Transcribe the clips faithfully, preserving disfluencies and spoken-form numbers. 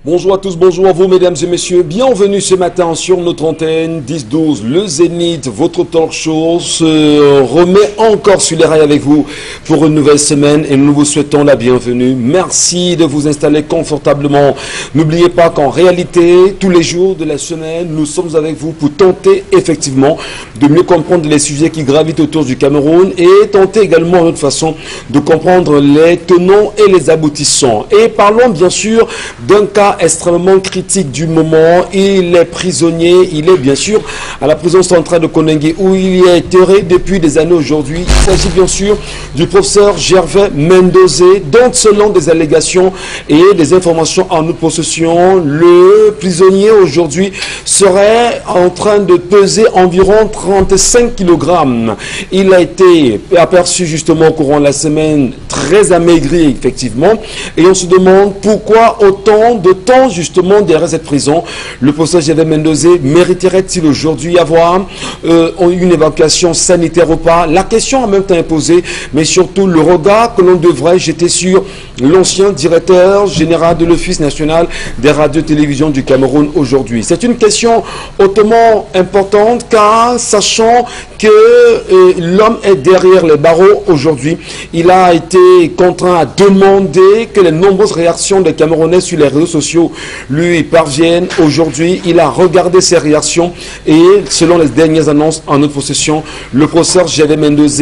Bonjour à tous, bonjour à vous mesdames et messieurs, bienvenue ce matin sur notre antenne dix douze, le Zénith, votre talk show se remet encore sur les rails avec vous pour une nouvelle semaine et nous vous souhaitons la bienvenue. Merci de vous installer confortablement. N'oubliez pas qu'en réalité, tous les jours de la semaine, nous sommes avec vous pour tenter effectivement de mieux comprendre les sujets qui gravitent autour du Cameroun et tenter également de notre façon de comprendre les tenants et les aboutissants. Et parlons bien sûr d'un cas extrêmement critique du moment. Il est prisonnier, il est bien sûr à la prison centrale de Konengue où il y a été depuis des années aujourd'hui. Il s'agit bien sûr du professeur Gervais Mendoze, dont selon des allégations et des informations en notre possession, le prisonnier aujourd'hui serait en train de peser environ trente-cinq kilogrammes. Il a été aperçu justement au courant de la semaine très amaigri effectivement et on se demande pourquoi autant de temps justement derrière cette prison. Le professeur Gervais Mendoze mériterait-il aujourd'hui avoir euh, une évacuation sanitaire ou pas? La question en même temps est posée, mais surtout le regard que l'on devrait jeter sur l'ancien directeur général de l'Office national des radios-télévisions du Cameroun aujourd'hui. C'est une question hautement importante car sachant que euh, l'homme est derrière les barreaux aujourd'hui, il a été contraint à demander que les nombreuses réactions des Camerounais sur les réseaux sociaux lui parviennent. Aujourd'hui, il a regardé ses réactions et selon les dernières annonces en notre possession, le professeur Gervais Mendoze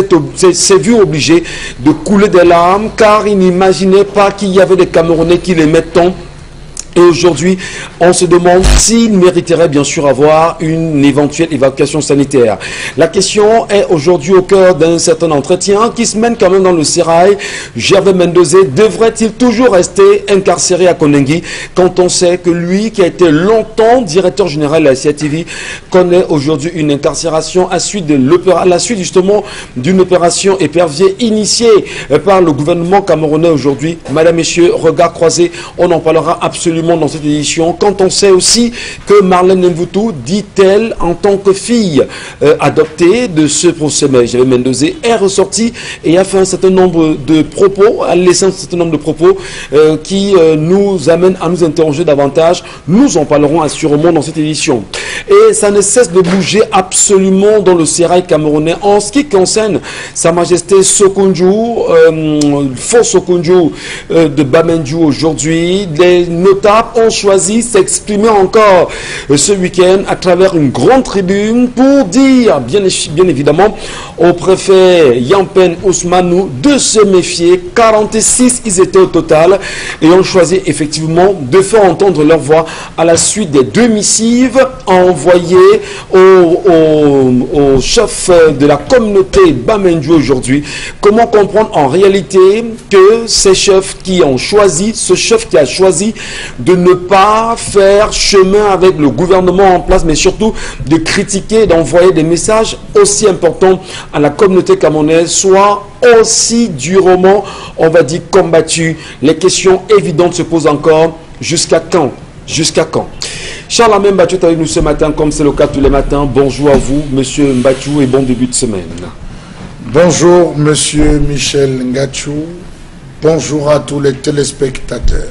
s'est vu obligé de couler des larmes car il n'imaginait pas qu'il y avait des Camerounais qui les mettent tant. Et aujourd'hui, on se demande s'il mériterait bien sûr avoir une éventuelle évacuation sanitaire. La question est aujourd'hui au cœur d'un certain entretien qui se mène quand même dans le sérail. Gervais Mendoze devrait-il toujours rester incarcéré à Konengue quand on sait que lui, qui a été longtemps directeur général de la C I T V, connaît aujourd'hui une incarcération à, suite de à la suite justement d'une opération épervier initiée par le gouvernement camerounais aujourd'hui. Madame, Messieurs, regard croisé, on en parlera absolument dans cette édition, quand on sait aussi que Marlène Mvutu, dit-elle, en tant que fille euh, adoptée de ce procès Gervais Mendoze, est ressortie et a fait un certain nombre de propos, a laissé un certain nombre de propos euh, qui euh, nous amènent à nous interroger davantage. Nous en parlerons assurément dans cette édition. Et ça ne cesse de bouger absolument dans le sérail camerounais en ce qui concerne Sa Majesté Sokunju, euh, faux Sokunju euh, de Bamendu aujourd'hui. Des notables ont choisi s'exprimer encore ce week-end à travers une grande tribune pour dire, bien, bien évidemment, au préfet Yampen Ousmanou de se méfier. quarante-six ils étaient au total et ont choisi effectivement de faire entendre leur voix à la suite des deux missives envoyées au, au, au chef de la communauté Bamendu aujourd'hui. Comment comprendre en réalité que ces chefs qui ont choisi, ce chef qui a choisi de ne pas faire chemin avec le gouvernement en place, mais surtout de critiquer, d'envoyer des messages aussi importants à la communauté camerounaise, soit aussi durement, on va dire, combattu. Les questions évidentes se posent encore. Jusqu'à quand? Jusqu'à quand? Charles Amem Mbathio est avec nous ce matin, comme c'est le cas tous les matins. Bonjour à vous, monsieur Mbathio, et bon début de semaine. Bonjour, monsieur Michel Ngachou. Bonjour à tous les téléspectateurs.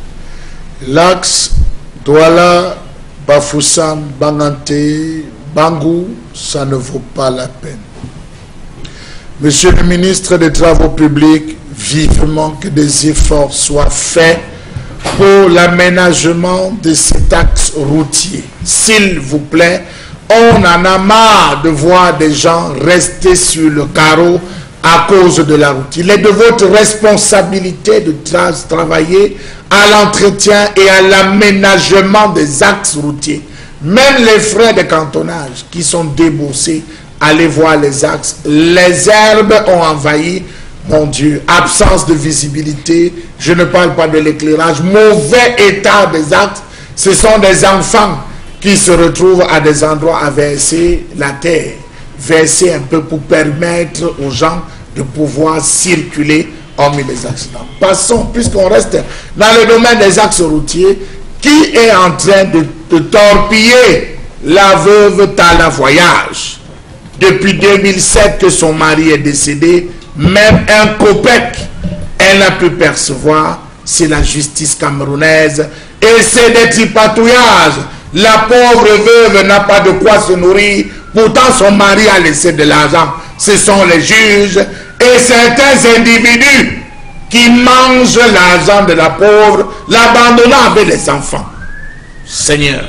L'axe Douala, Bafoussam, Bangante, Bangou, ça ne vaut pas la peine. Monsieur le ministre des Travaux publics, vivement que des efforts soient faits pour l'aménagement de cet axe routier. S'il vous plaît, on en a marre de voir des gens rester sur le carreau à cause de la route. Il est de votre responsabilité de tra travailler à l'entretien et à l'aménagement des axes routiers. Même les frais de cantonnage qui sont déboursés, allez voir les axes. Les herbes ont envahi, mon Dieu, absence de visibilité, je ne parle pas de l'éclairage, mauvais état des axes. Ce sont des enfants qui se retrouvent à des endroits à verser la terre, verser un peu pour permettre aux gens de pouvoir circuler hormis les accidents. Passons, puisqu'on reste dans le domaine des axes routiers, qui est en train de, de torpiller la veuve Tala Voyage. Depuis deux mille sept que son mari est décédé, même un copec, elle a pu percevoir, c'est la justice camerounaise Et c'est des tripatouillages. La pauvre veuve n'a pas de quoi se nourrir. Pourtant, son mari a laissé de l'argent. Ce sont les juges et certains individus qui mangent l'argent de la pauvre, l'abandonnant avec les enfants. Seigneur.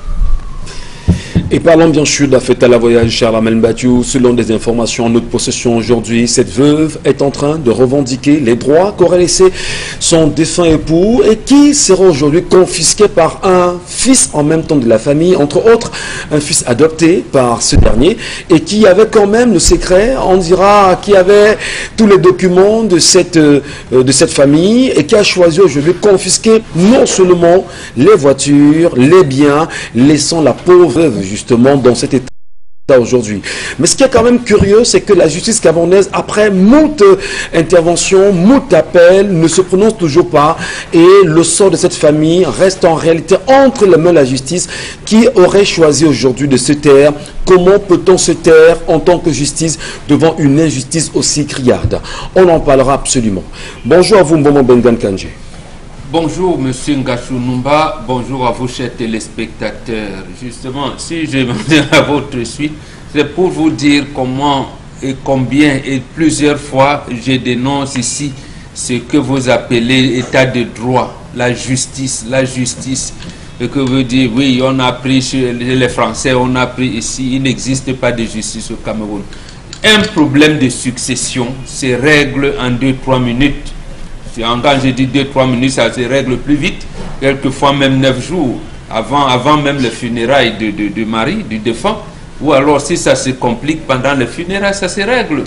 Et parlons bien sûr de la fête à la voyage, cher Lamel Mbathio. Selon des informations en notre possession aujourd'hui, cette veuve est en train de revendiquer les droits qu'aurait laissé son défunt époux et qui seront aujourd'hui confisqués par un fils en même temps de la famille, entre autres un fils adopté par ce dernier et qui avait quand même le secret, on dira, qui avait tous les documents de cette, euh, de cette famille et qui a choisi aujourd'hui de confisquer non seulement les voitures, les biens, laissant la pauvre veuve justement dans cet état aujourd'hui. Mais ce qui est quand même curieux, c'est que la justice camerounaise, après moult interventions, moult appels, ne se prononce toujours pas et le sort de cette famille reste en réalité entre les mains de la justice qui aurait choisi aujourd'hui de se taire. Comment peut-on se taire en tant que justice devant une injustice aussi criarde? On en parlera absolument. Bonjour à vous, Mbomo Bengan Kanje. Bonjour Monsieur Ngachou Numba, bonjour à vous chers téléspectateurs. Justement, si je me mets à votre suite, c'est pour vous dire comment et combien et plusieurs fois je dénonce ici ce que vous appelez état de droit, la justice, la justice. Et que vous dites, oui, on a pris chez les Français, on a pris ici, il n'existe pas de justice au Cameroun. Un problème de succession se règle en deux trois minutes. Quand je dis deux trois minutes, ça se règle plus vite, quelquefois même neuf jours, avant, avant même les funérailles de, de, de mari, du défunt, ou alors si ça se complique pendant les funérailles, ça se règle.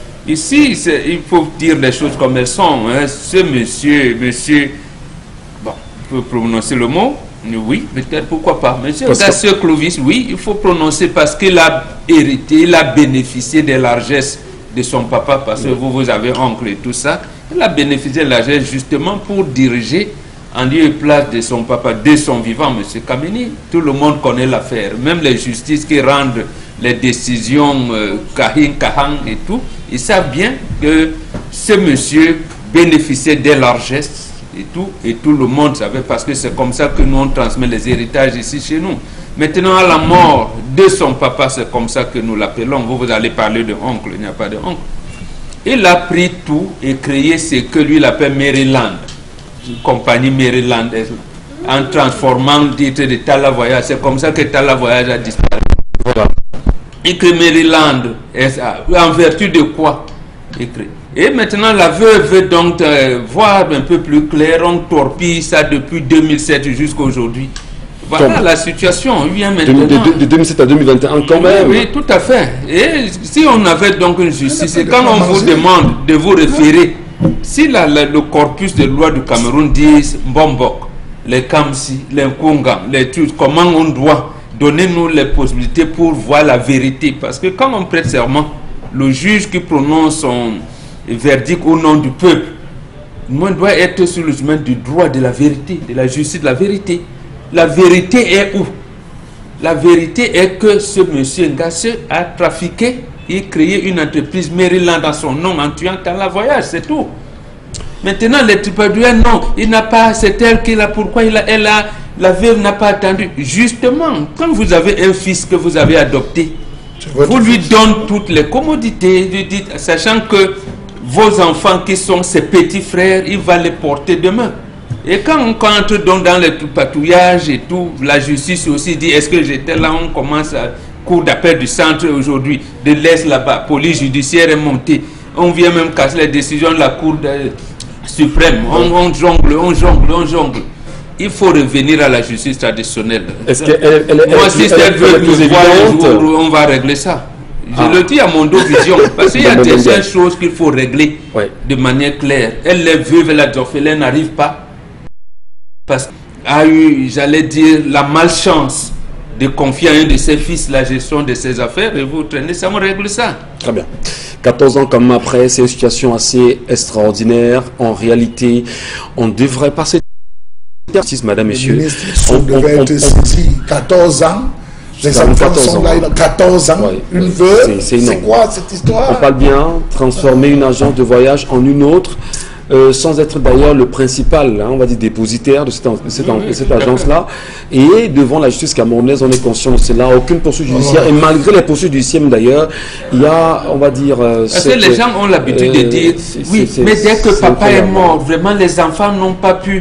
Ici, il faut dire les choses comme elles sont. Hein. Ce monsieur, monsieur, bon, il faut prononcer le mot, oui, peut-être, pourquoi pas. Monsieur Gassio Clovis, oui, il faut prononcer parce qu'il a hérité, il a bénéficié des largesses de son papa, parce que vous, vous avez oncle et tout ça. Il a bénéficié de l'argent justement pour diriger en lieu et place de son papa, de son vivant, M. Kameni. Tout le monde connaît l'affaire. Même les justices qui rendent les décisions euh, Kahin, Kahan et tout, ils savent bien que ce monsieur bénéficiait des largesses et tout, et tout le monde savait parce que c'est comme ça que nous on transmet les héritages ici chez nous. Maintenant, à la mort de son papa, c'est comme ça que nous l'appelons. Vous, vous allez parler de oncle, il n'y a pas de oncle. Il a pris tout et créé ce que lui il appelle Maryland, une compagnie Maryland, en transformant le titre de Tala Voyage. C'est comme ça que Tala Voyage a disparu. Voilà. Il crée Maryland, en vertu de quoi il crée. Et maintenant, la veuve veut donc euh, voir un peu plus clair. On torpille ça depuis deux mille sept jusqu'à aujourd'hui. Voilà Comme la situation vient maintenant. De, de, de deux mille sept à deux mille vingt et un quand même. Oui, oui, tout à fait. Et si on avait donc une justice, et quand on vous demande de vous référer, si la, la, le corpus de loi du Cameroun dit Mbombok, les Kamsi, les Nkunga, les trucs, comment on doit donner nous les possibilités pour voir la vérité. Parce que quand on prête serment, le juge qui prononce son verdict au nom du peuple, on doit être sur le chemin du droit, de la vérité, de la justice, de la vérité. La vérité est où? La vérité est que ce monsieur Ngasse a trafiqué et créé une entreprise Maryland dans son nom en tuant Tala Voyage, c'est tout. Maintenant, les tripatouilleurs, non, il n'a pas, c'est elle qui l'a, pourquoi il a, elle a, la veuve n'a pas attendu. Justement, quand vous avez un fils que vous avez adopté, vous lui donnez toutes les commodités, lui dites, sachant que vos enfants qui sont ses petits frères, il va les porter demain. Et quand on entre donc dans le patouillage et tout, la justice aussi dit, est-ce que j'étais là, on commence à cour d'appel du centre aujourd'hui, de l'Est là-bas, police judiciaire est montée, on vient même casser les décisions de la cour de, suprême, on, on jongle, on jongle, on jongle. Il faut revenir à la justice traditionnelle. Est-ce qu'elle elle, elle, Moi, si elle veut nous voir un jour, on va régler ça. Je ah. le dis à mon dos vision, parce qu'il y a des choses qu'il faut régler ouais. de manière claire. Elle, les veuves et les orphelins n'arrivent pas. Parce qu'il a eu, j'allais dire, la malchance de confier à un de ses fils la gestion de ses affaires et vous traînez, ça me règle ça. Très bien. quatorze ans comme après, c'est une situation assez extraordinaire. En réalité, on devrait passer... Madame, messieurs... On devrait être ici quatorze ans. Les enfants sont là, quatorze ans, ouais, une ouais, veuve. C'est quoi cette histoire? On parle bien, transformer une agence de voyage en une autre. euh, sans être d'ailleurs le principal, hein, on va dire, dépositaire de cette, cette, Oui, cette oui, agence-là. Et devant la justice camerounaise, on est conscient de cela. Aucune poursuite judiciaire. Oh. Et malgré les poursuites judiciaires, d'ailleurs, il y a, on va dire... Euh, Parce que les gens ont l'habitude euh, de dire, oui, mais dès que papa est mort, vraiment, les enfants n'ont pas pu...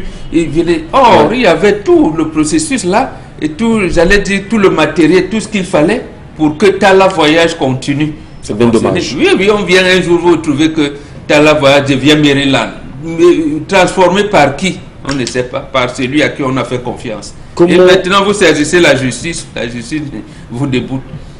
Or, ouais. il y avait tout le processus là, et tout, j'allais dire, tout le matériel, tout ce qu'il fallait pour que Tala Voyage continue. C'est bien dommage. Oui, oui, on vient un jour, vous trouvez que Tala Voyage devient Maryland. Transformé par qui? On ne sait pas, par celui à qui on a fait confiance. Comment... Et maintenant, vous saisissez la justice, la justice vous déboute.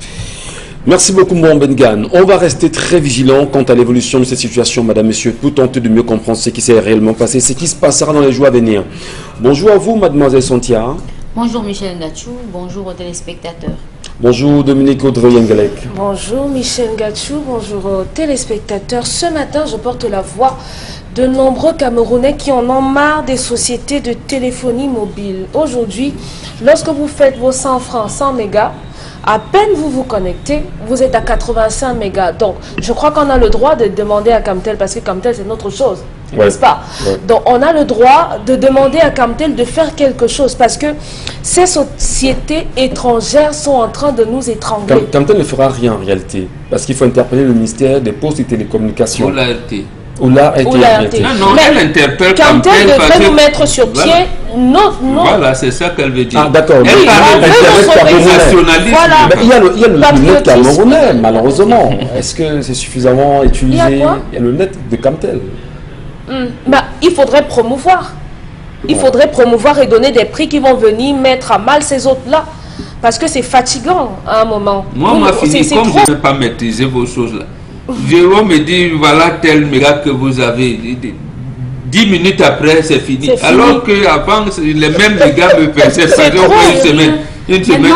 Merci beaucoup, Mouan Bengan. On va rester très vigilant quant à l'évolution de cette situation, madame, monsieur, pour tenter de mieux comprendre ce qui s'est réellement passé, ce qui se passera dans les jours à venir. Bonjour à vous, mademoiselle Santia. Bonjour, Michel Ngachou. Bonjour aux téléspectateurs. Bonjour, Dominique Audrey-Yengalek. Bonjour, Michel Ngachou. Bonjour aux téléspectateurs. Ce matin, je porte la voix de nombreux Camerounais qui en ont marre des sociétés de téléphonie mobile. Aujourd'hui, lorsque vous faites vos cent francs, cent mégas, à peine vous vous connectez, vous êtes à quatre-vingt-cinq mégas. Donc, je crois qu'on a le droit de demander à Camtel, parce que Camtel, c'est notre chose, ouais. n'est-ce pas? Ouais. Donc, on a le droit de demander à Camtel de faire quelque chose, parce que ces sociétés étrangères sont en train de nous étrangler. Camtel ne fera rien en réalité, parce qu'il faut interpeller le ministère des Postes et Télécommunications. Ou l'A R T. Ou l'A R T. Non, non, mais elle interpelle Camtel. Camtel devrait nous mettre sur pied. Voilà. Non, non. Voilà, c'est ça qu'elle veut dire. Ah, d'accord. Elle oui, parle de nationalisme. Voilà. Mais il y a le, il y a le, le net camerounais, malheureusement. Est-ce que c'est suffisamment utilisé? Il y, a il y a le net de Camtel. Hum. Bah, il faudrait promouvoir. Il ouais. faudrait promouvoir et donner des prix qui vont venir mettre à mal ces autres-là. Parce que c'est fatigant à un moment. Moi, on m'a fini, comme trop... je ne vais pas maîtriser vos choses-là. Jérôme me dit, voilà tel méga que vous avez. Dix minutes après, c'est fini. fini. Alors qu'avant, les mêmes mégas me faisaient ça une semaine. Une semaine.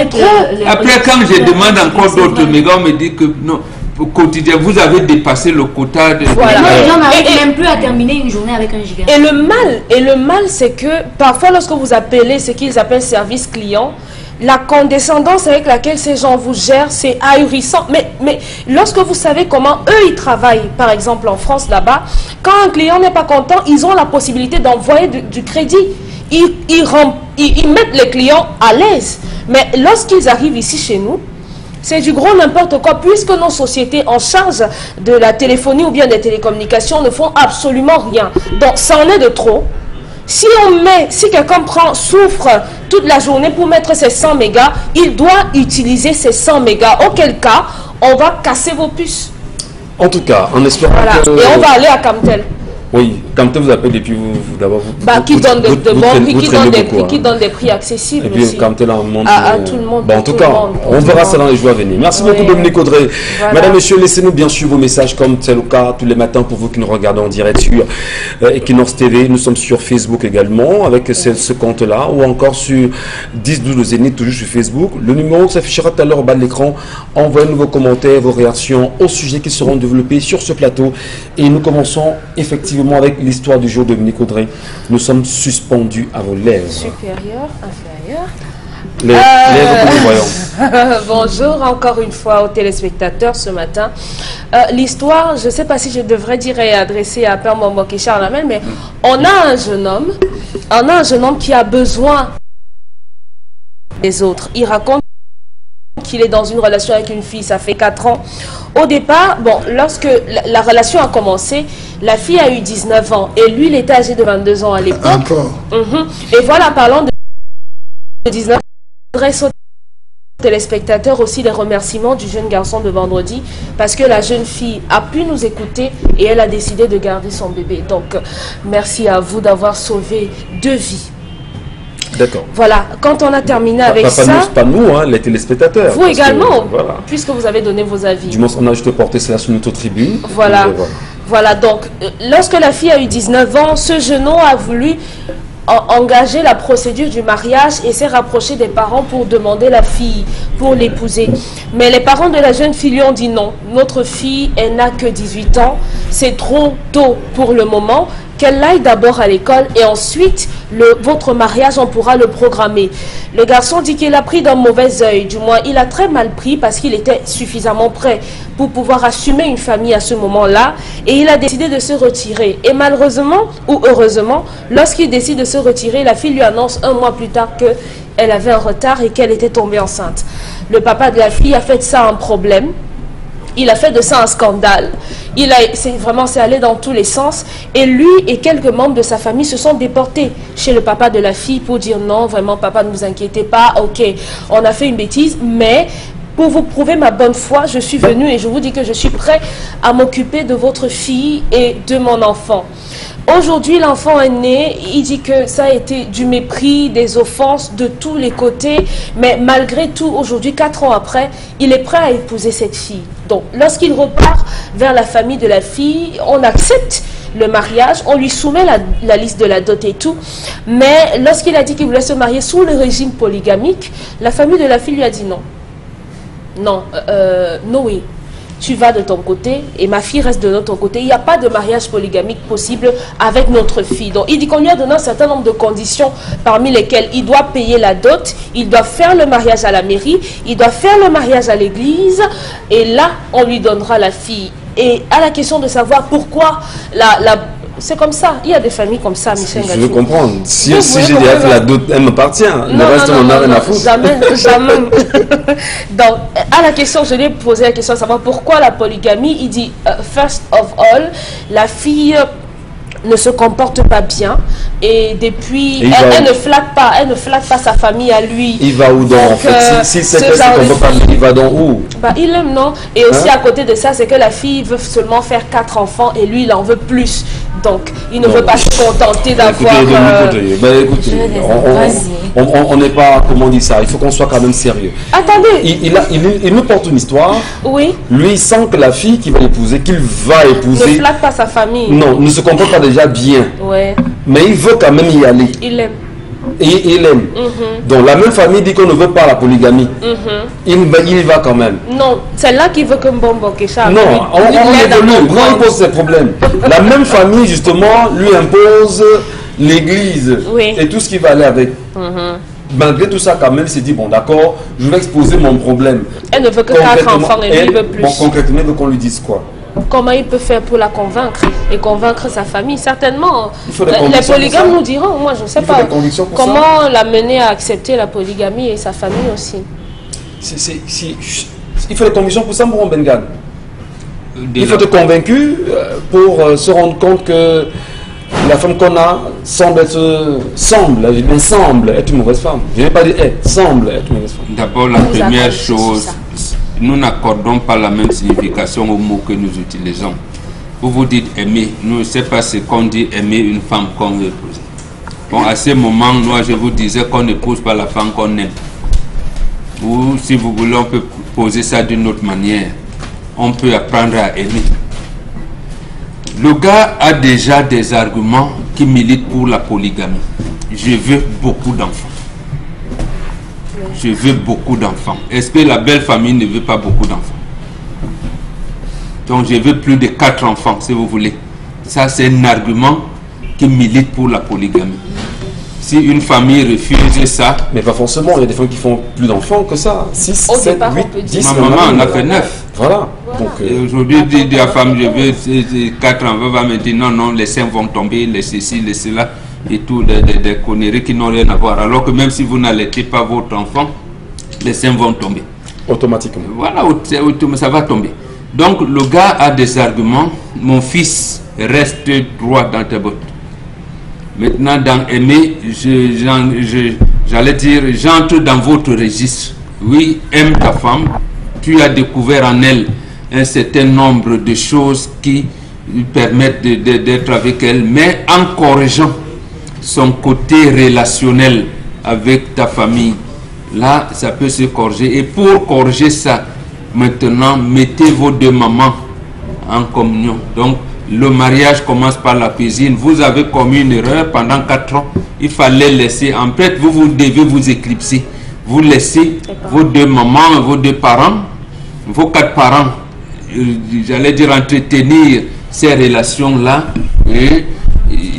Après, quand je demande encore d'autres mégas, on me dit que non. Au quotidien, vous avez dépassé le quota de... Voilà. Non, les gens n'arrivent même plus à terminer une journée avec un giga. Et le mal, et le mal, c'est que parfois, lorsque vous appelez ce qu'ils appellent service client, la condescendance avec laquelle ces gens vous gèrent, c'est ahurissant. Mais, mais lorsque vous savez comment eux, ils travaillent, par exemple en France, là-bas, quand un client n'est pas content, ils ont la possibilité d'envoyer du, du crédit. Ils, ils, ils, ils mettent les clients à l'aise. Mais lorsqu'ils arrivent ici chez nous, c'est du gros n'importe quoi, puisque nos sociétés en charge de la téléphonie ou bien des télécommunications ne font absolument rien. Donc, ça en est de trop. Si on met, si quelqu'un prend, souffre toute la journée pour mettre ses cent mégas, il doit utiliser ses cent mégas. Auquel cas, on va casser vos puces. En tout cas, en espérant voilà. que... Et on va aller à Camtel. Oui, Camtel vous appelle et puis vous, vous d'abord vous, bah, vous, qui donne de, de bons prix, qui donne des beaucoup, prix, hein. qui donne des prix accessibles. Et puis aussi. Camtel en montre à, à tout le monde. Bon, en tout, tout cas, monde, on verra ça dans les jours à venir. Merci oui. beaucoup Dominique Audrey. Voilà. Madame, Monsieur, laissez-nous bien sûr vos messages comme c'est le cas tous les matins pour vous qui nous regardez en direct sur euh, Equinox T V. Nous sommes sur Facebook également avec ce, ce compte-là ou encore sur dix douze le Zénith, toujours sur Facebook. Le numéro s'affichera tout à l'heure au bas de l'écran. Envoyez-nous vos commentaires, vos réactions aux sujets qui seront développés sur ce plateau. Et nous commençons effectivement avec l'histoire du jour de Dominique Audrey. Nous sommes suspendus à vos lèvres. Supérieur, inférieur. Les euh... lèvres que nous voyons. Bonjour encore une fois aux téléspectateurs ce matin. Euh, L'histoire, je ne sais pas si je devrais dire est adressée à Père Momok et Charles Hamel, mais on a un jeune homme, on a un jeune homme qui a besoin des autres. Il raconte qu'il est dans une relation avec une fille, ça fait quatre ans. Au départ, bon, lorsque la, la relation a commencé, la fille a eu dix-neuf ans et lui, il était âgé de vingt-deux ans à l'époque. Encore. Mm-hmm. Et voilà, parlant de dix-neuf ans, je voudrais sauter aux téléspectateurs aussi les remerciements du jeune garçon de vendredi parce que la jeune fille a pu nous écouter et elle a décidé de garder son bébé. Donc, merci à vous d'avoir sauvé deux vies. D'accord. Voilà, quand on a terminé avec pas, ça... Pas nous, pas nous hein, les téléspectateurs. Vous également, que, voilà. puisque vous avez donné vos avis. Du moins, on a juste porté cela sur notre tribune. Voilà. Et, voilà. Voilà, donc, euh, lorsque la fille a eu dix-neuf ans, ce jeune homme a voulu en engager la procédure du mariage et s'est rapproché des parents pour demander la fille, pour l'épouser. Mais les parents de la jeune fille lui ont dit non. Notre fille, elle n'a que dix-huit ans. C'est trop tôt pour le moment. Qu'elle aille d'abord à l'école et ensuite le, votre mariage, on pourra le programmer. Le garçon dit qu'il a pris d'un mauvais œil, du moins il a très mal pris parce qu'il était suffisamment prêt pour pouvoir assumer une famille à ce moment-là, et il a décidé de se retirer. Et malheureusement ou heureusement, lorsqu'il décide de se retirer, la fille lui annonce un mois plus tard qu'elle avait un retard et qu'elle était tombée enceinte. Le papa de la fille a fait de ça un problème. Il a fait de ça un scandale. Il a, c'est vraiment, c'est allé dans tous les sens. Et lui et quelques membres de sa famille se sont déportés chez le papa de la fille pour dire non, vraiment, papa, ne vous inquiétez pas. Ok, on a fait une bêtise, mais pour vous prouver ma bonne foi, je suis venu et je vous dis que je suis prêt à m'occuper de votre fille et de mon enfant. Aujourd'hui, l'enfant est né, il dit que ça a été du mépris, des offenses de tous les côtés, mais malgré tout, aujourd'hui, quatre ans après, il est prêt à épouser cette fille. Donc, lorsqu'il repart vers la famille de la fille, on accepte le mariage, on lui soumet la, la liste de la dot et tout, mais lorsqu'il a dit qu'il voulait se marier sous le régime polygamique, la famille de la fille lui a dit non. Non, euh, Noé, tu vas de ton côté et ma fille reste de notre côté. Il n'y a pas de mariage polygamique possible avec notre fille. Donc, il dit qu'on lui a donné un certain nombre de conditions parmi lesquelles il doit payer la dot, il doit faire le mariage à la mairie, il doit faire le mariage à l'église et là, on lui donnera la fille. Et à la question de savoir pourquoi la... la c'est comme ça. Il y a des familles comme ça, Michel Ngachou. Je veux comprendre. Si, si j'ai dit que la dot, elle m'appartient. Le reste, on n'a rien à foutre. Jamais, jamais. Donc, à la question, je lui ai posé la question de savoir pourquoi la polygamie. Il dit, uh, first of all, la fille ne se comporte pas bien et depuis, et elle, elle ne flatte pas, elle ne flatte pas sa famille à lui. Il va où donc, donc en fait euh, Si, si c'est qu'on ne peut pas, il va donc où bah, il aime, non. Et aussi hein? À côté de ça, c'est que la fille veut seulement faire quatre enfants et lui, il en veut plus. Donc, il ne non, veut pas se contenter d'avoir... Écoutez, euh... écoutez, bah, écoutez on n'est on, on, on pas, comment on dit ça, il faut qu'on soit quand même sérieux. Attendez. Il, il, a, il, il nous porte une histoire. Oui. Lui, il sent que la fille qu'il va épouser, qu'il va épouser... Ne flatte pas sa famille. Non, ne se comporte pas déjà bien. Ouais. Mais il veut quand même y aller. Il aime. Et il aime. Mm-hmm. Donc la même famille dit qu'on ne veut pas la polygamie. Mm-hmm. il, va, il y va quand même. Non, c'est là qu'il veut que Mbombo Kesha. Non, on, on, on évolue. Non, il pose ses problèmes. La même famille, justement, lui impose l'église oui. Et tout ce qui va aller avec. Mm-hmm. Malgré tout ça, quand même, il s'est dit, bon, d'accord, je vais exposer mon problème. Elle ne veut que quatre enfants et lui, il veut plus. Bon, concrètement, il veut qu'on lui dise quoi? Comment il peut faire pour la convaincre et convaincre sa famille? Certainement, les polygames nous diront, moi je ne sais pas comment la mener à accepter la polygamie et sa famille aussi. C est, c est, c est, il faut des convictions pour ça, Mouron Bengan. Il faut être convaincu pour se rendre compte que la femme qu'on a semble être, semble, mais semble être une mauvaise femme. Je n'ai pas dit est, semble être une mauvaise femme. D'abord, la première chose, nous n'accordons pas la même signification aux mots que nous utilisons. Vous vous dites aimer, nous ne sais pas ce qu'on dit aimer une femme qu'on veut épouser. Bon, à ce moment, moi je vous disais qu'on n'épouse pas la femme qu'on aime. Ou si vous voulez, on peut poser ça d'une autre manière. On peut apprendre à aimer. Le gars a déjà des arguments qui militent pour la polygamie. Je veux beaucoup d'enfants. Je veux beaucoup d'enfants. Est-ce que la belle famille ne veut pas beaucoup d'enfants? Donc je veux plus de quatre enfants, si vous voulez. Ça, c'est un argument qui milite pour la polygamie. Si une famille refuse ça... Mais pas forcément, il y a des femmes qui font plus d'enfants que ça. six, sept, huit, dix... Ma maman en a fait neuf. Voilà. voilà. Euh, Aujourd'hui, dit à la femme, je veux quatre enfants, va me dire non, non, les seins vont tomber, les ceci, les cela, et tout, des, des, des conneries qui n'ont rien à voir. Alors que même si vous n'allaitez pas votre enfant, les seins vont tomber. Automatiquement. Voilà, ça va tomber. Donc le gars a des arguments. Mon fils, reste droit dans tes bottes. Maintenant, dans aimer, j'allais je, dire, j'entre dans votre registre. Oui, aime ta femme. Tu as découvert en elle un certain nombre de choses qui lui permettent d'être avec elle, mais en corrigeant son côté relationnel avec ta famille. Là, ça peut se corriger. Et pour corriger ça, maintenant, mettez vos deux mamans en communion. Donc, le mariage commence par la cuisine. Vous avez commis une erreur pendant quatre ans. Il fallait laisser. En fait, vous, vous devez vous éclipser. Vous laissez vos deux mamans, vos deux parents, vos quatre parents, euh, j'allais dire entretenir ces relations-là. Et, et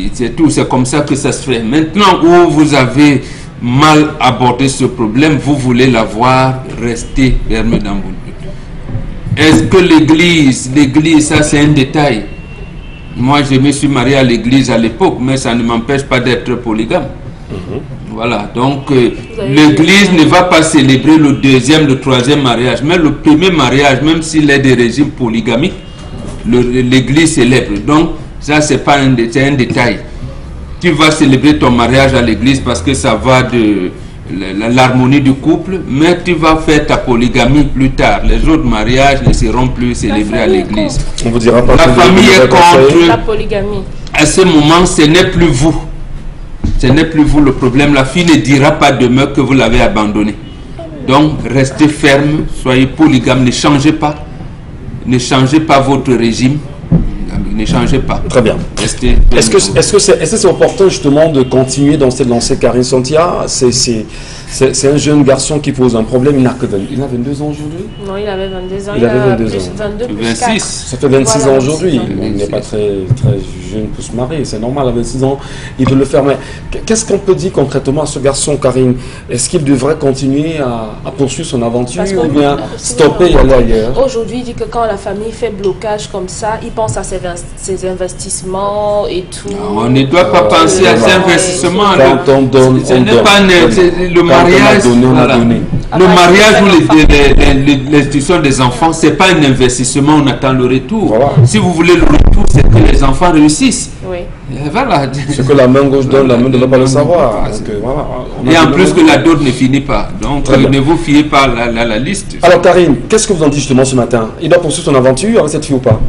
c'est tout, c'est comme ça que ça se fait. Maintenant où vous avez mal abordé ce problème, vous voulez l'avoir, rester fermé dans votre but. Est-ce que l'église, l'église, ça c'est un détail. Moi je me suis marié à l'église à l'époque, mais ça ne m'empêche pas d'être polygame. Mm-hmm. Voilà, donc euh, l'église ne va pas célébrer le deuxième, le troisième mariage, mais le premier mariage, même s'il est des régimes polygamiques, l'église célèbre. Donc ça c'est pas un, c'est un détail. Tu vas célébrer ton mariage à l'église parce que ça va de l'harmonie du couple, mais tu vas faire ta polygamie plus tard. Les autres mariages ne seront plus célébrés à l'église. On vous dira pas la famille est contre la polygamie. À ce moment, ce n'est plus vous. Ce n'est plus vous le problème. La fille ne dira pas demain que vous l'avez abandonné. Donc, restez ferme, soyez polygame, ne changez pas. Ne changez pas votre régime. Ne changez pas. Très bien. Restez. Est-ce que est-ce que c'est est-ce que c'est opportun justement de continuer dans cette lancée, Karine Santia? C'est c'est c'est un jeune garçon qui pose un problème. Il n'a que vingt, il a vingt-deux ans aujourd'hui. Non, il avait vingt-deux ans. Il, il avait vingt-deux plus, ans. vingt-deux plus vingt-six. Ça fait vingt-six voilà, ans aujourd'hui. Il n'est pas très très jeune pour se marier. C'est normal à vingt-six ans. Il veut le faire. Mais qu'est-ce qu'on peut dire concrètement à ce garçon, Karine? Est-ce qu'il devrait continuer à, à poursuivre son aventure ou bien stopper et aller ailleurs? Aujourd'hui, il dit que quand la famille fait blocage comme ça, il pense à ses, ses investissements et tout. Non, on ne doit pas euh, penser à ces investissements. Quand on donne, ce n'est pas le mariage. Donné, voilà. donné. Le mariage ou l'institution des enfants, ce n'est pas un investissement, on attend le retour. Voilà. Si vous voulez le retour, c'est que les enfants réussissent. Oui. Et voilà. Ce que la main gauche donne, la main ne doit pas le savoir. Parce que, voilà, et en plus que la dot ne finit pas. Donc ne vous fiez pas à la, la, la liste. Alors Karine, qu'est-ce que vous en dites justement ce matin? Il doit poursuivre son aventure avec cette fille ou pas?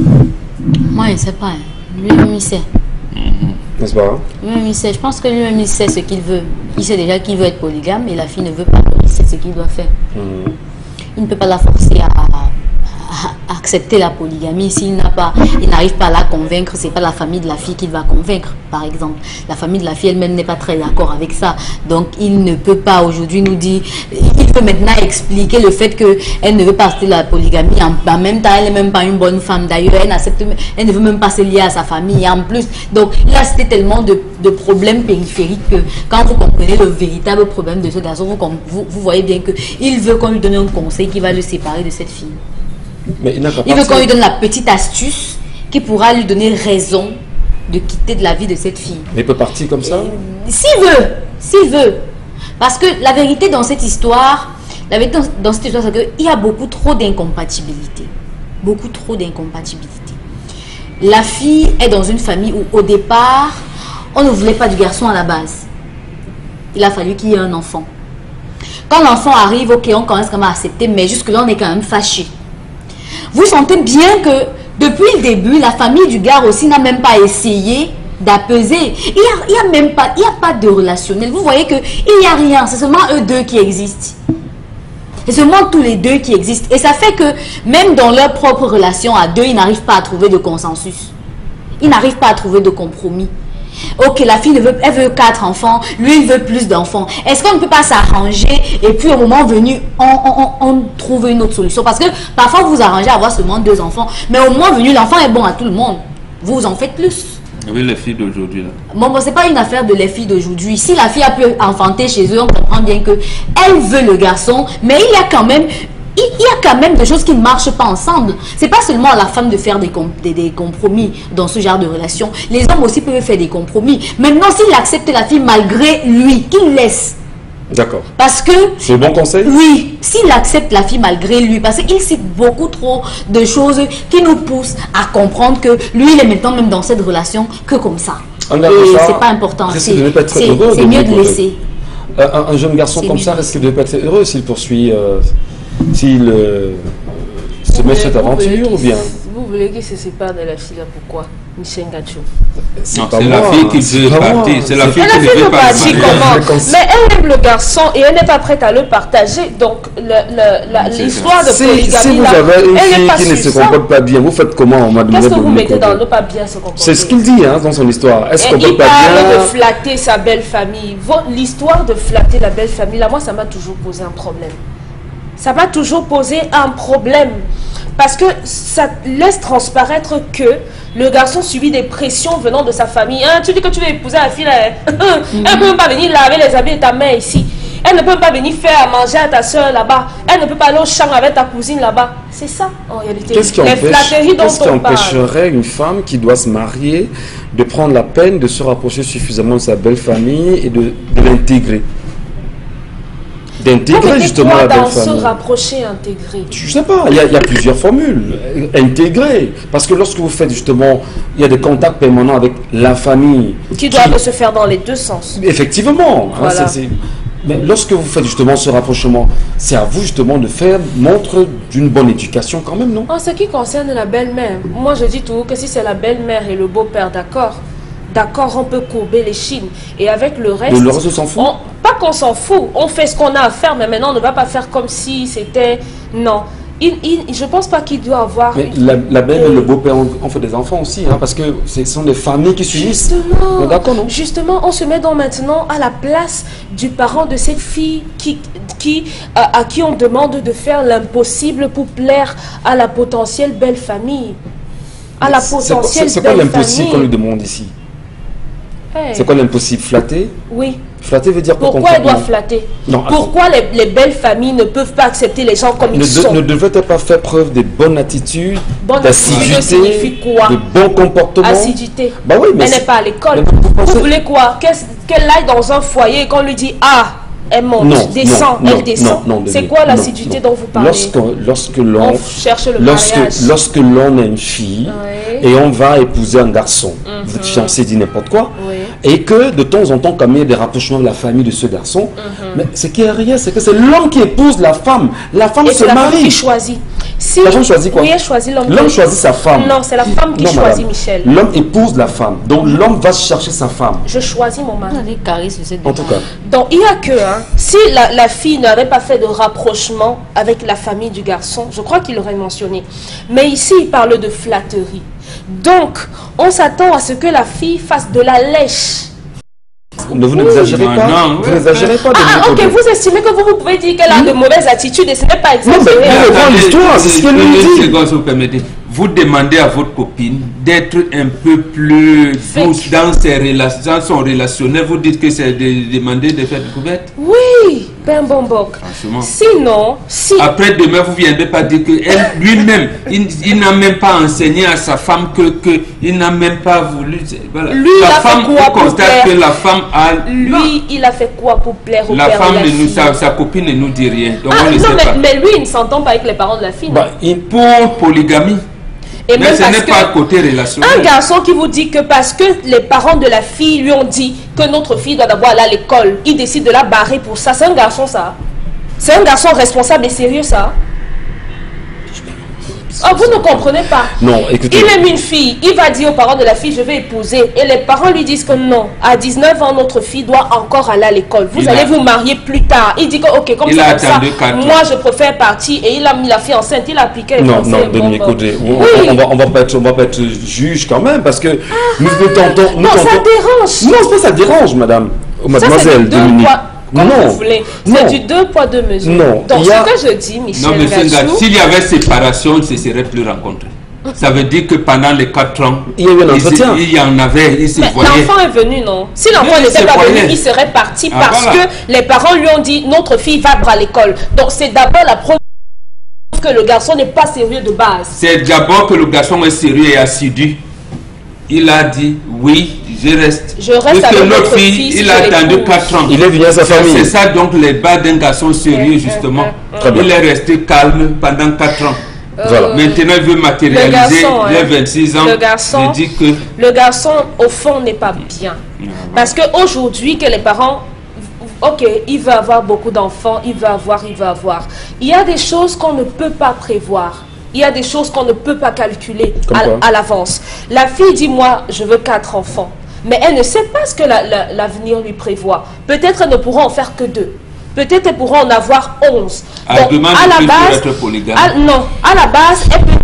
Moi, je ne sais pas. Hein. Lui-même, il sait. N'est-ce pas? Lui-même, il sait. Je pense que lui-même, il sait ce qu'il veut. Il sait déjà qu'il veut être polygame et la fille ne veut pas. Il sait ce qu'il doit faire. Mmh. Il ne peut pas la forcer à, à, à accepter la polygamie s'il n'a pas, il n'arrive pas à la convaincre. C'est pas la famille de la fille qu'il va convaincre, par exemple. La famille de la fille elle-même n'est pas très d'accord avec ça. Donc, il ne peut pas aujourd'hui nous dire. Il peut maintenant expliquer le fait qu'elle ne veut pas accepter la polygamie. En, en même temps, elle n'est même pas une bonne femme. D'ailleurs, elle, elle ne veut même pas se lier à sa famille. Et en plus, donc, il a cité tellement de, de problèmes périphériques que quand vous comprenez le véritable problème de ce garçon, vous, vous, vous voyez bien qu'il veut qu'on lui donne un conseil qui va le séparer de cette fille. Mais il, il veut qu'on lui donne la petite astuce qui pourra lui donner raison de quitter de la vie de cette fille. Mais il peut partir comme ça? S'il veut, s'il veut. Parce que la vérité dans cette histoire, la vérité dans, dans cette histoire, c'est qu'il y a beaucoup trop d'incompatibilité. Beaucoup trop d'incompatibilité. La fille est dans une famille où au départ, on ne voulait pas du garçon à la base. Il a fallu qu'il y ait un enfant. Quand l'enfant arrive, ok, on commence quand même à accepter, mais jusque-là, on est quand même fâché. Vous sentez bien que depuis le début, la famille du gars aussi n'a même pas essayé d'apaiser. Il n'y a, il y a même pas, il y a pas de relationnel. Vous voyez qu'il n'y a rien. C'est seulement eux deux qui existent. C'est seulement tous les deux qui existent. Et ça fait que même dans leur propre relation à deux, ils n'arrivent pas à trouver de consensus. Ils n'arrivent pas à trouver de compromis. Ok, la fille veut, elle veut quatre enfants, lui il veut plus d'enfants. Est-ce qu'on ne peut pas s'arranger et puis au moment venu, on, on, on trouve une autre solution? Parce que parfois vous vous arrangez à avoir seulement deux enfants, mais au moment venu, l'enfant est bon à tout le monde. Vous en faites plus. Oui, les filles d'aujourd'hui. Bon, bon c'est pas une affaire de les filles d'aujourd'hui. Si la fille a pu enfanter chez eux, on comprend bien que elle veut le garçon, mais il y a quand même... Il y a quand même des choses qui ne marchent pas ensemble. C'est pas seulement à la femme de faire des, com des, des compromis dans ce genre de relation. Les hommes aussi peuvent faire des compromis. Maintenant, s'il accepte la fille malgré lui, qu'il laisse. D'accord. Parce que... C'est un bon conseil? Oui, s'il accepte la fille malgré lui, parce qu'il cite beaucoup trop de choses qui nous poussent à comprendre que lui, il est maintenant même dans cette relation que comme ça. Et c'est pas important. C'est mieux de laisser. Un, un jeune garçon comme ça risque de ne pas être heureux s'il poursuit... Euh, S'il euh, se met cette aventure ou bien... Vous voulez qu'il se sépare de la fille là, pourquoi? Michel Ngachou. C'est la fille qui veut partir. C'est la fille qui veut partir. Comment? Mais elle aime le garçon et elle n'est pas prête à le partager. Donc l'histoire de polygamie si, si vous avez une fille qui ne se comporte pas bien, vous faites comment? Qu'est-ce que vous mettez dans le pas bien se comporter? C'est ce qu'il dit hein, dans son histoire. Est-ce qu'on peut pas bien? Il parle de flatter sa belle famille. L'histoire de flatter la belle famille, là, moi, ça m'a toujours posé un problème. Ça m'a toujours posé un problème. Parce que ça laisse transparaître que le garçon subit des pressions venant de sa famille. Hein, tu dis que tu veux épouser la fille, là, hein? Elle ne peut même pas venir laver les habits de ta mère ici. Elle ne peut pas venir faire à manger à ta soeur là-bas. Elle ne peut pas aller au champ avec ta cousine là-bas. C'est ça, en réalité. Qu'est-ce qui, les empêche, flatteries dont qu'est-ce qui on parle. empêcherait une femme qui doit se marier de prendre la peine de se rapprocher suffisamment de sa belle famille et de, de l'intégrer? D'intégrer justement la belle famille. Se rapprocher, intégrer. Je sais pas, il y, a, il y a plusieurs formules. Intégrer. Parce que lorsque vous faites justement, il y a des contacts permanents avec la famille. Qui doivent qui... se faire dans les deux sens. Effectivement. Voilà. Hein, c'est, c'est... Mais lorsque vous faites justement ce rapprochement, c'est à vous justement de faire montre d'une bonne éducation quand même, non? En ce qui concerne la belle-mère, moi je dis tout que si c'est la belle-mère et le beau-père, d'accord, d'accord, on peut courber les chines. Et avec le reste... Et le reste, on s'en fout? On, pas qu'on s'en fout, on fait ce qu'on a à faire, mais maintenant on ne va pas faire comme si c'était... Non. Il, il, je ne pense pas qu'il doit avoir... Mais la, la belle et le beau-père ont, ont fait des enfants aussi, hein, parce que ce sont des familles qui s'unissent. Justement, d'accord, non? Justement, on se met donc maintenant à la place du parent de cette fille qui, qui, à, à qui on demande de faire l'impossible pour plaire à la potentielle belle famille. À la potentielle c'est, c'est, c'est belle quoi l'impossible qu'on lui famille. demande ici? Hey. C'est quoi l'impossible? Flatter? Oui. Flatter veut dire quoi? Pourquoi elle doit flatter? Non, pourquoi les, les belles familles ne peuvent pas accepter les gens comme ne ils de, sont? Ne devrait-elle pas faire preuve de bonne attitude, bonne d'assiduité, signifie quoi? de bon comportement? Assiduité. Bah oui, mais elle n'est pas à l'école. Vous, vous voulez quoi? Qu'elle aille dans un foyer et qu'on lui dit ah, elle monte, non, descend, non, elle descend. C'est quoi l'assiduité dont vous parlez? Lorsque, lorsque l'on cherche le lorsque, mariage. Lorsque l'on est une fille, oui, et on va épouser un garçon, mm-hmm, votre fiancé dit n'importe quoi, oui, et que de temps en temps, comme il y a des rapprochements de la famille de ce garçon, mm-hmm, mais ce qui est rien, c'est que c'est l'homme qui épouse la femme. La femme et se marie. La femme qui choisit. Si la femme choisit quoi? Oui, elle choisit l'homme. L'homme choisit sa femme. Non, c'est la femme qui non, choisit, madame. Michel. L'homme épouse la femme. Donc l'homme va chercher sa femme. Je choisis mon mari. En tout cas. Donc il n'y a que, hein, si la, la fille n'avait pas fait de rapprochement avec la famille du garçon, je crois qu'il l'aurait mentionné. Mais ici, il parle de flatterie. Donc, on s'attend à ce que la fille fasse de la lèche. Ne vous n'exagérez pas. Non, vous n'exagérez pas. Ah, ok, vous estimez que vous, vous pouvez dire qu'elle a de mauvaises attitudes et ce n'est pas exagéré. Non, mais vous l'histoire, c'est ce qu'elle nous dit. Seconde, si vous permettez. Vous demandez à votre copine d'être un peu plus douce dans, ses relations, dans son relationnel. Vous dites que c'est de demander de faire découverte? Oui, ben bon boc. Sinon, si... Après demain, vous ne viendrez pas dire que lui-même, il, il n'a même pas enseigné à sa femme que, que il n'a même pas voulu... Voilà. Lui, la il a femme fait quoi pour plaire? Que la femme a... Lui, non. il a fait quoi pour plaire au la père femme de la nous, fille? sa, sa copine ne nous dit rien. Donc ah, on ne non, sait mais, pas. mais lui, il ne s'entend pas avec les parents de la fille. Bah, il... Pour polygamie. Et mais ce n'est pas côté relationnel. Un garçon qui vous dit que parce que les parents de la fille lui ont dit que notre fille doit d'abord aller à l'école, il décide de la barrer pour ça. C'est un garçon, ça. C'est un garçon responsable et sérieux, ça. Oh, vous ne comprenez pas. Non, écoutez. Il aime une fille, il va dire aux parents de la fille, je vais épouser. Et les parents lui disent que non, à dix-neuf ans, notre fille doit encore aller à l'école. Vous il allez a... vous marier plus tard. Il dit que, ok, comme ça, ça moi, je préfère partir. Et il a mis la fille enceinte, il a appliqué les Non, français, non, Denis, bon, écoutez, bon. on, Oui. on, va, on, va pas être, on va pas être juge quand même, parce que ah, nous, nous tentons... Nous non, tentons... ça dérange. Non, c'est pas ça dérange, madame. Mademoiselle, Dominique. Comme non, vous voulez. C'est du deux poids, deux mesures. Non. Donc, a... ce que je dis, Michel, non, mais s'il y avait séparation, il ne se serait plus rencontré. Ça veut dire que pendant les quatre ans, il y a eu un entretien. Il y en avait, il se mais voyait. L'enfant est venu, non? Si l'enfant n'était pas venu, il serait parti ah, parce voilà. que les parents lui ont dit notre fille va à l'école. Donc c'est d'abord la preuve que le garçon n'est pas sérieux de base. C'est d'abord que le garçon est sérieux et assidu. Il a dit oui, je reste. Je reste parce avec que l'autre fille, fille, il a attendu quatre ans. Il est venu à sa famille. C'est ça donc les bas d'un garçon sérieux justement. Très bien. Il est resté calme pendant quatre ans. Voilà. Euh, Maintenant, il veut matérialiser les hein, vingt-six ans. Le garçon, je dis que... le garçon, au fond, n'est pas bien. Mmh. Parce qu'aujourd'hui, que les parents, ok, il veut avoir beaucoup d'enfants, il veut avoir, il veut avoir. Il y a des choses qu'on ne peut pas prévoir. Il y a des choses qu'on ne peut pas calculer à, à l'avance. La fille dit, moi, je veux quatre enfants. Mais elle ne sait pas ce que l'avenir la, la, lui prévoit. Peut-être elle ne pourra en faire que deux. Peut-être elle pourra en avoir onze. Donc, à la base, à, non, à la base, elle peut dire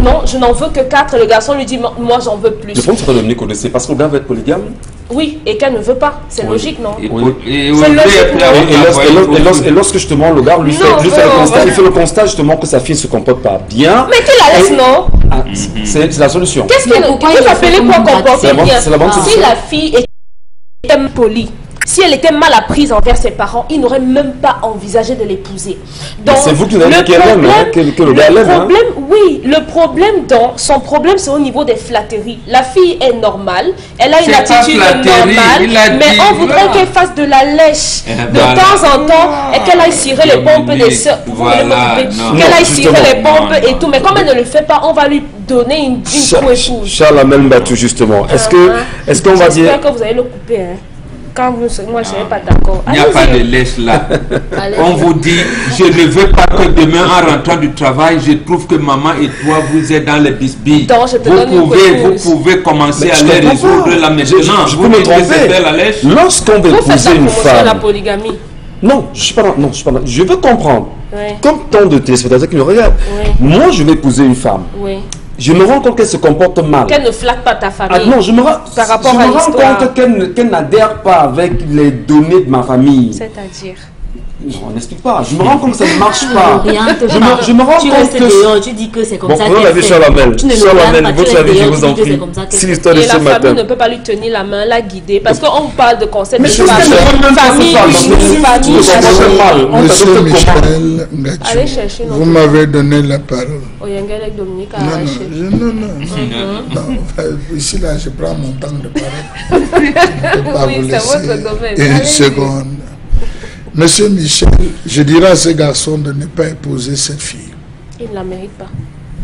non, je n'en veux que quatre. Le garçon lui dit, moi j'en veux plus. Je pense que Dominique connaissait parce que le gars va être polygame. Oui, et qu'elle ne veut pas. C'est oui. logique, non? Et, oui. et, et, et, lorsque, et, lorsque, et, lorsque, et lorsque justement le gars lui fait, non, lui fait, le constat, voilà. il fait le constat justement que sa fille ne se comporte pas bien. Mais tu la laisses, et, non? ah, c'est la solution. Qu'est-ce qu'il faut s'appeler pour comporter bien? C'est la bonne Si la fille était polie, si elle était mal apprise envers ses parents, il n'aurait même pas envisagé de l'épouser. Donc, c'est vous qui avez dit qu'elle aime, hein, que, que le gars l'aime. Le problème, hein. Oui, le problème, dans, son problème, c'est au niveau des flatteries. La fille est normale, elle a une attitude normale, mais on voudrait qu'elle fasse de la lèche de voilà. temps en temps et qu'elle aille cirer les pompes des sœurs. Voilà, qu'elle aille cirer les pompes et tout. Mais comme elle ne le fait pas, on va lui donner une, une couépouse. Charles Amel Mbatou, justement. Est-ce que, est-ce qu'on va dire... J'espère que vous allez le couper, hein. Quand vous, moi, je ne serais pas d'accord. Il n'y a pas de lèche là. On vous dit, je ne veux pas que demain, en rentrant du travail, je trouve que maman et toi, vous êtes dans les bisbilles. Vous pouvez, vous pouvez commencer mais à les résoudre là maintenant. Je, je peux me tromper. Lorsqu'on veut épouser une femme... la polygamie. Non, je ne suis pas non, je suis pas je veux comprendre. Oui. Comme tant de téléspectateurs qui me regardent. Oui. Moi, je vais épouser une femme. Oui. Je me rends compte qu'elle se comporte mal. Qu'elle ne flatte pas ta famille. Ah, non, je me, rends, par rapport je à me rends compte qu'elle qu'elle n'adhère pas avec les données de ma famille. C'est-à-dire? Non, on n'explique pas. Je me rends compte que ça ne marche pas. Rien te je, me, je me rends tu compte restes que... dehors, tu dis que c'est comme bon, ça qu'elle fait. Charlamel. Tu ne le regardes pas, votre avis, je vous en prie. Si l'histoire de et ce la matin. famille ne peut pas lui tenir la main, la guider. Parce qu'on parle de concept mais de famille. Famille, famille. Monsieur Michel Ngatou, vous m'avez donné la parole. Non, non, non, non, non. Ici, là, je prends mon temps de parole. Je ne peux pas vous laisser une seconde. Monsieur Michel, je dirais à ce garçon de ne pas épouser cette fille. Il ne la mérite pas.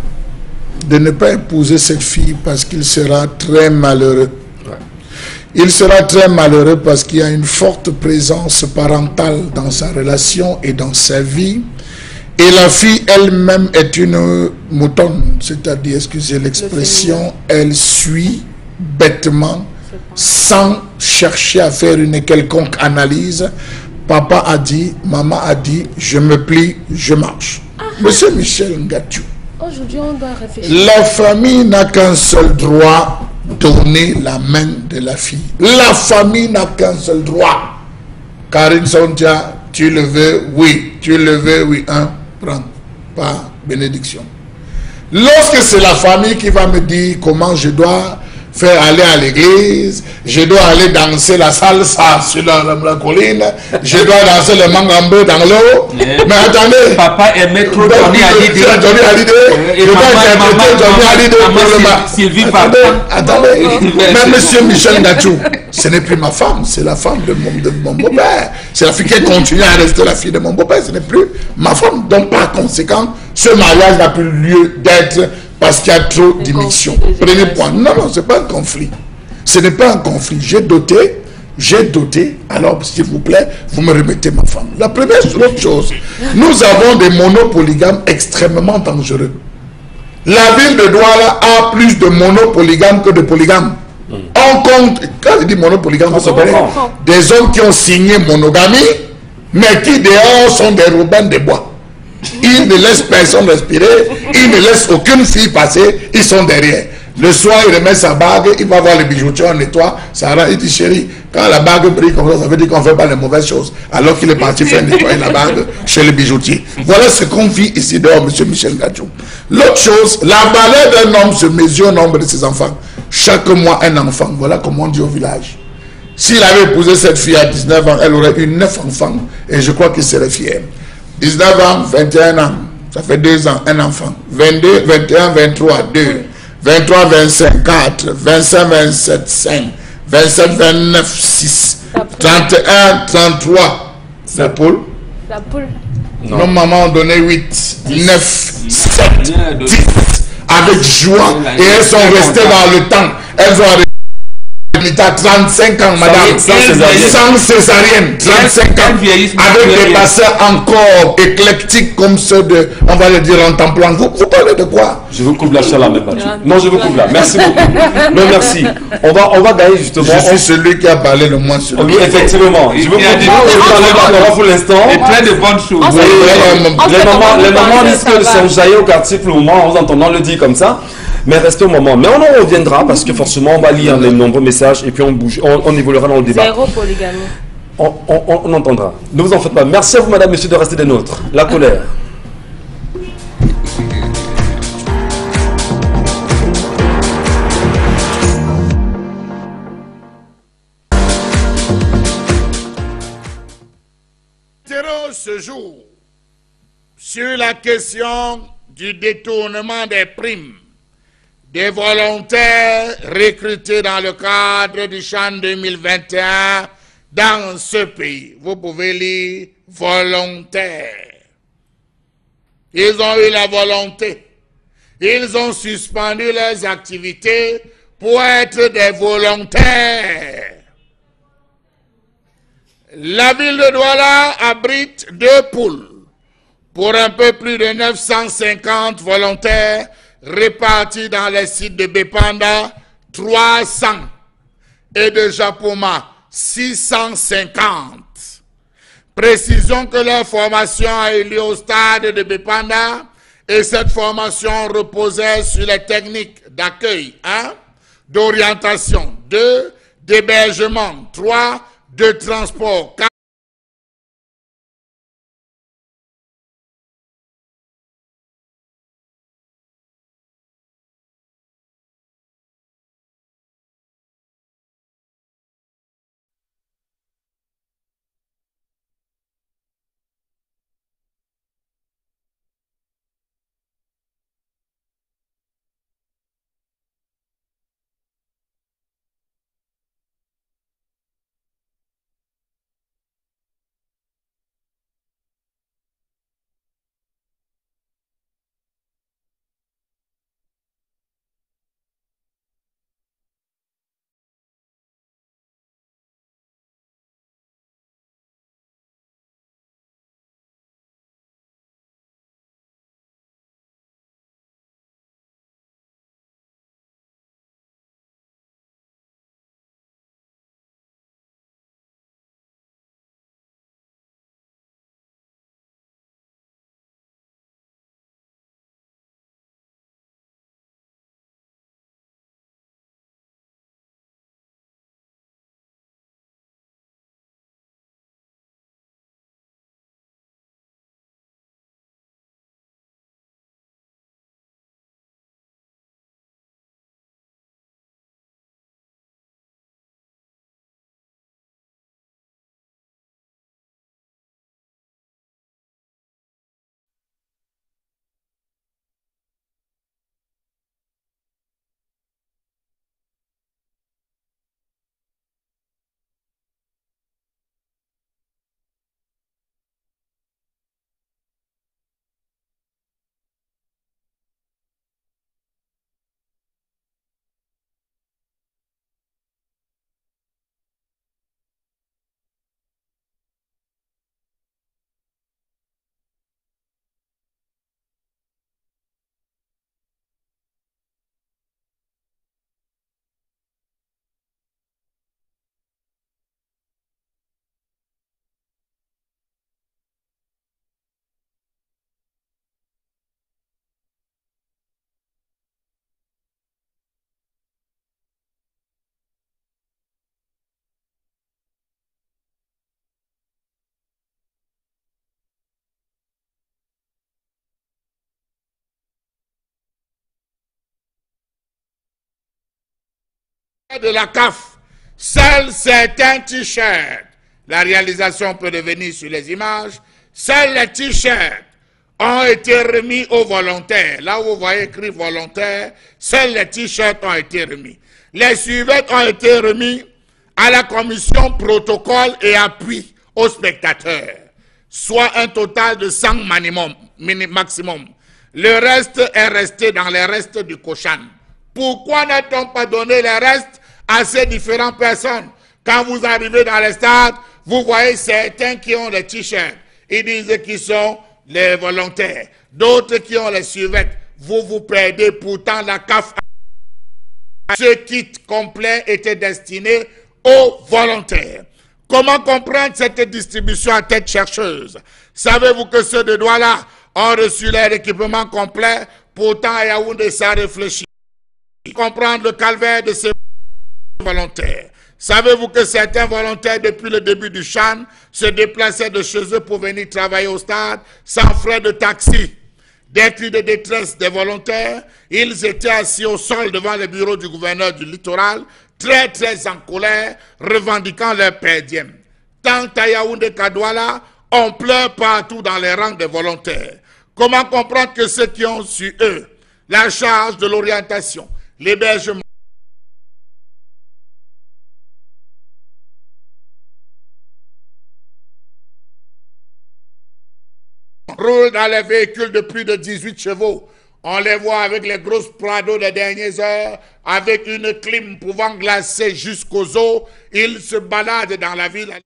De ne pas épouser cette fille parce qu'il sera très malheureux. Ouais. Il sera très malheureux parce qu'il y a une forte présence parentale dans sa relation et dans sa vie. Et la fille elle-même est une moutonne, c'est-à-dire, excusez l'expression, elle suit bêtement, sans chercher à faire une quelconque analyse. Papa a dit, maman a dit, je me plie, je marche. Ah, Monsieur Michel Ngatou, aujourd'hui on doit réfléchir. La famille n'a qu'un seul droit, donner la main de la fille. La famille n'a qu'un seul droit. Karine Sontia, tu le veux, oui. Tu le veux, oui. Un, prends, pas bénédiction. Lorsque c'est la famille qui va me dire comment je dois faire aller à l'église, je dois aller danser la salsa sur la, la, la colline, je dois danser le mangambo dans l'eau. Mais, mais attendez, papa aimait trop Johnny Hallyday. Johnny Hallyday. Je dois interpréter Johnny Hallyday pour le ma... Sylvie Attendez, attendez. Mais monsieur Michel Ngatou, ce n'est plus ma femme, c'est la femme de mon, de mon beau-père. C'est la fille qui continue à rester la fille de mon beau-père, ce n'est plus ma femme. Donc par conséquent, ce mariage n'a plus lieu d'être parce qu'il y a trop d'émissions. Premier point. Non, non, ce n'est pas un conflit. Ce n'est pas un conflit. J'ai doté, j'ai doté. Alors, s'il vous plaît, vous me remettez ma femme. La première chose, nous avons des monopolygames extrêmement dangereux. La ville de Douala a plus de monopolygames que de polygames. Mm. On compte, quand je dis monopolygame, vous savez, des hommes qui ont signé monogamie, mais qui dehors sont des robins de bois. Ils ne laissent personne respirer, ils ne laissent aucune fille passer, ils sont derrière. Le soir, il remet sa bague, il va voir les bijoutiers, on nettoie. Sarah, il dit, chérie, quand la bague brille comme ça, ça veut dire qu'on ne fait pas les mauvaises choses. Alors qu'il est parti faire nettoyer la bague chez les bijoutiers. Voilà ce qu'on vit ici dehors, monsieur Michel Ngatou. L'autre chose, la valeur d'un homme se mesure au nombre de ses enfants. Chaque mois, un enfant. Voilà comment on dit au village. S'il avait épousé cette fille à dix-neuf ans, elle aurait eu neuf enfants. Et je crois qu'il serait fier. dix-neuf ans, vingt et un ans. Ça fait deux ans, un enfant. vingt-deux, vingt et un, vingt-trois, deux. vingt-trois, vingt-cinq, quatre. vingt-cinq, vingt-sept, cinq. vingt-sept, vingt-neuf, six. trente et un, trente-trois. La poule? La poule. Non. Nos mamans ont donné huit, neuf, sept, dix. Avec joie. Et elles sont restées dans le temps. Elles ont à trente-cinq ans, madame, sans césarienne. sans césarienne, trente-cinq ans, avec des bassins encore éclectiques comme ceux de, on va le dire en temps plein. Vous, vous parlez de quoi? Je vous coupe la chair là même. Non, je vous coupe là. Merci beaucoup. Non, merci. On va, on va gagner justement. Je suis celui qui a parlé le moins sur le Oui, effectivement. Je vous coupe là pour l'instant. Et plein de bonnes choses. Oui, les mamans, les mamans risquent de s'enjailler au quartier pour le moment en vous entendant le dire comme ça. Mais restez au moment. Mais on en reviendra parce que forcément on va lire les nombreux messages et puis on bouge, on, on évoluera dans le débat. Zéro polygamie. On, on, on entendra. Ne vous en faites pas. Merci à vous, madame, monsieur, de rester des nôtres. La colère. Ce jour sur la question du détournement des primes des volontaires recrutés dans le cadre du Chan deux mille vingt et un dans ce pays. Vous pouvez lire volontaires. Ils ont eu la volonté. Ils ont suspendu leurs activités pour être des volontaires. La ville de Douala abrite deux poules pour un peu plus de neuf cent cinquante volontaires répartis dans les sites de Bépanda, trois cents, et de Japoma, six cent cinquante. Précisons que leur formation a eu lieu au stade de Bépanda et cette formation reposait sur les techniques d'accueil, un, d'orientation, deux, d'hébergement, trois, de transport. De la C A F, seuls certains t-shirts, la réalisation peut devenir sur les images, seuls les t-shirts ont été remis aux volontaires. Là où vous voyez écrit volontaire, seuls les t-shirts ont été remis. Les suivants ont été remis à la commission protocole et appui aux spectateurs, soit un total de cent minimum, maximum. Le reste est resté dans les restes du Cochan. Pourquoi n'a-t-on pas donné les restes à ces différentes personnes. Quand vous arrivez dans les stades, vous voyez certains qui ont les t-shirts. Ils disent qu'ils sont les volontaires. D'autres qui ont les survêtements. Vous vous perdez. Pourtant, la C A F, ce kit complet était destiné aux volontaires. Comment comprendre cette distribution à tête chercheuse? Savez-vous que ceux de Douala ont reçu leur équipement complet? Pourtant, à Yaoundé, ça réfléchit. Comprendre le calvaire de ces volontaires. Savez-vous que certains volontaires, depuis le début du Chan, se déplaçaient de chez eux pour venir travailler au stade sans frais de taxi? Des cris de détresse des volontaires, ils étaient assis au sol devant le bureau du gouverneur du littoral, très très en colère, revendiquant leur perdième. Tant à Yaoundé qu'à Douala, on pleure partout dans les rangs des volontaires. Comment comprendre que ceux qui ont sur eux la charge de l'orientation, l'hébergement, roulent dans les véhicules de plus de dix-huit chevaux. On les voit avec les grosses Prado des dernières heures, avec une clim pouvant glacer jusqu'aux os. Ils se baladent dans la ville.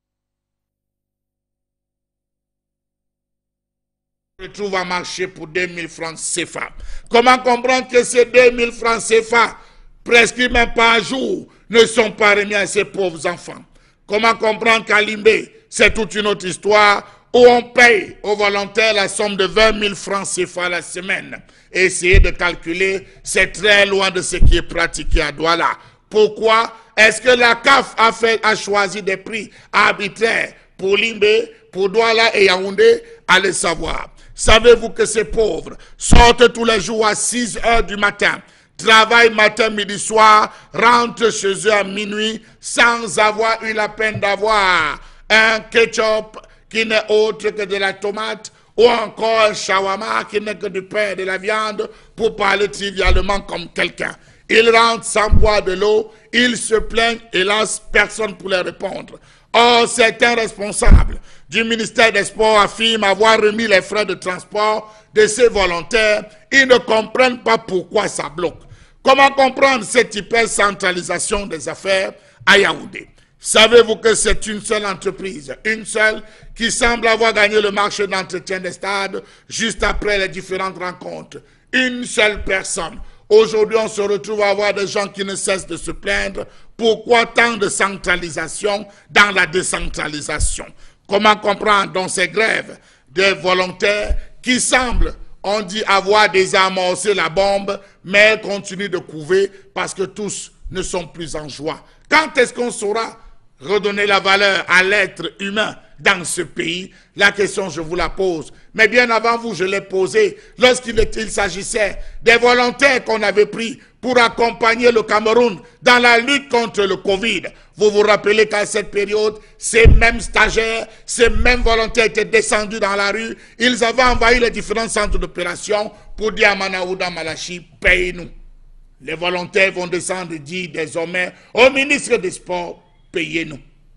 Ils se retrouvent à marcher pour deux mille francs C F A. Comment comprendre que ces deux mille francs C F A, presque même par jour, ne sont pas remis à ces pauvres enfants? Comment comprendre qu'à Limbé, c'est toute une autre histoire, où on paye aux volontaires la somme de vingt mille francs C F A la semaine. Essayez de calculer, c'est très loin de ce qui est pratiqué à Douala. Pourquoi est-ce que la C A F a, fait, a choisi des prix arbitraires pour Limbé, pour Douala et Yaoundé? Allez savoir. Savez-vous que ces pauvres sortent tous les jours à six heures du matin, travaillent matin, midi, soir, rentrent chez eux à minuit sans avoir eu la peine d'avoir un ketchup qui n'est autre que de la tomate, ou encore un shawarma qui n'est que du pain et de la viande, pour parler trivialement comme quelqu'un. Ils rentrent sans boire de l'eau, ils se plaignent, hélas, personne pour leur répondre. Or, certains responsables du ministère des Sports affirment avoir remis les frais de transport de ces volontaires. Ils ne comprennent pas pourquoi ça bloque. Comment comprendre cette hyper-centralisation des affaires à Yaoundé? Savez-vous que c'est une seule entreprise, une seule, qui semble avoir gagné le marché d'entretien des stades juste après les différentes rencontres? Une seule personne. Aujourd'hui, on se retrouve à avoir des gens qui ne cessent de se plaindre. Pourquoi tant de centralisation dans la décentralisation? Comment comprendre donc ces grèves des volontaires qui semblent, on dit, avoir désamorcé la bombe, mais elles continuent de couver parce que tous ne sont plus en joie? Quand est-ce qu'on saura redonner la valeur à l'être humain dans ce pays? La question, je vous la pose. Mais bien avant vous, je l'ai posée lorsqu'il il s'agissait des volontaires qu'on avait pris pour accompagner le Cameroun dans la lutte contre le Covid. Vous vous rappelez qu'à cette période, ces mêmes stagiaires, ces mêmes volontaires étaient descendus dans la rue. Ils avaient envahi les différents centres d'opération pour dire à Manaouda Malachi, paye-nous. Les volontaires vont descendre et dire désormais au ministre des Sports, payez-nous.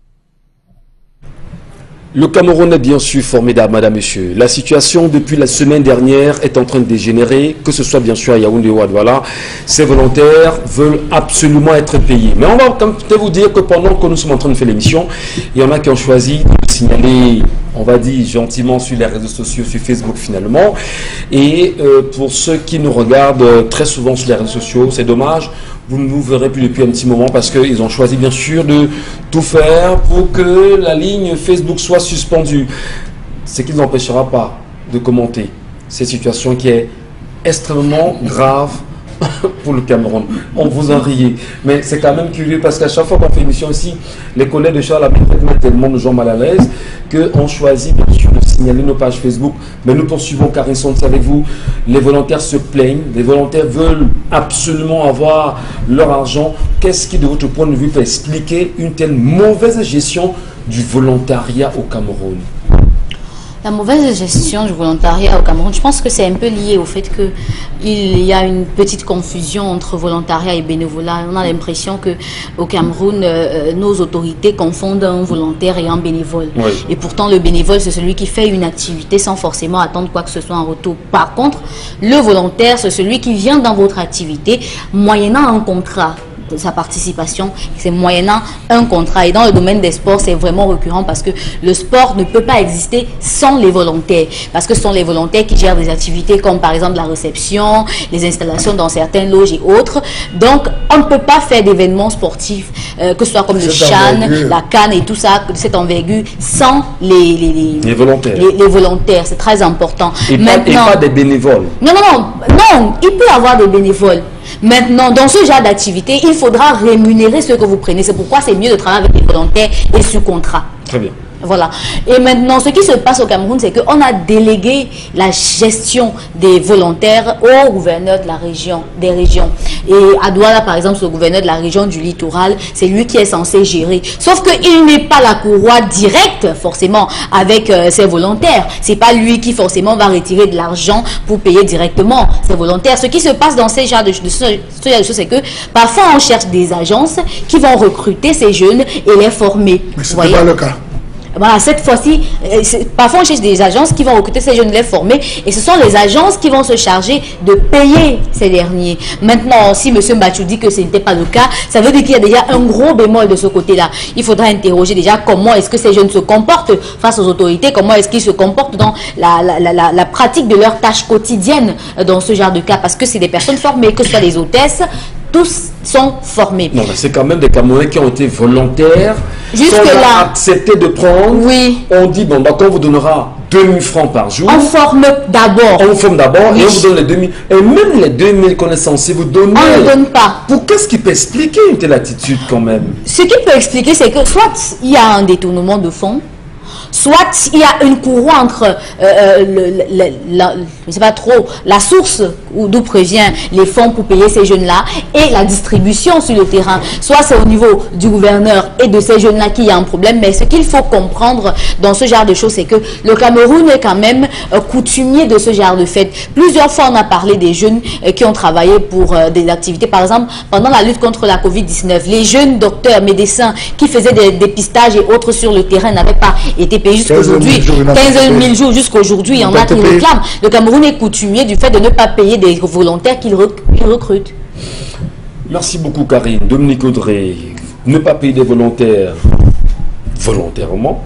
Le Cameroun est bien sûr formidable, madame, monsieur. La situation depuis la semaine dernière est en train de dégénérer, que ce soit bien sûr à Yaoundé ou à Douala. Ces volontaires veulent absolument être payés. Mais on va quand même vous dire que pendant que nous sommes en train de faire l'émission, il y en a qui ont choisi de signaler, on va dire gentiment, sur les réseaux sociaux, sur Facebook finalement. Et euh, pour ceux qui nous regardent euh, très souvent sur les réseaux sociaux, c'est dommage. Vous ne nous verrez plus depuis un petit moment parce qu'ils ont choisi bien sûr de tout faire pour que la ligne Facebook soit suspendue. Ce qui ne nous empêchera pas de commenter cette situation qui est extrêmement grave pour le Cameroun. On vous en riez. Mais c'est quand même curieux parce qu'à chaque fois qu'on fait une émission ici, les collègues de Charles mettent tellement de gens mal à l'aise qu'on choisit bien sûr de signaler nos pages Facebook. Mais nous poursuivons car ils sont avec vous. Les volontaires se plaignent. Les volontaires veulent absolument avoir leur argent. Qu'est-ce qui, de votre point de vue, peut expliquer une telle mauvaise gestion du volontariat au Cameroun? La mauvaise gestion du volontariat au Cameroun, je pense que c'est un peu lié au fait qu'il y a une petite confusion entre volontariat et bénévolat. On a l'impression qu'au Cameroun, euh, nos autorités confondent un volontaire et un bénévole. Oui. Et pourtant, le bénévole, c'est celui qui fait une activité sans forcément attendre quoi que ce soit en retour. Par contre, le volontaire, c'est celui qui vient dans votre activité moyennant un contrat. sa participation, c'est moyennant un contrat. Et dans le domaine des sports, c'est vraiment récurrent parce que le sport ne peut pas exister sans les volontaires. Parce que ce sont les volontaires qui gèrent des activités comme par exemple la réception, les installations dans certaines loges et autres. Donc, on ne peut pas faire d'événements sportifs, euh, que ce soit comme le Chan, la Cannes et tout ça, cette envergure, sans les, les, les, les volontaires. Les, les volontaires, c'est très important. Et, Maintenant, pas, et pas des bénévoles. Non, non, non, non, il peut y avoir des bénévoles. Maintenant, dans ce genre d'activité, il faudra rémunérer ce que vous prenez. C'est pourquoi c'est mieux de travailler avec des volontaires et sous contrat. Très bien. Voilà. Et maintenant, ce qui se passe au Cameroun, c'est qu'on a délégué la gestion des volontaires au gouverneur de la région, des régions. Et à Douala, par exemple, le gouverneur de la région du littoral, c'est lui qui est censé gérer. Sauf qu'il n'est pas la courroie directe, forcément, avec euh, ses volontaires. C'est pas lui qui, forcément, va retirer de l'argent pour payer directement ses volontaires. Ce qui se passe dans ces genres de, de, de, ce genre de choses, c'est que parfois, on cherche des agences qui vont recruter ces jeunes et les former. Mais ce n'est pas le cas. Voilà, cette fois-ci, parfois on cherche des agences qui vont recruter ces jeunes, les former, et ce sont les agences qui vont se charger de payer ces derniers. Maintenant, si M. Mbachou dit que ce n'était pas le cas, ça veut dire qu'il y a déjà un gros bémol de ce côté-là. Il faudra interroger déjà comment est-ce que ces jeunes se comportent face aux autorités, comment est-ce qu'ils se comportent dans la, la, la, la, la pratique de leurs tâches quotidiennes dans ce genre de cas, parce que c'est des personnes formées, que ce soit les hôtesses, tous sont formés. Non, mais c'est quand même des Camerounais qui ont été volontaires, jusque-là accepté de prendre. Oui. On dit, bon, d'accord, on vous donnera deux mille francs par jour. On forme d'abord. On forme d'abord oui. et on vous donne les deux mille. Et même les deux mille qu'on est censé vous donner. On ne donne pas. Pour qu'est-ce qui peut expliquer une telle attitude quand même? Ce qui peut expliquer, c'est que soit il y a un détournement de fonds, soit il y a une courroie entre, euh, le, le, la, je ne sais pas trop, la source d'où prévient les fonds pour payer ces jeunes-là et la distribution sur le terrain. Soit c'est au niveau du gouverneur et de ces jeunes-là qu'il y a un problème, mais ce qu'il faut comprendre dans ce genre de choses, c'est que le Cameroun est quand même euh, coutumier de ce genre de fête. Plusieurs fois, on a parlé des jeunes euh, qui ont travaillé pour euh, des activités. Par exemple, pendant la lutte contre la COVID dix-neuf, les jeunes docteurs, médecins qui faisaient des dépistages et autres sur le terrain n'avaient pas été payés jusqu'aujourd'hui. quinze mille jours jusqu'aujourd'hui, il y en a qui réclament. Le Cameroun est coutumier du fait de ne pas payer des volontaires qu'il recrute. Merci beaucoup, Karine. Dominique Audrey, ne pas payer des volontaires volontairement,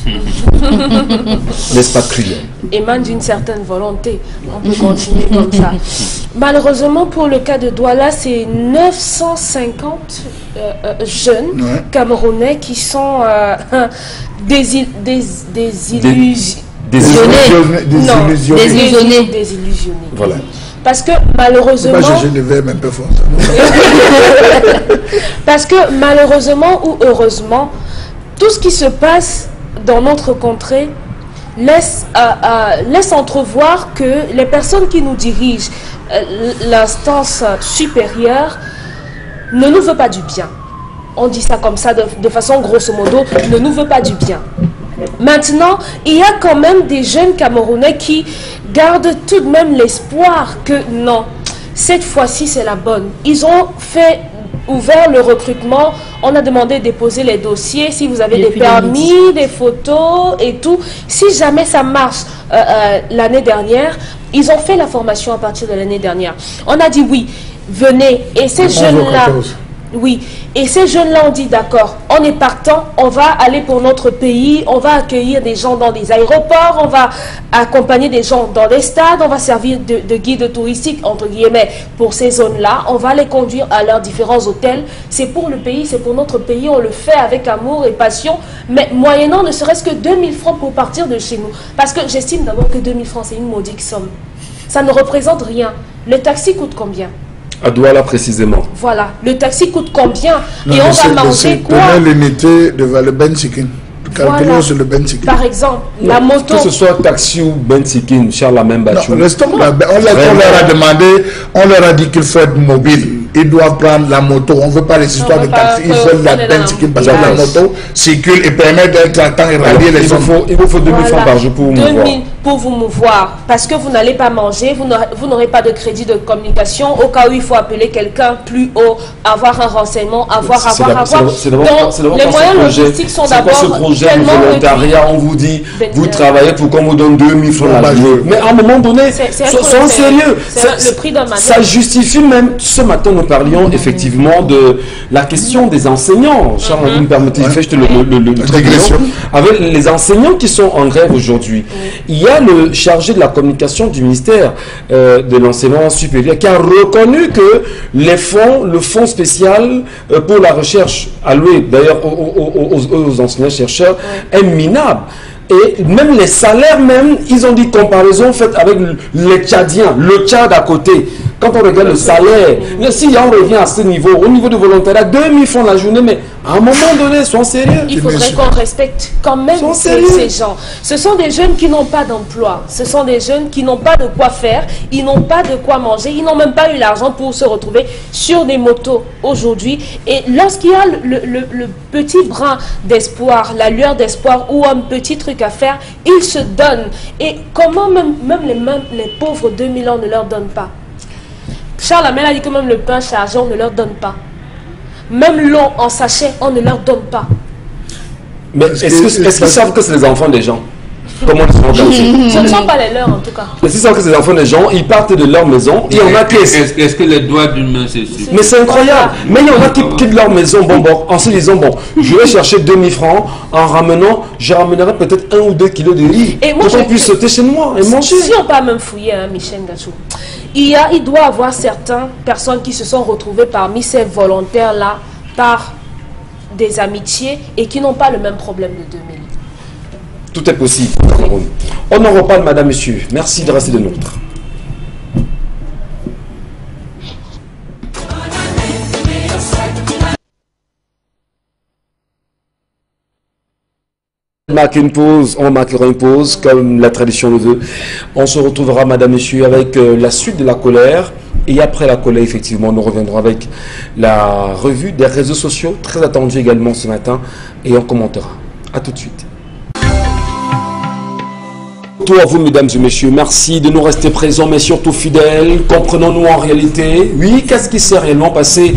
n'est-ce pas cruel? Émane d'une certaine volonté. On peut continuer comme ça. Malheureusement, pour le cas de Douala, c'est neuf cent cinquante euh, euh, jeunes ouais. Camerounais qui sont euh, des, des, des illusions. Désillusionnés. Désillusionnés. Désillusionnés. Voilà. Parce que malheureusement... Moi, je le vais un peu fort. Parce que malheureusement ou heureusement, tout ce qui se passe dans notre contrée laisse, euh, euh, laisse entrevoir que les personnes qui nous dirigent, euh, l'instance supérieure, ne nous veut pas du bien. On dit ça comme ça de, de façon grosso modo, ne nous veut pas du bien. Maintenant, il y a quand même des jeunes Camerounais qui gardent tout de même l'espoir que non, cette fois-ci c'est la bonne. Ils ont fait, ouvert le recrutement, on a demandé de déposer les dossiers, si vous avez des permis, des photos et tout. Si jamais ça marche euh, euh, l'année dernière, ils ont fait la formation à partir de l'année dernière. On a dit oui, venez, et ces jeunes-là... Oui, et ces jeunes-là ont dit d'accord, on est partant, on va aller pour notre pays, on va accueillir des gens dans des aéroports, on va accompagner des gens dans les stades, on va servir de, de guide touristique, entre guillemets, pour ces zones-là, on va les conduire à leurs différents hôtels. C'est pour le pays, c'est pour notre pays, on le fait avec amour et passion, mais moyennant ne serait-ce que deux mille francs pour partir de chez nous. Parce que j'estime d'abord que deux mille francs, c'est une maudite somme. Ça ne représente rien. Le taxi coûte combien ? À Douala précisément. Voilà, le taxi coûte combien? Non, et on va manger quoi? Donner l'unité de le benchikin. Calculons voilà. Sur le benchikin. Par exemple, non, la moto. Que ce soit taxi ou benchikin, Charles Mbachou. Non, restons là. On, on leur a demandé, on leur a dit qu'il faut être mobile. Ils doivent prendre la moto. On ne veut pas les histoires de taxi. Ils veulent la benchikin parce que la moto circule et permet d'être à temps et rallier les il, faut, il vous faut deux mille voilà. francs par jour pour vous voir. pour vous mouvoir, parce que vous n'allez pas manger, vous n'aurez pas de crédit de communication, au cas où il faut appeler quelqu'un plus haut, avoir un renseignement, avoir, avoir, avoir. Donc, les moyens logistiques sont d'abord ce projet de volontariat, on vous dit, vous travaillez pour qu'on vous donne deux mille francs la journée. Mais à un moment donné, soyons sérieux. Le prix d'un matin. Ça justifie même, ce matin nous parlions effectivement de la question des enseignants. Charles, vous me permettez, je te le, le, le, le avec les enseignants qui sont en grève aujourd'hui. Il y a le chargé de la communication du ministère euh, de l'enseignement supérieur qui a reconnu que les fonds, le fonds spécial euh, pour la recherche alloué d'ailleurs aux, aux, aux, aux enseignants-chercheurs est minable. Et même les salaires, même, ils ont dit comparaison faite avec les Tchadiens, le Tchad à côté. Quand on regarde le salaire, si on revient à ce niveau, au niveau du volontariat, deux mille francs la journée, mais à un moment donné, soyons sérieux. Il faudrait qu'on respecte quand même ces, ces gens. Ce sont des jeunes qui n'ont pas d'emploi. Ce sont des jeunes qui n'ont pas de quoi faire. Ils n'ont pas de quoi manger. Ils n'ont même pas eu l'argent pour se retrouver sur des motos aujourd'hui. Et lorsqu'il y a le, le, le petit brin d'espoir, la lueur d'espoir ou un petit truc à faire, ils se donnent. Et comment même, même, les, même les pauvres deux mille ans ne leur donnent pas? Charles Amel a dit que même le pain chargé, on ne leur donne pas. Même l'eau en sachet, on ne leur donne pas. Mais est-ce qu'ils est savent que c'est les enfants des gens? Comment ils sont organisés? Ce ne sont pas les leurs en tout cas. Mais s'ils savent que c'est les enfants des gens, ils partent de leur maison. Il y en a qui... Est-ce est que les doigts d'une main c'est sûr? Mais c'est incroyable. Mais il y en a qui quittent leur maison bon, bon, en se disant, bon, je vais chercher deux mille francs, en ramenant, je ramènerai peut-être un ou deux kilos de riz. Et moi, pour qu'on puisse sauter chez moi et manger. Si on peut même fouiller, hein, Michel Gachou, il, y a, il doit y avoir certaines personnes qui se sont retrouvées parmi ces volontaires-là par des amitiés et qui n'ont pas le même problème de deux mille. Tout est possible. On en reparle, madame, monsieur. Merci de rester de nôtres. On marque une pause, on marquera une pause comme la tradition le veut. On se retrouvera, madame, monsieur, avec euh, la suite de la colère. Et après la colère, effectivement, nous reviendrons avec la revue des réseaux sociaux, très attendue également ce matin, et on commentera. A tout de suite. À vous, mesdames et messieurs, merci de nous rester présents, mais surtout fidèles. Comprenons-nous en réalité. Oui, qu'est-ce qui s'est réellement passé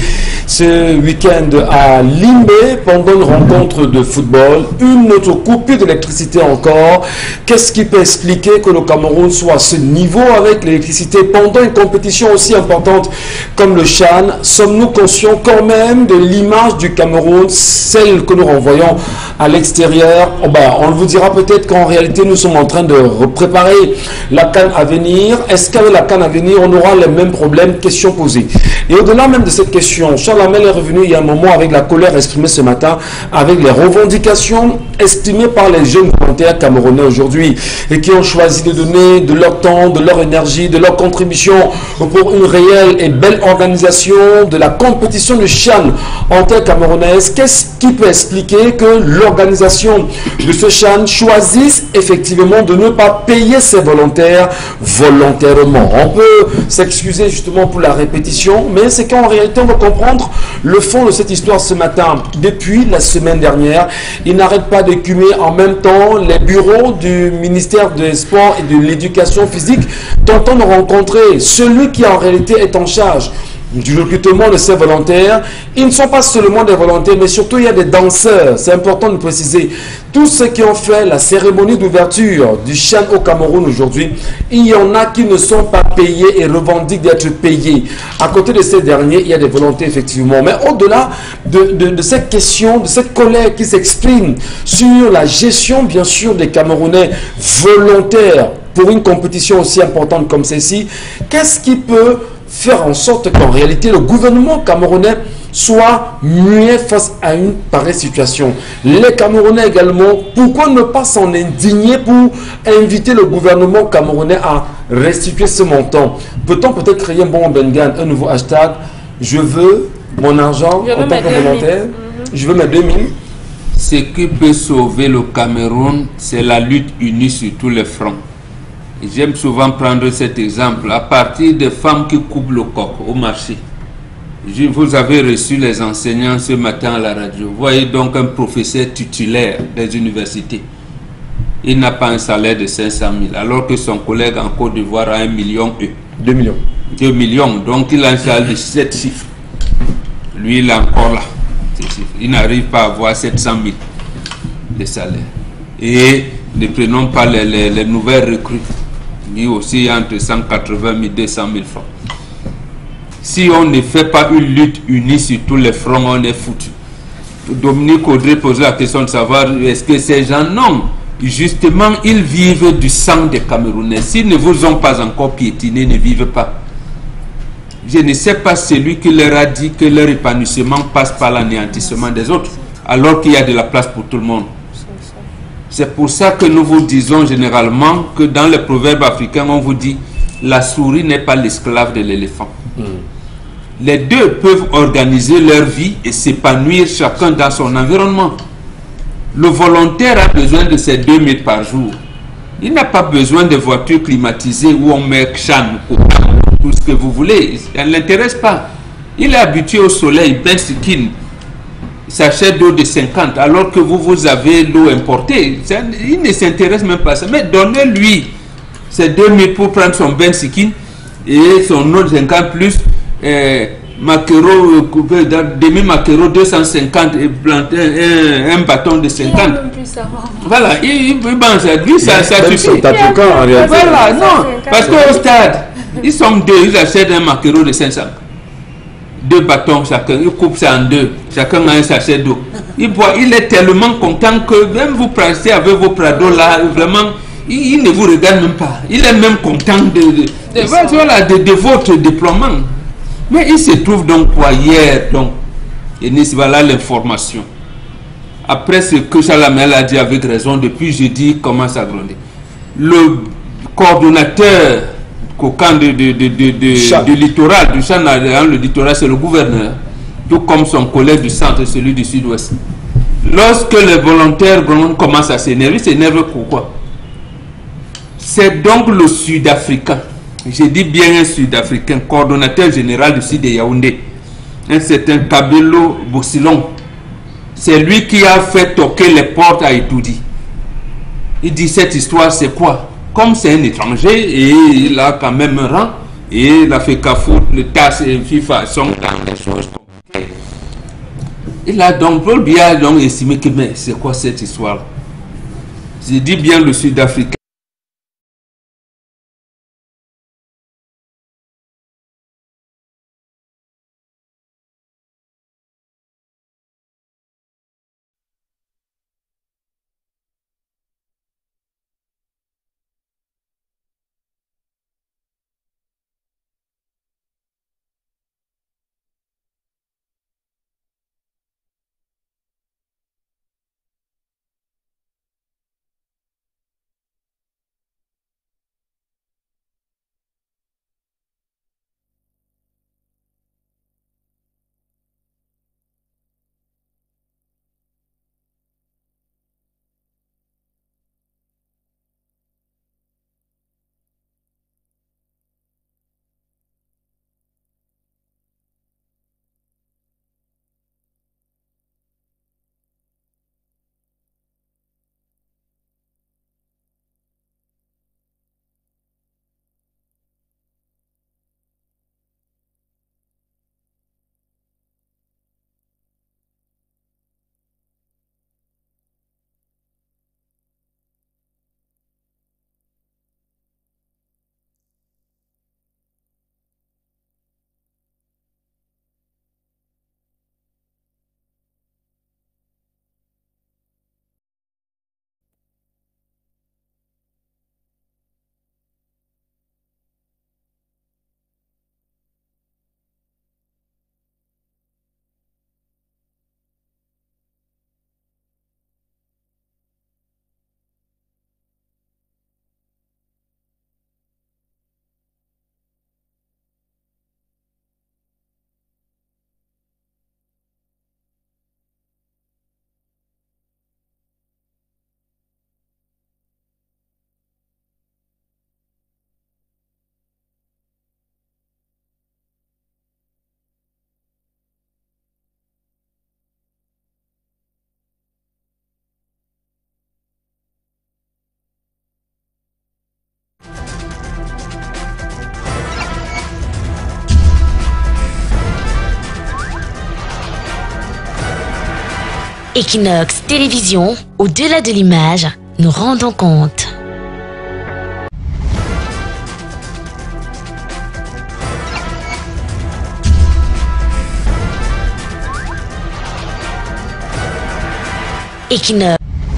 ce week-end à Limbé pendant une rencontre de football? Une autre coupure d'électricité encore. Qu'est-ce qui peut expliquer que le Cameroun soit à ce niveau avec l'électricité pendant une compétition aussi importante comme le Chan? Sommes-nous conscients quand même de l'image du Cameroun, celle que nous renvoyons à l'extérieur? Oh ben, on vous dira peut-être qu'en réalité, nous sommes en train de préparer la CAN à venir. Est-ce qu'avec la CAN à venir, on aura les mêmes problèmes? Question posée. Et au-delà même de cette question, Charles Amel est revenu il y a un moment avec la colère exprimée ce matin, avec les revendications exprimées par les jeunes volontaires camerounais aujourd'hui et qui ont choisi de donner de leur temps, de leur énergie, de leur contribution pour une réelle et belle organisation de la compétition de Chan en terre camerounaise. Qu'est-ce qui peut expliquer que l'organisation de ce Chan choisisse effectivement de ne pas payer ses volontaires volontairement? On peut s'excuser justement pour la répétition, mais c'est qu'en réalité on va comprendre le fond de cette histoire ce matin. Depuis la semaine dernière, il n'arrête pas d'écumer en même temps les bureaux du ministère des Sports et de l'Éducation physique, tentant de rencontrer celui qui en réalité est en charge du recrutement de ces volontaires. Ils ne sont pas seulement des volontaires, mais surtout il y a des danseurs. C'est important de préciser. Tous ceux qui ont fait la cérémonie d'ouverture du Chan au Cameroun aujourd'hui, il y en a qui ne sont pas payés et revendiquent d'être payés. À côté de ces derniers, il y a des volontés effectivement. Mais au-delà de, de, de cette question, de cette colère qui s'exprime sur la gestion bien sûr des Camerounais volontaires pour une compétition aussi importante comme celle-ci, qu'est-ce qui peut faire en sorte qu'en réalité le gouvernement camerounais soit muet face à une pareille situation? Les Camerounais également, pourquoi ne pas s'en indigner pour inviter le gouvernement camerounais à restituer ce montant? Peut-on peut-être créer un bon Bengan, un nouveau hashtag, je veux mon argent en tant que volontaire, je veux mes deux mille? Ce qui peut sauver le Cameroun, c'est la lutte unie sur tous les fronts. J'aime souvent prendre cet exemple à partir des femmes qui coupent le coq au marché. Je, vous avez reçu les enseignants ce matin à la radio. Voyez donc un professeur titulaire des universités. il n'a pas un salaire de cinq cent mille, alors que son collègue en Côte d'Ivoire a un million et deux millions. deux millions. Donc il a un salaire de sept chiffres. Lui, il est encore là. Il n'arrive pas à avoir sept cent mille de salaire. Et ne prenons pas les, les, les nouvelles recrues. Lui aussi, entre cent quatre-vingt mille et deux cent mille francs. Si on ne fait pas une lutte unie sur tous les fronts, on est foutu. Dominique Audrey pose la question de savoir est-ce que ces gens, non. Justement, ils vivent du sang des Camerounais. S'ils ne vous ont pas encore piétiné, ne vivent pas. Je ne sais pas celui qui leur a dit que leur épanouissement passe par l'anéantissement des autres, alors qu'il y a de la place pour tout le monde. C'est pour ça que nous vous disons généralement que dans les proverbes africains, on vous dit la souris n'est pas l'esclave de l'éléphant. Mm. Les deux peuvent organiser leur vie et s'épanouir chacun dans son environnement. Le volontaire a besoin de ses deux mille par jour. Il n'a pas besoin de voitures climatisées où on met chan, tout ce que vous voulez. Ça ne l'intéresse pas. Il est habitué au soleil, ben skin. Il s'achète d'eau de cinquante alors que vous, vous avez l'eau importée. Ça, il ne s'intéresse même pas à ça. Mais donnez-lui ces deux mille pour prendre son ben skin et son eau de cinquante plus euh, maquereau coupé, demi-maquereau deux cent cinquante et planter un, un bâton de cinquante. Voilà, il, il, il mange à lui, ça, ça suffit. Voilà, non, parce qu'au stade, ils sont deux, ils achètent un maquereau de cinq cents. Deux bâtons chacun, ils coupent ça en deux, chacun a un sachet d'eau. Il boit, il est tellement content que même vous pratiquez avec vos prados là, vraiment, il, il ne vous regarde même pas. Il est même content de, de, de, de, voilà, de, de votre déploiement. Mais il se trouve donc quoi hier, donc, et voilà l'information. Après ce que Chalamel a dit avec raison, depuis jeudi, commence à gronder. Le coordonnateur coquin de, de, de, de, de, du littoral, du champ, le littoral, c'est le gouverneur, tout comme son collègue du centre, celui du sud-ouest. Lorsque les volontaires commencent à s'énerver, ils s'énervent pourquoi? C'est donc le Sud-Africain. Je dis bien un Sud-Africain, coordonnateur général du sud de Yaoundé, un certain Kabelo Bossilon. C'est lui qui a fait toquer les portes à Itoudi. Il dit cette histoire c'est quoi? Comme c'est un étranger et il a quand même un rang et la FECAFOOT, le T A S et FIFA sont dans les choses compliquées. Il a donc, Paul Biya a donc estimé que mais c'est quoi cette histoire? Je dis bien le Sud-Africain. Equinox Télévision, au-delà de l'image, nous rendons compte. Equinox.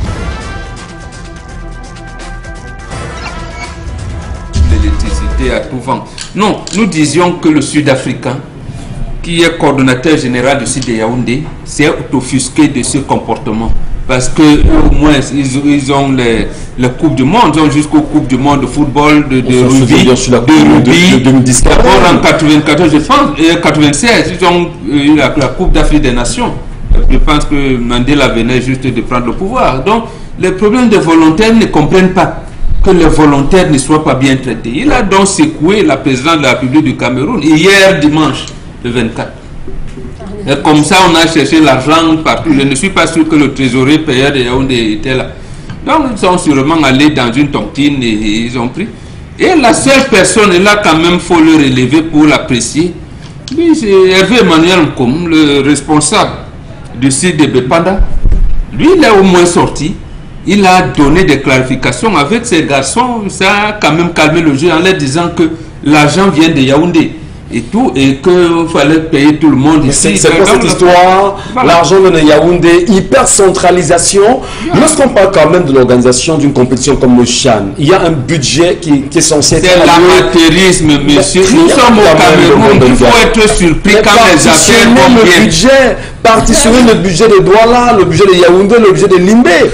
L'électricité à tout vent. Non, nous disions que le Sud-Africain, qui est coordonnateur général du site de Yaoundé, s'est offusqué de ce comportement. Parce que au moins, ils, ils ont les, les Coupes du Monde, ils ont jusqu'aux Coupes du Monde de football, de, de rugby, de rugby. D'abord en quatre-vingt-quatorze, je pense, et en quatre-vingt-seize, ils ont eu la, la Coupe d'Afrique des Nations. Je pense que Mandela venait juste de prendre le pouvoir. Donc, les problèmes des volontaires ne comprennent pas que les volontaires ne soient pas bien traités. Il a donc secoué la présidente de la République du Cameroun hier dimanche, le vingt-quatre. Et comme ça, on a cherché l'argent partout. Je ne suis pas sûr que le trésorier payeur de Yaoundé était là. Donc, ils sont sûrement allés dans une tontine et, et ils ont pris. Et la seule personne, et là quand même, il faut le relever pour l'apprécier, c'est Hervé Emmanuel Nkom, le responsable du site de Bepanda. Lui, il est au moins sorti. Il a donné des clarifications avec ses garçons. Ça a quand même calmé le jeu en leur disant que l'argent vient de Yaoundé et tout, et qu'il fallait payer tout le monde ici. C'est quoi cette histoire? Voilà. L'argent vient de Yaoundé, hyper centralisation. Yeah. Lorsqu'on parle quand même de l'organisation d'une compétition comme le Chan, il y a un budget qui, qui est censé être... C'est l'amateurisme, monsieur. Nous sommes au Cameroun, il faut être surpris quand les affaires vont bien. Le budget, partitionner le budget de Douala, le budget de Yaoundé, le budget de Limbé.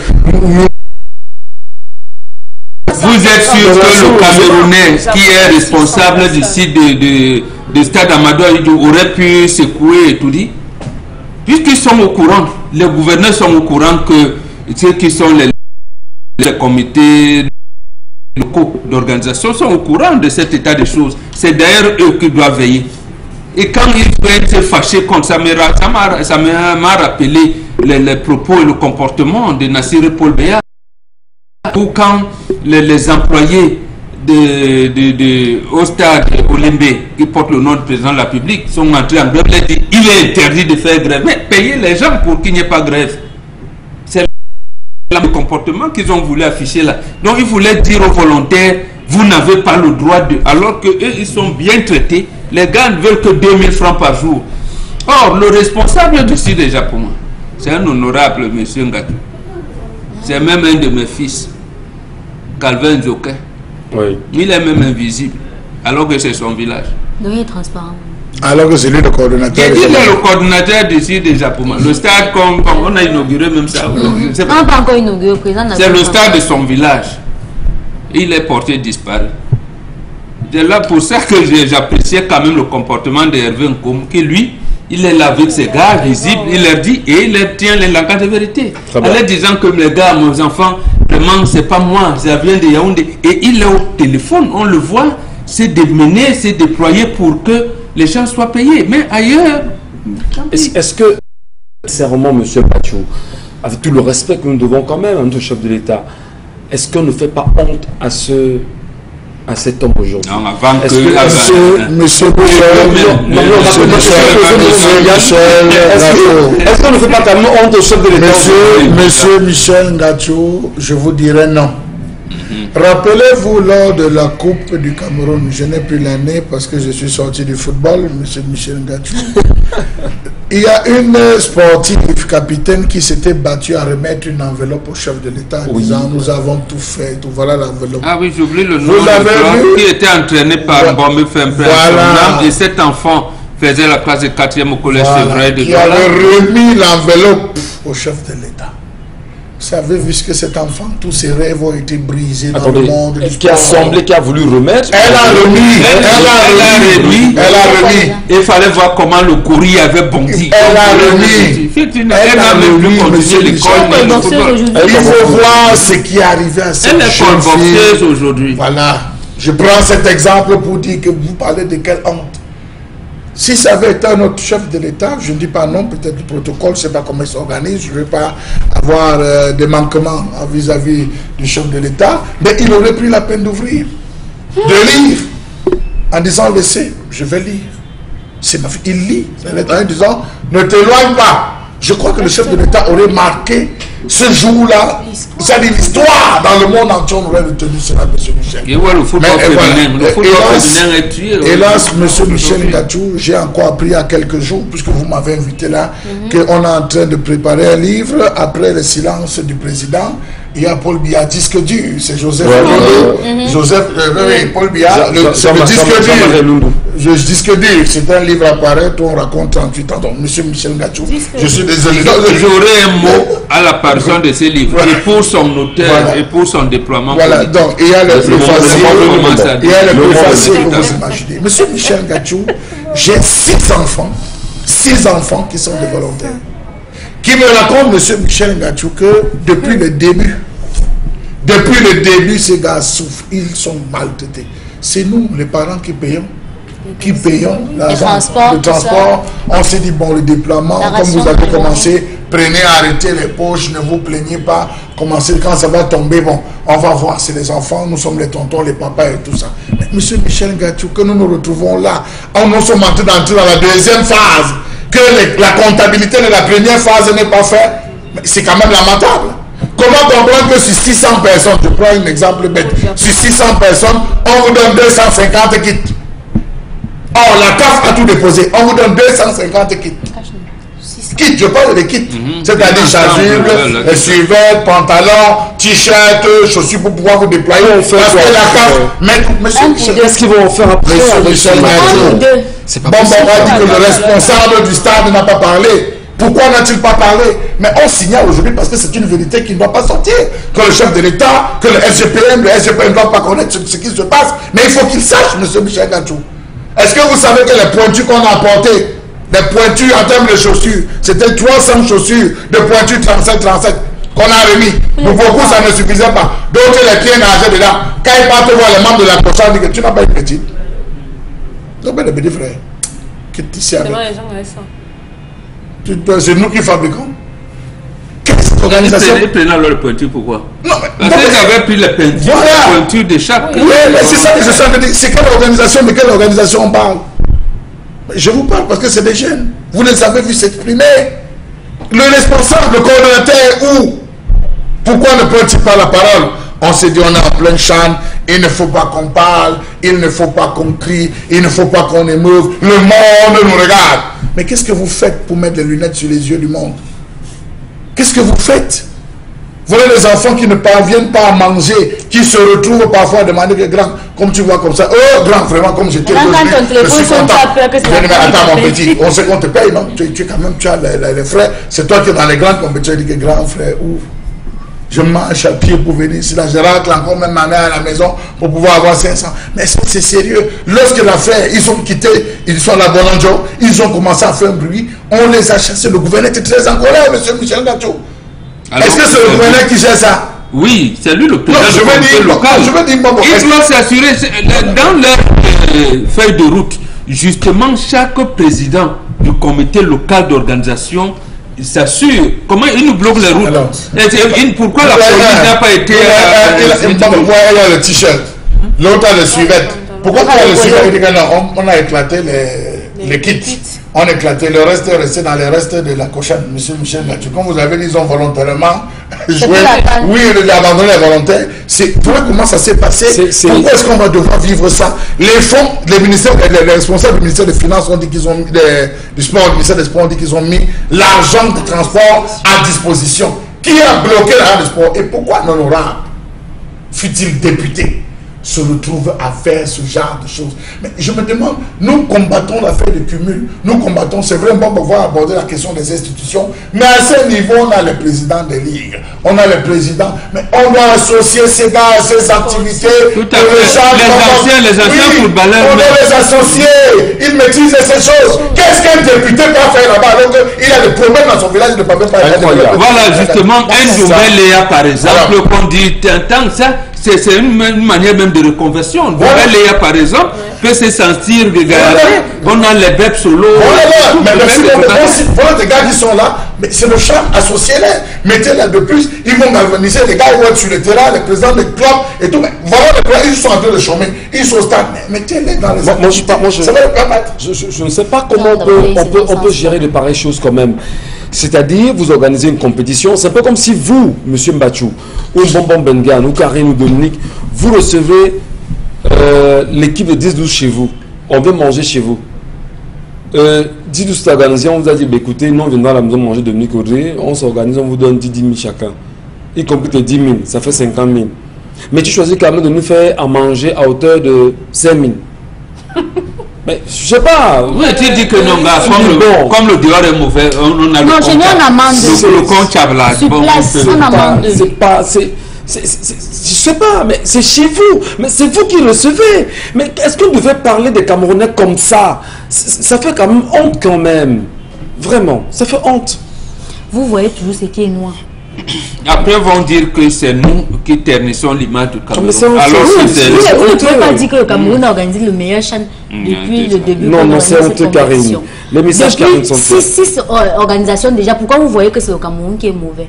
Vous êtes sûr que le Camerounais qui est responsable du site de, de, de Stade Amadou aurait pu secouer et tout dit? Puisqu'ils sont au courant, les gouverneurs sont au courant que ceux qui sont les, les comités locaux d'organisation sont au courant de cet état de choses. C'est d'ailleurs eux qui doivent veiller. Et quand ils veulent se fâcher contre ça, ça m'a rappelé les, les propos et le comportement de Nassir Paul Béat. Ou quand les, les employés de, de, de, au stade Olimbé, qui portent le nom du président de la République, sont entrés en grève, il, dit, il est interdit de faire grève. Mais payez les gens pour qu'il n'y ait pas de grève. C'est le comportement qu'ils ont voulu afficher là. Donc ils voulaient dire aux volontaires, vous n'avez pas le droit de... Alors qu'eux, ils sont bien traités. Les gars ne veulent que deux mille francs par jour. Or, le responsable de ci déjà pour moi, c'est un honorable monsieur Ngatou. C'est même un de mes fils, Calvin Joker. Oui. Il est même invisible, alors que c'est son village. Donc il est transparent. Alors que c'est lui le coordonnateur. Il est le coordonnateur d'ici déjà pour moi. Le stade, comme, comme on a inauguré même ça. On n'a pas encore inauguré, président. C'est le stade de son village. Il est porté disparu. C'est là pour ça que j'appréciais quand même le comportement de Hervé Nkom, qui lui, il est là avec ses gars visibles, il leur dit et il leur tient les langages de vérité. En leur disant que les gars, mes enfants, vraiment, c'est pas moi, ça vient de Yaoundé. Et il est au téléphone, on le voit, c'est démené, c'est déployé pour que les gens soient payés. Mais ailleurs... Est-ce est que, sincèrement, M. Bachou, avec tout le respect que nous devons quand même à notre chef de l'État, est-ce qu'on ne fait pas honte à ce... à cet homme aujourd'hui? Non, avant est-ce que... que Monsieur, monsieur est-ce qu'on ne fait pas quand même honte au chef de l'État? Monsieur, monsieur Michel Ngatou, je vous dirais non. Rappelez-vous, lors de la Coupe du Cameroun, je n'ai plus l'année parce que je suis sorti du football, monsieur Michel Ngatou. Il y a une sportive capitaine qui s'était battue à remettre une enveloppe au chef de l'État en oui. disant nous avons tout fait, tout voilà l'enveloppe. Ah oui, j'oublie le nom de qui était entraîné par voilà. Bombé Fempé. Voilà. Et cet enfant faisait la classe de quatrième au collège voilà. Sévray de qui avait remis l'enveloppe au chef de l'État. Vous savez, vu que cet enfant, tous ses rêves ont été brisés dans Attendez, le monde du qui a semblé, qui a voulu remettre. Elle a remis, elle, elle a remis, elle a remis. Il fallait voir comment le courrier avait bondi. Elle a remis. Elle n'a même plus continué l'école. Il faut voir ce qui est arrivé à cette jeune fille. Elle est convoquée aujourd'hui. Voilà. Je prends cet exemple pour dire que vous parlez de quelle honte. Si ça avait été un autre chef de l'État, je ne dis pas non, peut-être le protocole, je ne sais pas comment il s'organise, je ne veux pas avoir euh, des manquements vis-à-vis du chef de l'État, mais il aurait pris la peine d'ouvrir, de lire, en disant laissez, je vais lire. C'est ma fille. Il lit, en disant ne t'éloigne pas, Je crois que le chef de l'État aurait marqué ce jour-là, c'est-à-dire l'histoire dans le monde entier, on aurait retenu cela, M. Michel. Et voilà, le football Mais, féminin, voilà. le football Hélas, féminin est tué. hélas, M. Michel Ngachou, j'ai encore appris il y a quelques jours, puisque vous m'avez invité là, mm-hmm. qu'on est en train de préparer un livre après le silence du président. Il y a Paul Biya, disque dur, c'est Joseph ouais, Lundu. Ouais, ouais. Joseph, euh, oui, Paul Biya, le, c'est le disque dur. Je disque dur, c'est un livre à paraître où on raconte trente-huit ans. Donc, M. Michel Ngachou, je suis désolé. J'aurais un mot à la personne de ces livres, voilà. Et pour son auteur, voilà. Et pour son déploiement. Voilà, politique. Donc il y a le plus facile, il y a le plus facile que vous imaginez. M. Michel Ngachou, j'ai six enfants, six enfants qui sont des volontaires. Qui me raconte, M. Michel Ngachou, que depuis le début, depuis le début, ces gars souffrent, ils sont maltraités. C'est nous, les parents, qui payons, qui payons l'argent, le transport. On s'est dit, bon, le déploiement, comme vous avez commencé, prenez, arrêtez les poches, ne vous plaignez pas, commencez, quand ça va tomber, bon, on va voir, c'est les enfants, nous sommes les tontons, les papas et tout ça. Mais M. Michel Ngachou, que nous nous retrouvons là, nous sommes en train d'entrer dans la deuxième phase, que les, la comptabilité de la première phase n'est pas faite, c'est quand même lamentable. Comment comprendre que sur six cents personnes, je prends un exemple bête, sur six cents personnes, on vous donne deux cent cinquante kits. Or, la C A F a tout déposé, on vous donne deux cent cinquante kits. Kits, je parle des kits, mm-hmm. C'est-à-dire chasubles, les survêtements, pantalons, t-shirts, chaussures pour pouvoir vous déployer. On fait parce que la C A F, mais qu'est-ce qu'ils vont en faire après? Monsieur Michel Ngachou, bon, bon, on va dire que le responsable du stade n'a pas parlé. Pourquoi n'a-t-il pas parlé? Mais on signale aujourd'hui parce que c'est une vérité qui ne doit pas sortir. Que le chef de l'État, que le S G P M, le S G P M ne doit pas connaître ce, ce qui se passe. Mais il faut qu'il sache, M. Michel Ngachou. Est-ce que vous savez que les pointures qu'on a apportées, les pointures en termes de chaussures, c'était trois cents chaussures de pointures trente-sept trente-sept qu'on a remis. Pour beaucoup, ça ne suffisait pas. D'autres, les pieds nageaient dedans. Quand ils partent voir les membres de la cochon, ils disent que tu n'as pas une petite. Donc, ben, les petits frères, qui est ici avec. C'est nous qui fabriquons. Quelle organisation? Ils prenaient leur peinture, pourquoi? Non, mais, parce qu'ils avaient pris les peintures, voilà. Les peintures de chaque. Oui, mais c'est ça que je suis en train de dire. C'est quelle organisation, de quelle organisation on parle? Je vous parle parce que c'est des jeunes. Vous les avez vus s'exprimer. Le responsable, le coordonnateur, où? Pourquoi ne prend-il pas la parole? On s'est dit, on est en plein champ, il ne faut pas qu'on parle, il ne faut pas qu'on crie, il ne faut pas qu'on émeuve. Le monde nous regarde. Mais qu'est-ce que vous faites pour mettre les lunettes sur les yeux du monde? Qu'est-ce que vous faites? Voilà les enfants qui ne parviennent pas à manger, qui se retrouvent parfois à demander que grand, comme tu vois comme ça, oh grand, vraiment comme j'étais aujourd'hui, je suis content. Attends mon petit, on sait qu'on te paye, non? Tu, tu, quand même, tu as les, les, les frères, c'est toi qui es dans les grandes compétitions, tu dis que grand frère, ouvre. Je marche à pied pour venir ici, là, je rentre encore même ma mère à la maison pour pouvoir avoir cinq cents. Mais c'est sérieux. Lorsque l'affaire, ils ont quitté, ils sont à la Bonanjo, ils ont commencé à faire un bruit, on les a chassés. Le gouverneur était très en colère, M. Michel Ngachou. Est-ce que c'est le gouverneur qui gère ça? Oui, c'est lui le président non, je veux dire, local. Je veux dire, bon, bon, ils doivent s'assurer, dans leur euh, feuille de route, justement, chaque président du comité local d'organisation s'assure. Comment ils nous bloquent les routes? Alors, et, pourquoi la police n'a pas été... Pourquoi elle a le t-shirt? L'autre a le suivette. Pourquoi tu as le suivette? On a éclaté les, les kits. On a éclaté. Le reste est resté dans les restes de la cochonne. Monsieur Michel Ngachou, comme vous avez dit, ils ont volontairement joué. Oui, ils ont abandonné les volontaires. Voilà comment ça s'est passé. Pourquoi est-ce qu'on va devoir vivre ça? Les fonds, les, ministères, les, les responsables du ministère des Finances ont dit qu'ils ont mis, les, du sport, le ministère des Sports ont dit qu'ils ont mis l'argent de transport à disposition. Qui a bloqué l'argent de sport? Et pourquoi l'honorable, fut-il député, se retrouve à faire ce genre de choses? Mais je me demande, nous combattons l'affaire de cumul, nous combattons, c'est vraiment pour pouvoir aborder la question des institutions, mais à ce niveau, on a le président des ligues, on a le président, mais on doit associer ces gars à ces activités. Tout à fait. Les, les anciens, les anciens oui, footballeurs. On doit les associer, ils maîtrisent ces choses. Qu'est-ce qu'un député peut faire là-bas alors qu'il a des problèmes dans son village, il ne peut même pas y aller. Voilà, justement, un nouvel Léa, par exemple, qu'on dit, tant ça, c'est une, une manière même de reconversion. Voilà. Léa, par exemple, ouais. peut se sentir regardé. On a les bêtes solo. Voilà, mais merci, voilà des gars qui sont là, mais c'est le charme, associez-les, mettez-les de plus, ils vont galvaniser, les gars ils vont être sur le terrain, les présidents des clubs et tout. Mais voilà, les gars, ils sont en train de chômer, ils sont au stade, mais mettez-les dans les. Moi, moi, je, moi je, ça va le permettre. Je, je, je ne sais pas comment on peut, on peut, on peut gérer de pareilles choses quand même. C'est-à-dire, vous organisez une compétition, c'est un peu comme si vous, M. Mbachou, ou Bonbon Bengan, ou Karine ou Dominique, vous recevez euh, l'équipe de dix douze chez vous. On veut manger chez vous. Euh, dix douze s'est organisé, on vous a dit, bah, écoutez, nous on viendra à la maison manger Dominique Audrey, on s'organise, on vous donne dix mille chacun. Y compris tes dix mille, ça fait cinquante mille. Mais tu choisis quand même de nous faire à manger à hauteur de cinq mille. Mais je sais pas. Oui, tu dis que non, gars, comme, le, bon. comme le dehors est mauvais, on, on a non, le j'ai mis un amende. Le, le compte là. Sur Bon, place, on peut- un amende. C'est pas, c'est, c'est, c'est- je sais pas, mais c'est chez vous, mais c'est vous qui recevez. Mais est-ce qu'on devait parler des Camerounais comme ça? C- Ça fait quand même honte quand même. Vraiment, ça fait honte. Vous voyez toujours ce qui est noir. Après, ils vont dire que c'est nous qui ternissons l'image du Cameroun. Mais c'est autre Alors chose. que Oui, c'est... Vous ne pouvez honteux. pas dire que le Cameroun a organisé le meilleur chan depuis c'est le ça. début. Non, qu'on non, organise c'est cette honteux, Karine. compétition. Les messages, Karine, Depuis sont six, six euh, organisations déjà, pourquoi vous voyez que c'est le Cameroun qui est mauvais?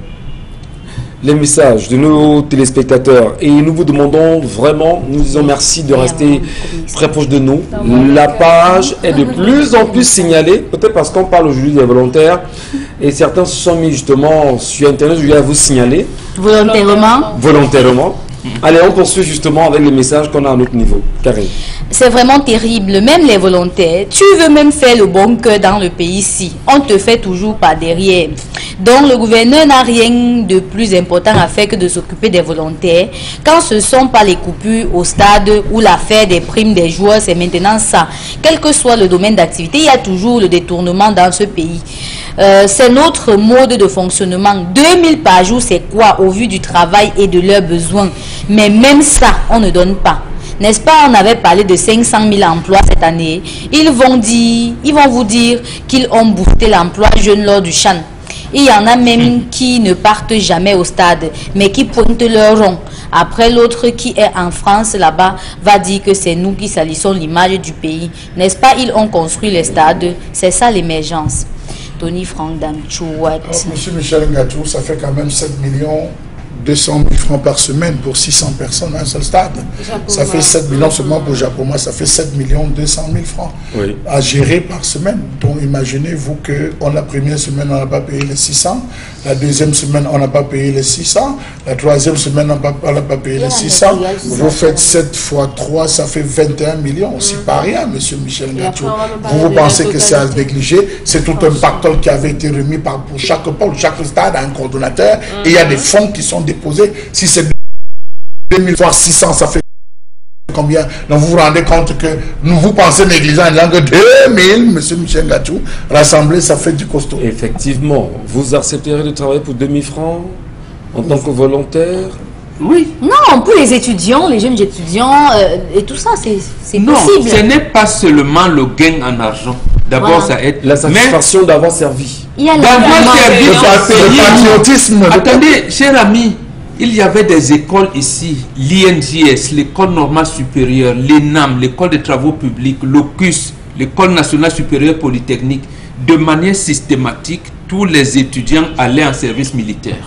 Les messages de nos téléspectateurs et nous vous demandons vraiment, nous disons merci de rester très proche de nous. La page est de plus en plus signalée, peut-être parce qu'on parle aujourd'hui des volontaires et certains se sont mis justement sur internet, je vais vous signaler Volontairement. volontairement. Allez, on poursuit justement avec les messages qu'on a à notre niveau. Karine. C'est vraiment terrible. Même les volontaires, tu veux même faire le bon cœur dans le pays ici. On te fait toujours par derrière. Donc le gouverneur n'a rien de plus important à faire que de s'occuper des volontaires. Quand ce ne sont pas les coupures au stade ou l'affaire des primes des joueurs, c'est maintenant ça. Quel que soit le domaine d'activité, il y a toujours le détournement dans ce pays. Euh, c'est notre mode de fonctionnement. deux mille par jour, c'est quoi au vu du travail et de leurs besoins? Mais même ça, on ne donne pas. N'est-ce pas, on avait parlé de cinq cent mille emplois cette année. Ils vont dire, ils vont vous dire qu'ils ont boosté l'emploi jeune lors du Chan. Il y en a même qui ne partent jamais au stade, mais qui pointent leur rond. Après, l'autre qui est en France là-bas va dire que c'est nous qui salissons l'image du pays. N'est-ce pas, ils ont construit les stades. C'est ça l'émergence. Tony Frank Damchouat. Monsieur Michel Ngatou, ça fait quand même sept millions deux cent mille francs par semaine pour six cents personnes à un seul stade. Ça fait sept millions seulement pour Japoma, ça fait sept millions deux cent mille francs Oui. à gérer par semaine. Donc imaginez-vous que on, la première semaine, on n'a pas payé les six cents, la deuxième semaine, on n'a pas payé les six cents, la troisième semaine, on n'a pas, on n'a pas payé les six cents. Vous faites sept fois trois, ça fait vingt et un millions. C'est pas rien, monsieur Michel Ngatou. Vous, vous pensez que c'est à négliger? C'est tout un pactole qui avait été remis par, pour chaque pôle, chaque stade a un coordonnateur, et il y a des fonds qui sont déposés. Si c'est deux mille fois six cents, ça fait combien? Donc vous vous rendez compte que nous vous pensez négligent en disant que deux mille, monsieur Michel Ngatou, rassemblé, ça fait du costaud. Effectivement, vous accepterez de travailler pour deux mille francs en tant que volontaire? Oui. Non, pour les étudiants, les jeunes étudiants euh, et tout ça, c'est Non, possible. ce n'est pas seulement le gain en argent. D'abord, Voilà. ça aide. La Mais satisfaction d'avoir servi. Il y a d'avoir l'évidemment- servi Le dans pa- ce le pays. patriotisme. le- Attendez, cher ami, il y avait des écoles ici, l'I N J S, l'école normale supérieure, l'E N A M, l'école des travaux publics, l'Ocus, l'école nationale supérieure polytechnique. De manière systématique, tous les étudiants allaient en service militaire.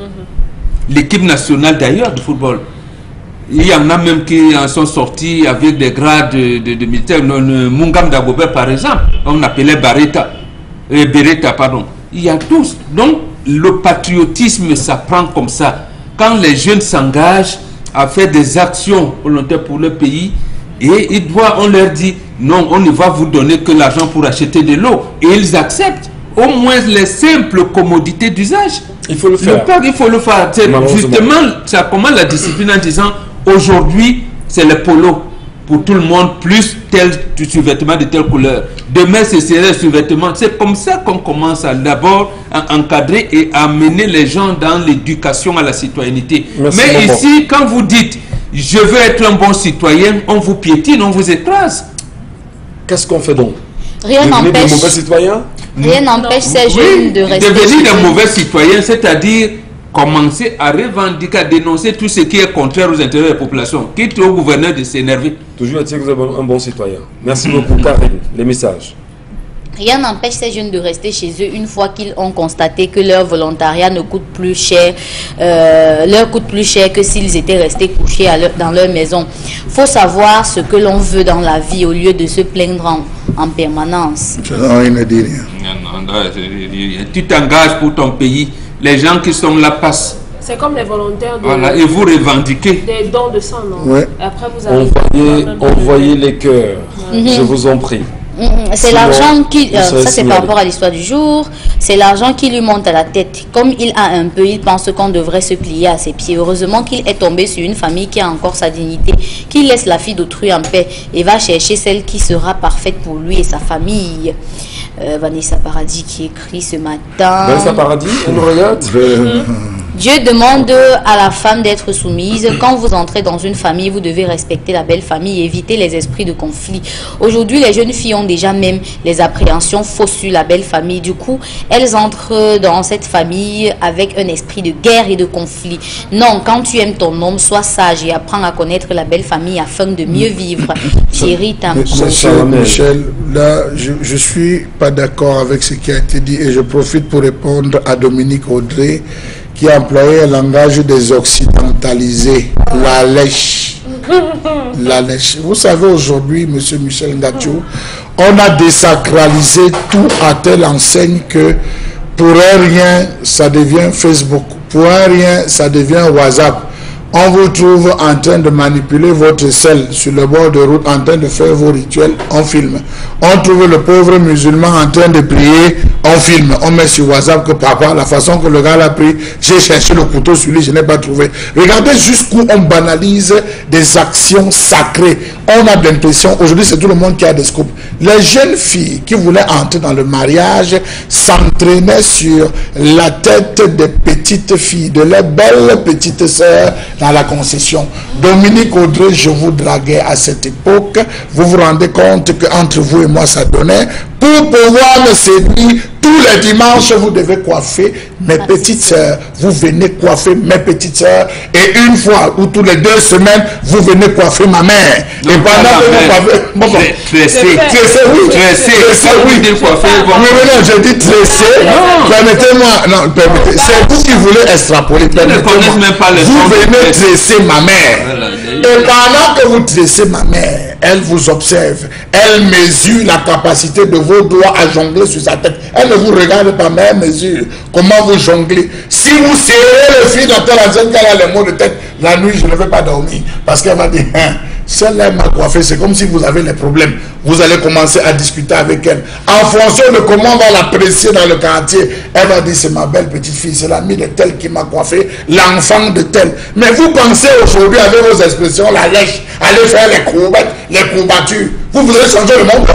L'équipe nationale d'ailleurs de football. Il y en a même qui en sont sortis avec des grades de, de, de militaires. Le, le Mungam Dagobert, par exemple, on appelait Barreta, euh, Beretta, pardon. Il y a tous. Donc, le patriotisme s'apprend comme ça. Quand les jeunes s'engagent à faire des actions volontaires pour le pays, et ils doivent, on leur dit, non, on ne va vous donner que l'argent pour acheter de l'eau. Et ils acceptent au moins les simples commodités d'usage. Il faut le Le faire. peuple, il faut le faire. C'est Malheureusement. justement, ça commence la discipline en disant, aujourd'hui, c'est le polo pour tout le monde, plus tel sous-vêtement de telle couleur. Demain, ce serait le sous-vêtement. C'est comme ça qu'on commence à d'abord à encadrer et à amener les gens dans l'éducation à la citoyenneté. Merci, Mais Bobo. ici, quand vous dites, je veux être un bon citoyen, on vous piétine, on vous écrase. Qu'est-ce qu'on fait donc? Rien Devenir de n'empêche mauvais citoyens? rien n'empêche ces Oui, jeunes de rester devenir chez des eux. mauvais citoyens, c'est-à-dire commencer à revendiquer, à dénoncer tout ce qui est contraire aux intérêts des populations, quitte au gouverneur de s'énerver. Toujours est-il que vous êtes un bon citoyen. Merci beaucoup, Karine. Les messages. Rien n'empêche ces jeunes de rester chez eux une fois qu'ils ont constaté que leur volontariat ne coûte plus cher, euh, leur coûte plus cher que s'ils étaient restés couchés à leur, dans leur maison. Il faut savoir ce que l'on veut dans la vie au lieu de se plaindre en, en permanence. Non, il ne dit rien. Non, non, non, tu t'engages pour ton pays, les gens qui sont là passent. C'est comme les volontaires de, voilà, et vous revendiquez des dons de sang, non? Ouais. Après, vous avez Envoyez, envoyez les cœurs, Mm-hmm. je vous en prie. C'est Sinon, l'argent qui, il euh, serait ça c'est signalé. par rapport à l'histoire du jour, c'est l'argent qui lui monte à la tête. Comme il a un peu, il pense qu'on devrait se plier à ses pieds. Heureusement qu'il est tombé sur une famille qui a encore sa dignité, qui laisse la fille d'autrui en paix et va chercher celle qui sera parfaite pour lui et sa famille. Euh, Vanessa Paradis qui écrit ce matin. Vanessa Paradis, elle nous regarde. Dieu demande à la femme d'être soumise. Quand vous entrez dans une famille, vous devez respecter la belle famille et éviter les esprits de conflit. Aujourd'hui, les jeunes filles ont déjà même les appréhensions fausses sur la belle famille. Du coup, elles entrent dans cette famille avec un esprit de guerre et de conflit. Non, quand tu aimes ton homme, sois sage et apprends à connaître la belle famille afin de mieux vivre. Thierry Tam. Monsieur Michel, là, je ne suis pas d'accord avec ce qui a été dit et je profite pour répondre à Dominique Audrey qui a employé un langage des occidentalisés, la lèche. La lèche. Vous savez, aujourd'hui, monsieur Michel Ngachou, on a désacralisé tout à telle enseigne que pour un rien, ça devient Facebook. Pour un rien, ça devient WhatsApp. On vous trouve en train de manipuler votre sel sur le bord de route, en train de faire vos rituels, on filme. On trouve le pauvre musulman en train de prier, on filme. On met sur WhatsApp que papa, la façon que le gars l'a pris, j'ai cherché le couteau sur lui, je n'ai pas trouvé. Regardez jusqu'où on banalise des actions sacrées. On a l'impression, aujourd'hui c'est tout le monde qui a des scoops. Les jeunes filles qui voulaient entrer dans le mariage s'entraînaient sur la tête des petites filles, de leurs belles petites sœurs, dans la concession. Dominique Audrey, je vous draguais à cette époque. Vous vous rendez compte qu'entre vous et moi, ça donnait. Pour pouvoir me séduire, tous les dimanches, vous devez coiffer mes petites sœurs. Vous venez coiffer mes petites sœurs. Et une fois ou tous les deux semaines, vous venez coiffer ma mère. Donc, et pendant que vous coiffez... Bon, bon. Tresser. Tresser, oui. Tresser. Tresser, oui. Dire coiffer. Oui, mais non, j'ai dit tresser. Permettez-moi, non, permettez. C'est vous qui voulez extrapoler. connaissent même pas le Vous sens de venez tresser. tresser ma mère. Voilà. Et pendant que vous tressez ma mère, elle vous observe. Elle mesure la capacité de vos doigts à jongler sur sa tête. Elle ne vous regarde pas, mais elle mesure comment vous jonglez. Si vous serrez le fil dans telle enceinte qu'elle a les maux de tête, la nuit, je ne vais pas dormir. Parce qu'elle va dire, hein, celle-là m'a coiffé, c'est comme si vous avez les problèmes. Vous allez commencer à discuter avec elle. En fonction de comment on va l'apprécier dans le quartier, elle va dire, c'est ma belle petite fille, c'est l'ami de telle qui m'a coiffé, l'enfant de telle. Mais vous pensez aujourd'hui avec vos expressions, la lèche, aller faire les courbettes, les courbatures. Vous voudrez changer le monde.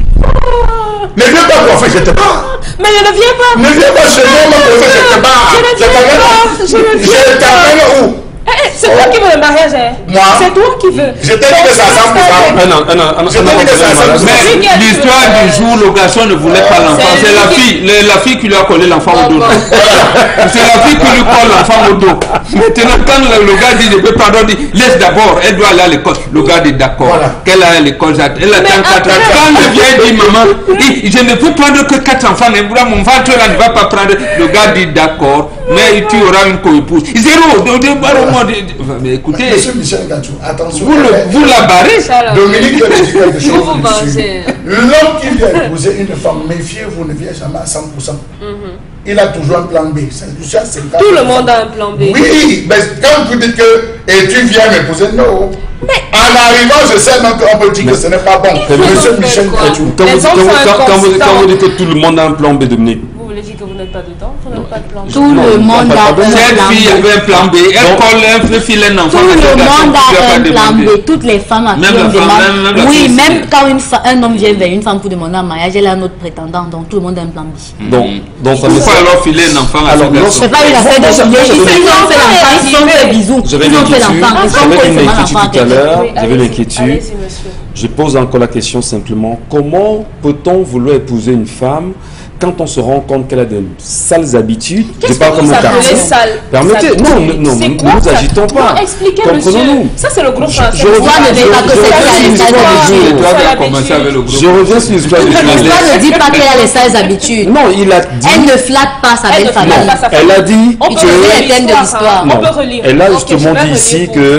Ne viens pas coiffer, je te parle. Mais je ne viens pas. Ne viens pas chez moi, ma coiffer, je te parle. Je ne viens pas. Je ne viens Je t'amène où? Eh, eh, c'est toi qui veux le mariage, hein? Moi? C'est toi qui veux. Je t'ai dit que ça semble ça. Un an, un an, un an, Je t'ai dit que ça semble ça. Mais l'histoire du jour, le garçon ne voulait pas l'enfant. C'est la fille, le- la fille qui lui a collé l'enfant au dos. C'est la fille qui lui colle l'enfant au dos. Maintenant, quand le, le gars dit, je peux pardon, dit, laisse d'abord, elle doit aller à l'école. Le gars dit d'accord. Voilà. Qu'elle aille à l'école, elle attend quatre ans. Quand le vieil dit, maman, il- je ne peux prendre que quatre enfants, mais voilà, mon ventre là ne va pas prendre. Le gars dit d'accord, mais tu auras une co-épouse. Zéro, de, de, de, de, de, mais écoutez, Monsieur Michel Ngachou, attention. vous, le, vous la barrez. Dominique vient de dire quelque chose. Vous dessus. pensez. L'homme qui vient épouser une femme, méfiez-vous, ne vient jamais à cent pour cent. Il a toujours un plan B. C'est déjà cinquante. Tout le monde a un plan B. Oui, mais quand vous dites que et tu viens m'épouser, non. En arrivant, je sais même qu'on peut dire que ce n'est pas bon. Mais Monsieur vous Michel faites quoi? Ngachou. Quand vous, Les quand vous- enfants quand- quand vous- quand vous dites que inconsistants. tout le monde a un plan B, Dominique, Vous voulez dire que vous n'êtes pas dedans? Vous n'êtes pas de plan B. Tout le monde a un plan Cette fille B. avait un plan B. Elle colle un peu, file un enfant. Tout mais ce le garçon, monde tu lui as a pas un plan demandé. B. Toutes les femmes à qui Même on la femme, demande. même- même la Oui, fille même aussi. quand une fa- un homme vient vers une femme pour demander un mariage, elle a un autre prétendant. Donc tout le monde a un plan B. donc, donc ça veut Pourquoi dire- alors filer un enfant à Alors, ce garçon? C'est pas une affaire de Moi, moi, filer. Ils j'avais- ont fait l'enfant, ils ont fait bisous. J'avais Ils ont fait l'inquiétude, l'enfant. Ils ont j'avais fait une seulement inquiétude l'enfant. tout à l'heure, Oui, j'avais allez-y, l'inquiétude. allez-y, monsieur. Je pose encore la question simplement, comment peut-on vouloir épouser une femme quand on se rend compte qu'elle a de sales habitudes, je Qu'est-ce parle que comme vous mon appelez quartier. sale? Permettez, sale non, habitude? non, C'est nous quoi, nous ça? agitons pas. Non, expliquez, monsieur. Comprenons-nous. Ça, c'est le groupe Je- français. je reviens- Vous je- n'avez pas que je- c'est je- sale je- habitude. je- je- Tu dois Sale bien commencer avec le habitude. groupe. Je reviens sur l'histoire du L'histoire journaliste. ne dit pas qu'elle a les sales habitudes. Non, il a dit... Elle ne flatte pas sa Elle belle ne flatte famille. pas sa Elle a dit On peut que... relire les thèmes de l'histoire. hein. Non, On peut relire. elle a Ok, justement je vais dit relire ici pour que vous.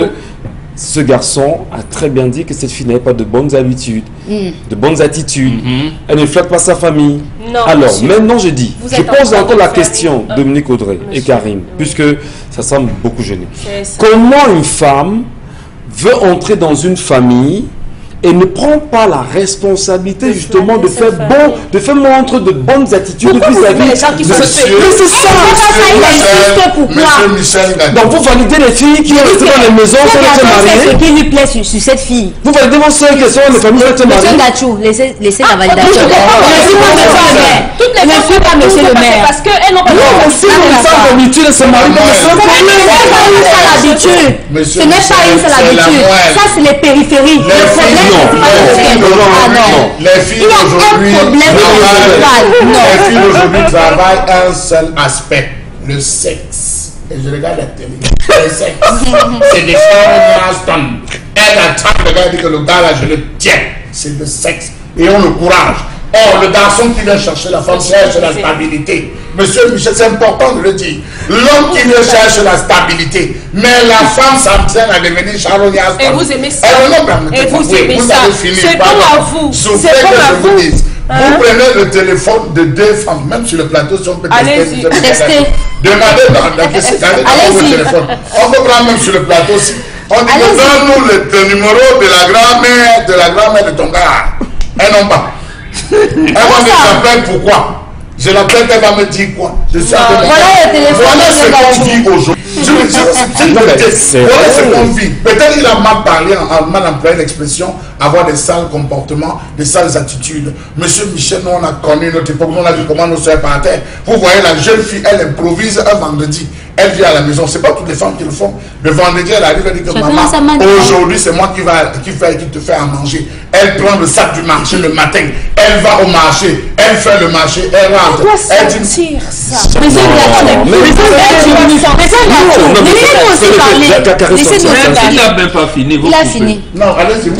ce garçon a très bien dit que cette fille n'avait pas de bonnes habitudes, de bonnes attitudes. Mhm. Elle ne flatte pas sa famille. Non, Alors, monsieur. maintenant je dis, Vous je êtes en pose train encore de la faire question, une- Dominique Audrey et Monsieur. Karim, puisque ça semble beaucoup gêné. C'est ça. Comment une femme veut entrer dans une famille et ne prend pas la responsabilité De justement de flatter faire sa bon, famille. de faire montre de bonnes attitudes Pourquoi vous vis-à-vis aimez les gens qui de sont ce- faits? Mais c'est ça. il insiste pourquoi? Monsieur Michel Gagnon. Donc vous validez les filles qui restent dans les maisons sans être C'est ce mariées. qui lui plaît sur, sur cette fille. Vous validez vos sœurs qui sont les familles sans être Monsieur mariées. Gachou, laissez, laissez la Ah, validation. toutes les femmes, Ne suis pas toutes les monsieur le femmes, maire. toutes les Ne femmes, suis pas tout monsieur ça, le c'est maire. parce qu'elles n'ont pas Non, mais si Ah, une d'accord. femme d'habitude elle se marie comme ça, Ce n'est pas une seule habitude. Monsieur Ce n'est pas une seule Michel, c'est la habitude. moelle. Ça, c'est les périphéries. Les Le problème, filles, c'est non, pas les le filles problème. Ah d'aujourd'hui, non. les filles Il y a un d'aujourd'hui problème travaillent- principal. Non. les filles d'aujourd'hui travaillent un seul aspect, le sexe. Et je regarde la télé, le sexe. C'est des femmes. Elle attrape le gars et dit que le gars là, je le tiens. C'est le sexe. Et on le courage. Or, le garçon qui vient chercher la femme cherche la stabilité. Monsieur Michel, c'est important de le dire. L'homme qui vient chercher la stabilité, mais la femme s'entraîne à devenir charognard. Et vous aimez ça. Eh, non, permettez-moi. Et vous Oui, aimez vous ça. avez fini, C'est pardon. comme à vous. Souffrez C'est comme que à je vous vous. dise. Hein? Vous prenez le téléphone de deux femmes, même sur le plateau, si on peut Allez-y, tester. testez. Demandez dans la question, regardez dans votre Allez-y. téléphone. On peut prendre même sur le plateau aussi. On dit, Allez-y. donne-nous le, le numéro de la grand-mère, de la grand-mère de ton gars. Elle non pas. Elle va me s'appelle pourquoi? Je l'appelle, elle va me dire quoi? Je suis avec mon Voilà gars. le téléphone Voilà de ce qu'on Gachou. vit aujourd'hui. Je- je- je- je- Non, mais je- c'est Voilà vrai. ce qu'on vit. Peut-être il a mal parlé, a mal employé l'expression, avoir des sales comportements, des sales attitudes. Monsieur Michel, nous on a connu notre époque, nous on a vu comment nous soeurs partaient. Vous voyez la jeune fille, elle improvise un vendredi. Elle vient à la maison, c'est pas toutes les femmes qui le font. Le vendredi, elle arrive, elle dit que Chacun maman, a sa manière. aujourd'hui c'est moi qui va, qui fait, qui te fait à manger. Elle prend le sac du marché le matin, elle va au marché, elle fait le marché, elle On rentre. doit Elle dit, sentir ça. Monsieur Gachou, mais- Monsieur Gachou, Monsieur Gachou, Non, mais laissez-nous c'est- aussi c'est- parler. la- la- la- Laissez-nous la- aussi Il parler. n'a même pas fini. vous Il a coupez. fini. non, allez-y,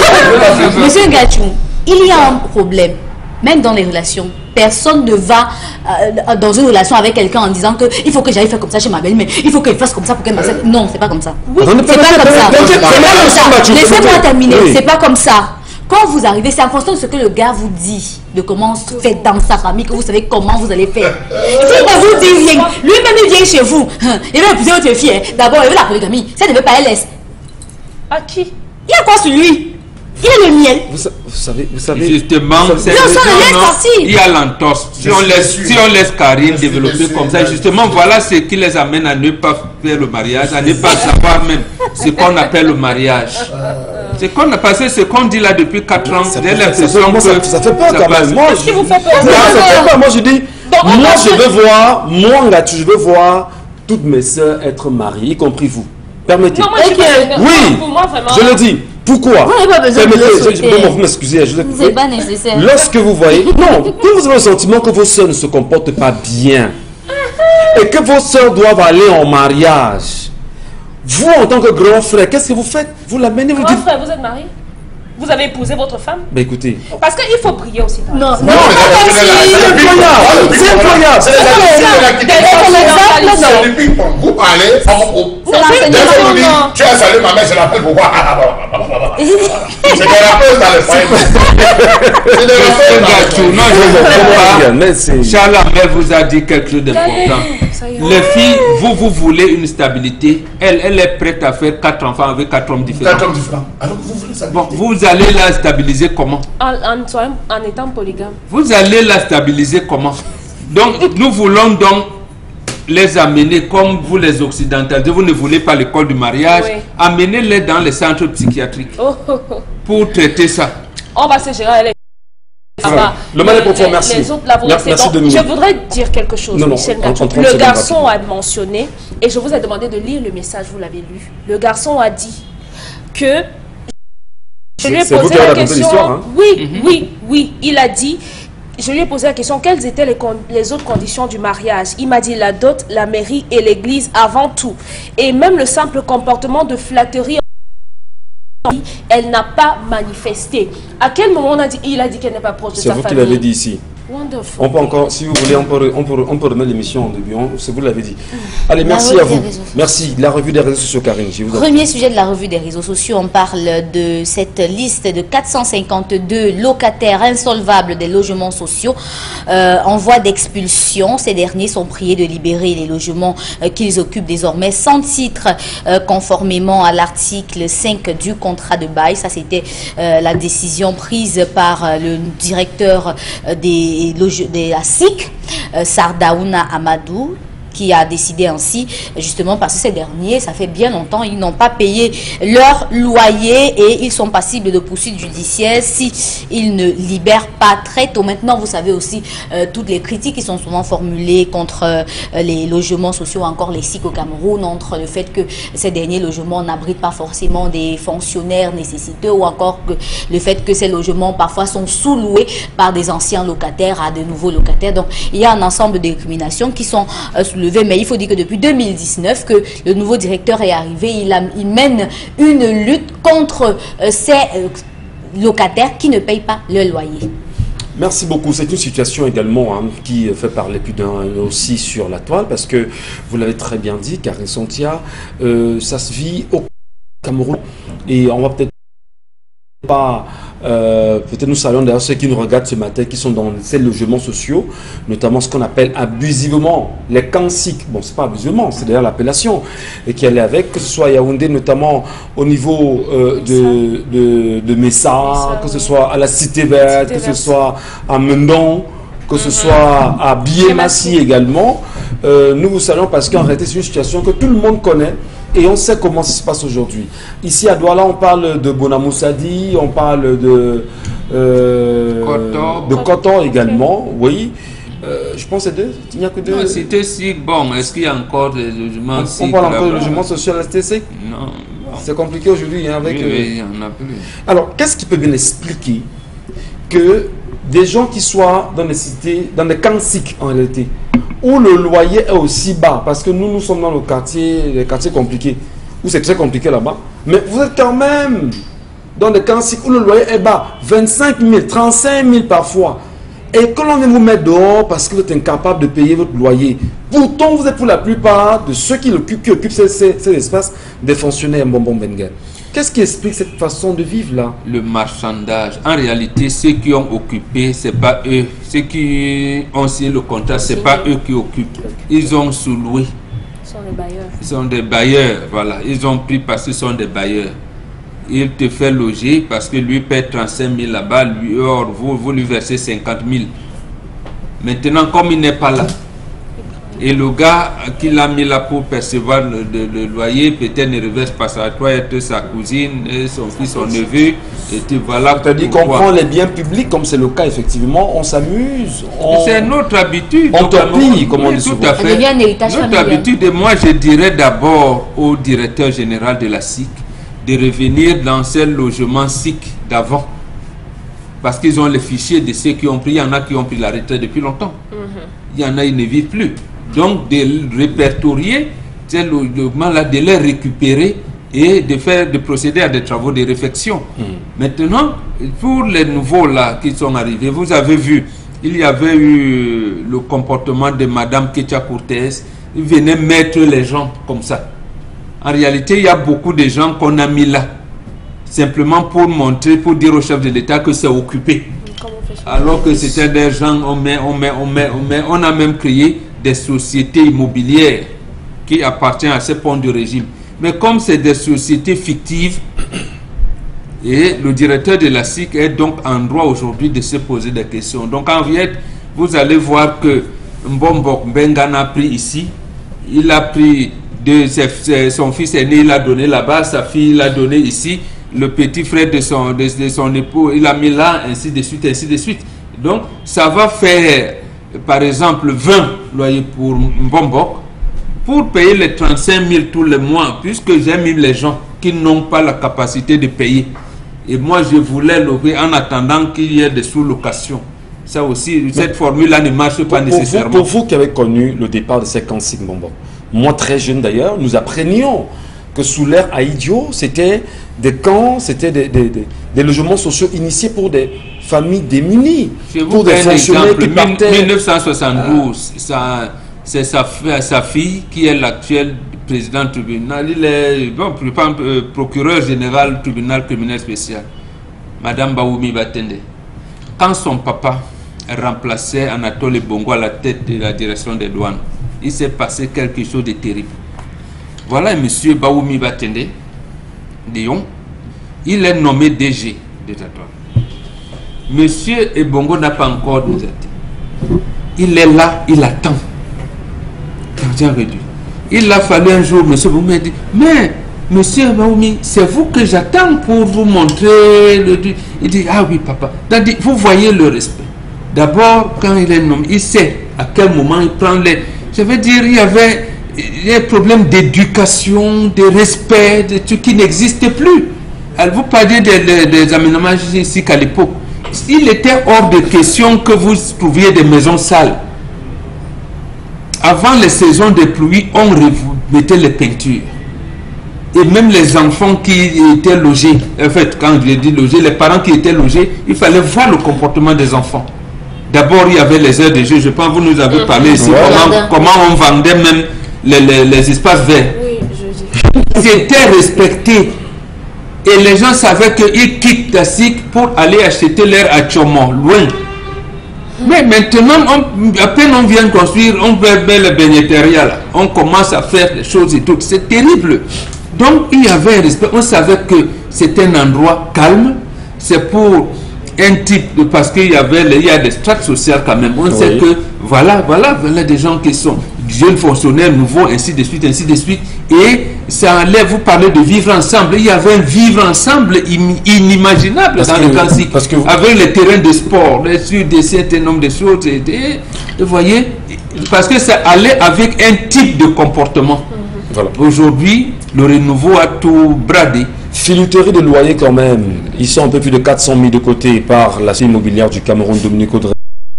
vous. Monsieur Gachou, il y a un problème, même dans les relations. Personne ne va euh, dans une relation avec quelqu'un en disant que il faut que j'aille faire comme ça chez ma belle-mère, il faut qu'elle fasse comme ça pour qu'elle m'accepte. Non, c'est pas comme ça. Attendez, C'est pas permettez- comme ça. permettez- C'est pas permettez- comme ça. permettez- Laissez-moi permettez- terminer. oui. C'est pas comme ça. Quand vous arrivez, c'est en fonction de ce que le gars vous dit, de comment se fait dans sa famille, que vous savez comment vous allez faire. S'il ne vous dit rien, lui-même il vient chez vous, hein, il veut épouser votre fille. hein. D'abord, il veut la polygamie. Si elle ne veut pas, elle laisse. À qui? Il y a quoi sur lui? Il a le miel. Vous, sa- vous savez, vous savez. Justement, vous c'est savez- Bien sûr, non, laisse non, partir. il y a l'entorse. Si Je on suis laisse, sûr. si on laisse Karine Je suis développer déçu, comme ça, je- justement, voilà ce qui les amène à ne pas faire le mariage, à ne pas savoir même ce qu'on appelle le mariage. C'est qu'on a passé ce qu'on dit là depuis quatre ans. Ça J'ai fait- ça l'impression fait- moi, ça- que ça fait peur ça quand passe. même. Moi, Qu'est-ce qui je- vous fait peur? Non, ça fait peur. Moi, je dis, Donc, on moi, va je jouer. veux voir, moi, Ngatou, je veux voir toutes mes sœurs être mariées, y compris vous. Permettez. Non, moi, je suis Ok. pas- Oui, pour moi, vraiment. je le dis. Pourquoi? Vous n'avez pas besoin de le Permettez, je- souhaiter. je- bon, vous m'excusez, je vous ai coupé. C'est pas nécessaire. Lorsque vous voyez, non, que vous avez le sentiment que vos sœurs ne se comportent pas bien et que vos sœurs doivent aller en mariage, vous, en tant que grand frère, qu'est-ce que vous faites? Vous l'amenez, vous Grand dites, frère, vous êtes marié? Vous avez épousé votre femme? bah écoutez, Parce qu'il faut prier aussi. par Non, exemple. non, Non, pas c'est comme la- si- c'est le ping-pong. c'est incroyable. C'est les C'est habitudes de la des quitter. exemples, C'est non. du ping-pong. Vous parlez, on coupe. C'est l'enseignement. Dès que vous dites, non. tu as salué ma mère, je l'appelle pourquoi? C'est des rappels dans les foyers. C'est des rappels dans les Ngatou, foyers. non, je ne comprends pas. mais c'est... Charles Amel vous a dit quelque chose d'important. Ça y est. Les filles, vous, vous voulez une stabilité. Elle, elle est prête à faire quatre enfants avec quatre hommes différents. Quatre hommes différents. Alors que vous voulez ça. Bon, vous allez la stabiliser comment? En, en, soyant- en étant polygame. Vous allez la stabiliser comment? Donc, nous voulons donc les amener comme vous les occidentalisés. Vous ne voulez pas l'école du mariage. Oui. Amenez-les dans les centres psychiatriques Oh, oh, oh. pour traiter ça. On va se gérer avec les... vrai. Le mal est profond, les- merci. Les autres, là, vous Merci, restez. Donc, Dominique. je voudrais dire quelque chose, Non, non, Michel en- en Ngatou. trente Le secondes, garçon rapidement. a mentionné, et je vous ai demandé de lire le message, vous l'avez lu. Le garçon a dit que... Je lui ai C'est vous posé qui avez la raconté question... l'histoire, hein? Oui, oui, oui. Il a dit... je lui ai posé la question, quelles étaient les, les autres conditions du mariage? Il m'a dit la dot, la mairie et l'église avant tout. Et même le simple comportement de flatterie, elle n'a pas manifesté. À quel moment on a dit, il a dit qu'elle n'est pas proche de sa famille? C'est vous qui l'avez dit ici. Wonderful. On peut encore, si vous voulez, on peut, on peut, on peut remettre l'émission en début. C'est vous l'avez dit. Allez, merci La à vous. réseaux. Merci. La revue des réseaux sociaux, Karine. Je vous en Premier sujet de la revue des réseaux sociaux, on parle de cette liste de quatre cent cinquante-deux locataires insolvables des logements sociaux euh, en voie d'expulsion. Ces derniers sont priés de libérer les logements euh, qu'ils occupent désormais sans titre, euh, conformément à l'article cinq du contrat de bail. Ça, c'était euh, la décision prise par euh, le directeur euh, des de la S I C, euh, Sardaouna Amadou, qui a décidé ainsi, justement parce que ces derniers, ça fait bien longtemps, ils n'ont pas payé leur loyer et ils sont passibles de poursuites judiciaires si ils ne libèrent pas très tôt. Maintenant, vous savez aussi euh, toutes les critiques qui sont souvent formulées contre euh, les logements sociaux, encore les S I C au Cameroun, entre le fait que ces derniers logements n'abritent pas forcément des fonctionnaires nécessiteux ou encore que le fait que ces logements parfois sont sous-loués par des anciens locataires à de nouveaux locataires. Donc, il y a un ensemble de récriminations qui sont euh, soulevées. Mais il faut dire que depuis deux mille dix-neuf que le nouveau directeur est arrivé, il, a, il mène une lutte contre euh, ces euh, locataires qui ne payent pas le loyer. Merci beaucoup. C'est une situation également hein, qui fait parler plus d'un aussi sur la toile parce que vous l'avez très bien dit, Karine Sontia, euh, ça se vit au Cameroun et on va peut-être pas... Euh, peut-être nous saluons d'ailleurs ceux qui nous regardent ce matin qui sont dans ces logements sociaux, notamment ce qu'on appelle abusivement les cansiques. Bon, c'est pas abusivement, c'est d'ailleurs l'appellation et qui allait avec, que ce soit à Yaoundé, notamment au niveau euh, de, de, de Messa, Messa, que ce soit à la Cité Verte, que ce soit à Mendon, que ce soit à Biémassi également. Euh, nous vous saluons parce qu'en réalité c'est une situation que tout le monde connaît. Et on sait comment ça se passe aujourd'hui. Ici à Douala, on parle de Bonamoussadi, on parle de euh, Koto. de Koto également, oui. Euh, je pense que c'est deux. Il n'y a que deux. Non, c'était si bon. Est-ce qu'il y a encore des logements? On, on parle encore de logement social à S T C? Non. Bon. C'est compliqué aujourd'hui hein, avec. Oui, euh... oui, il n'y en a plus. Alors, qu'est-ce qui peut bien expliquer que des gens qui soient dans les cités, dans les cansiques en réalité, où le loyer est aussi bas, parce que nous, nous sommes dans le quartier, les quartiers compliqués, où c'est très compliqué là-bas, mais vous êtes quand même dans des cansiques où le loyer est bas, vingt-cinq mille, trente-cinq mille parfois, et que l'on vient vous mettre dehors parce que vous êtes incapable de payer votre loyer. Pourtant, vous êtes pour la plupart de ceux qui occupent, qui occupent ces, ces, ces espaces des fonctionnaires Bonbon Benguel. Qu'est-ce qui explique cette façon de vivre là? Le marchandage. En réalité, ceux qui ont occupé, ce n'est pas eux. Ceux qui ont signé le contrat, ce n'est pas eux qui occupent. Ils ont sous-loué. Ils sont des bailleurs. Ils sont des bailleurs, voilà. Ils ont pris parce qu'ils sont des bailleurs. Il te fait loger parce que lui paie trente-cinq mille là-bas, lui, or, vous, vous lui versez cinquante mille. Maintenant, comme il n'est pas là, et le gars qui l'a mis là pour percevoir le, le, le loyer, peut-être ne reverse pas ça. Toi, être sa cousine, son fils, son neveu, et tu voilà. C'est-à-dire qu'on prend les biens publics, comme c'est le cas, effectivement, on s'amuse. On... C'est notre habitude. On torpille, comme on dit souvent. Tout à fait. devient un héritage notre familial. habitude, et moi, je dirais d'abord au directeur général de la S I C de revenir dans ces logements S I C d'avant. Parce qu'ils ont les fichiers de ceux qui ont pris. Il y en a qui ont pris la retraite depuis longtemps. Mm-hmm. Il y en a, ils ne vivent plus. Donc, de répertorier ces logements-là, de les récupérer et de faire, de procéder à des travaux de réfection. Mm. Maintenant, pour les nouveaux-là qui sont arrivés, vous avez vu, il y avait eu le comportement de Madame Ketia Cortez. Il venait mettre les gens comme ça. En réalité, il y a beaucoup de gens qu'on a mis là, simplement pour montrer, pour dire au chef de l'État que c'est occupé. Alors que c'était des gens, on, met, on, met, on, met, on, met, on a même créé des sociétés immobilières qui appartiennent à ces ponts de régime. Mais comme c'est des sociétés fictives, et le directeur de la S I C est donc en droit aujourd'hui de se poser des questions. Donc en réalité, vous allez voir que Mbombok Mbengana a pris ici, il a pris de ses, son fils aîné, il a donné là-bas, sa fille l'a donné ici, le petit frère de son, de, de son époux, il a mis là, ainsi de suite, ainsi de suite. Donc ça va faire, par exemple, vingt loyers pour Mbombok, pour payer les trente-cinq mille tous les mois, puisque j'ai mis les gens qui n'ont pas la capacité de payer. Et moi, je voulais louer en attendant qu'il y ait des sous-locations. Ça aussi, mais cette formule-là ne marche pas pour, nécessairement. Pour vous, pour vous qui avez connu le départ de ces Kansik Mbombo, moi très jeune d'ailleurs, nous apprenions que sous l'ère Aïdio, c'était des camps, c'était des, des, des, des logements sociaux initiés pour des familles démunies, pour des fonctionnaires qui partaient... mille neuf cent soixante-douze, ah. c'est sa, sa fille qui est l'actuelle président du tribunal, il est bon, procureur général du tribunal criminel spécial, Madame Baoumi Batende. Quand son papa remplaçait Anatole Bongo à la tête de la direction des douanes, il s'est passé quelque chose de terrible. Voilà M. Baoumi Batende, Lyon, il est nommé D G de Tatouane. Monsieur Ebongo n'a pas encore déserté. Il est là, il attend. Il a fallu un jour, monsieur Baoumi a dit, mais monsieur Baoumi, c'est vous que j'attends pour vous montrer le... Il dit, ah oui papa. Dit, vous voyez le respect. D'abord, quand il est nommé, il sait à quel moment il prend les... Je veux dire, il y avait des problèmes d'éducation, de respect, de trucs qui n'existaient plus. Elle vous parlez des, des, des aménagements ici qu'à l'époque. Il était hors de question que vous trouviez des maisons sales. Avant les saisons de pluie, on remettait les peintures. Et même les enfants qui étaient logés, en fait, quand je dis logés, les parents qui étaient logés, il fallait voir le comportement des enfants. D'abord, il y avait les heures de jeu. Je pense que vous nous avez parlé ici, ouais, comment, comment on vendait même les, les, les espaces verts. Oui, je dis. C'était respecté. Et les gens savaient qu'ils quittent Tassik pour aller acheter leur achomon, loin. Mais maintenant, on, à peine on vient construire, on veut le bénétariat là. On commence à faire des choses et tout. C'est terrible. Donc, il y avait un respect. On savait que c'était un endroit calme. C'est pour un type de... Parce qu'il y avait il y a des strates sociales quand même. On oui. sait que voilà, voilà, voilà des gens qui sont jeunes fonctionnaires nouveaux, ainsi de suite, ainsi de suite. Et ça allait vous parler de vivre ensemble. Il y avait un vivre ensemble inimaginable parce dans que, le Kansik. Parce que vous... Avec les terrains de sport, sur des certain nombre de choses. Et, et, vous voyez, parce que ça allait avec un type de comportement. Voilà. Aujourd'hui, le renouveau a tout bradé. Filouterie de loyer quand même. Ils sont un peu plus de quatre cent mille de côté par la société immobilière du Cameroun, Dominique Audrey.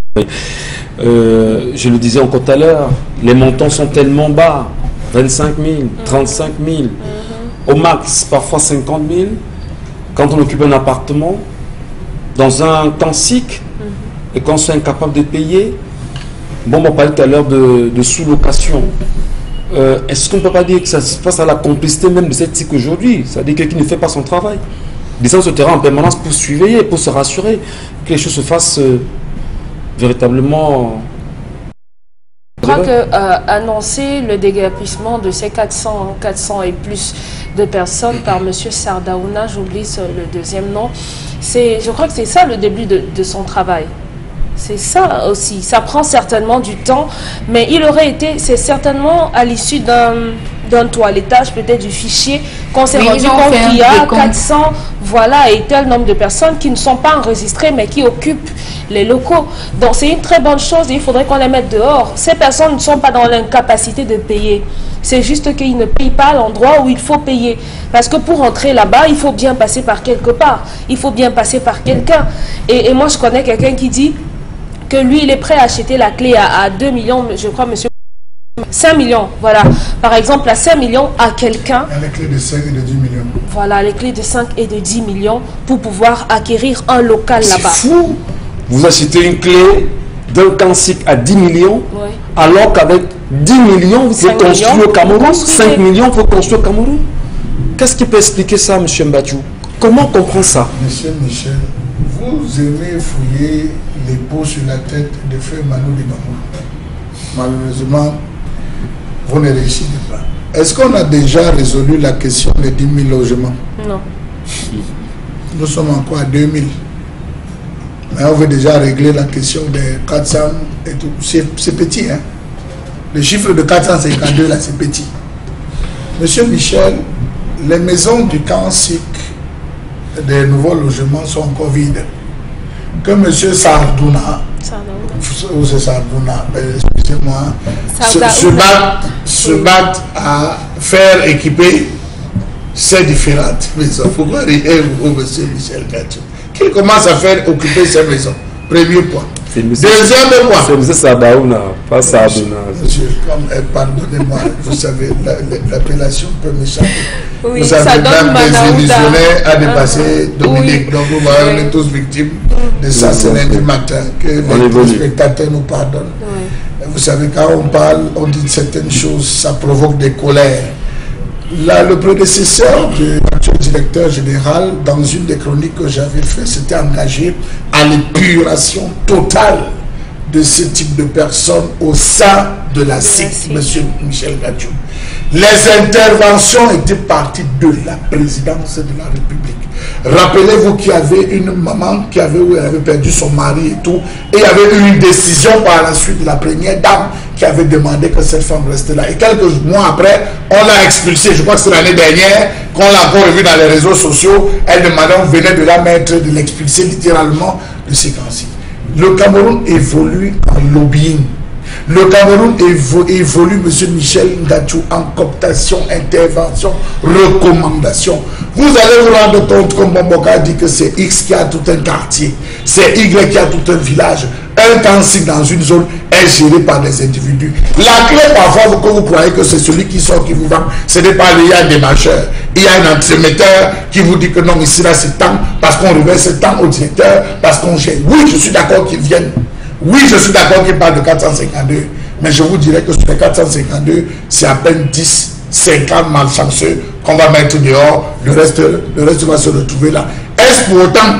Euh, je le disais encore tout à l'heure, les montants sont tellement bas. vingt-cinq mille, trente-cinq mille, au max parfois cinquante mille. Quand on occupe un appartement dans un Kansik et qu'on soit incapable de payer, bon, on parlait tout à l'heure de, de sous-location. Euh, Est-ce qu'on ne peut pas dire que ça se passe à la complicité même de cette type aujourd'hui? C'est-à-dire quelqu'un qui ne fait pas son travail. Descendre sur le terrain en permanence pour surveiller, pour se rassurer que les choses se fassent euh, véritablement... Je crois que euh, annoncer le déguerpissement de ces quatre cents, quatre cents et plus de personnes par M. Sardaouna, j'oublie le deuxième nom, je crois que c'est ça le début de, de son travail. C'est ça aussi. Ça prend certainement du temps, mais il aurait été, c'est certainement à l'issue d'un d'un toilettage, peut-être du fichier, qu'on s'est rendu compte qu'il y a quatre cents, voilà, et tel nombre de personnes qui ne sont pas enregistrées, mais qui occupent les locaux. Donc c'est une très bonne chose, et il faudrait qu'on les mette dehors. Ces personnes ne sont pas dans l'incapacité de payer. C'est juste qu'ils ne payent pas à l'endroit où il faut payer. Parce que pour entrer là-bas, il faut bien passer par quelque part. Il faut bien passer par quelqu'un. Et, et moi, je connais quelqu'un qui dit que lui, il est prêt à acheter la clé à, à deux millions, je crois, monsieur, cinq millions, voilà. Par exemple, à cinq millions à quelqu'un. Les clés de cinq et de dix millions. Voilà, les clés de cinq et de dix millions pour pouvoir acquérir un local là-bas. C'est fou. Vous achetez une clé d'un Kansik à dix millions, oui. Alors qu'avec dix millions, vous pouvez construire au Cameroun, cinq millions pour construire au Cameroun. Qu'est-ce qui peut expliquer ça, M. Mbadjou? Comment on comprend ça? Monsieur Michel, vous aimez fouiller les pots sur la tête de frère Manu Libamou. Malheureusement, vous ne réussissez pas. Est-ce qu'on a déjà résolu la question des dix mille logements? Non. Nous sommes encore à deux mille. Mais on veut déjà régler la question des quatre cents et tout. C'est petit, hein? Le chiffre de quatre cent cinquante-deux, là, c'est petit. Monsieur Michel, les maisons du Kansik des nouveaux logements sont encore vides. Que M. Sardaouna, ou c'est Sardaouna, excusez-moi, se, se, battent, se battent à faire équiper ces différentes maisons. Pourquoi rien vous, M. Michel Gatchou, qu'il commence à faire occuper ces maisons? Premier point. Deuxième point. C'est M. Sabaouna, pas Sabaouna. Monsieur, comme, euh, pardonnez-moi, vous savez, l'appellation peut m'échapper. Oui, vous ça savez, donne même désillusionné à Ah, dépasser Dominique. oui. Donc vous voyez, Oui. on est tous victimes de ça. C'est lundi matin que les spectateurs nous pardonnent. Oui. Vous savez, quand on parle, on dit certaines choses, ça provoque des colères. Là, le prédécesseur de l'actuel directeur général, dans une des chroniques que j'avais fait, s'était engagé à l'épuration totale de ce type de personnes au sein de la C I C, M. Michel Gadjou. Les interventions étaient parties de la présidence de la République. Rappelez-vous qu'il y avait une maman qui avait, où elle avait perdu son mari et tout, et il y avait eu une décision par la suite de la première dame qui avait demandé que cette femme reste là. Et quelques mois après, on l'a expulsée. Je crois que c'est l'année dernière qu'on l'a encore revue dans les réseaux sociaux. Elle demandait, on venait de la mettre, de l'expulser littéralement de ces cas-ci. Le Cameroun évolue en lobbying. Le Cameroun évolue, M. Michel Gadjou, en cooptation, intervention, recommandation. Vous allez vous rendre compte, comme Bomboka dit, que c'est X qui a tout un quartier, c'est Y qui a tout un village. Un cancre dans une zone est géré par des individus. La clé, parfois, que vous croyez que c'est celui qui sort qui vous vend, ce n'est pas lui, il y a des marcheurs. Il y a un entremetteur qui vous dit que non, ici, là, c'est tant, parce qu'on reverse tant au directeur, parce qu'on gère. Oui, je suis d'accord qu'ils viennent. Oui, je suis d'accord qu'il parle de quatre cent cinquante-deux, mais je vous dirais que sur les quatre cent cinquante-deux, c'est à peine dix, cinquante malchanceux qu'on va mettre dehors, le reste, le reste va se retrouver là. Est-ce pour autant,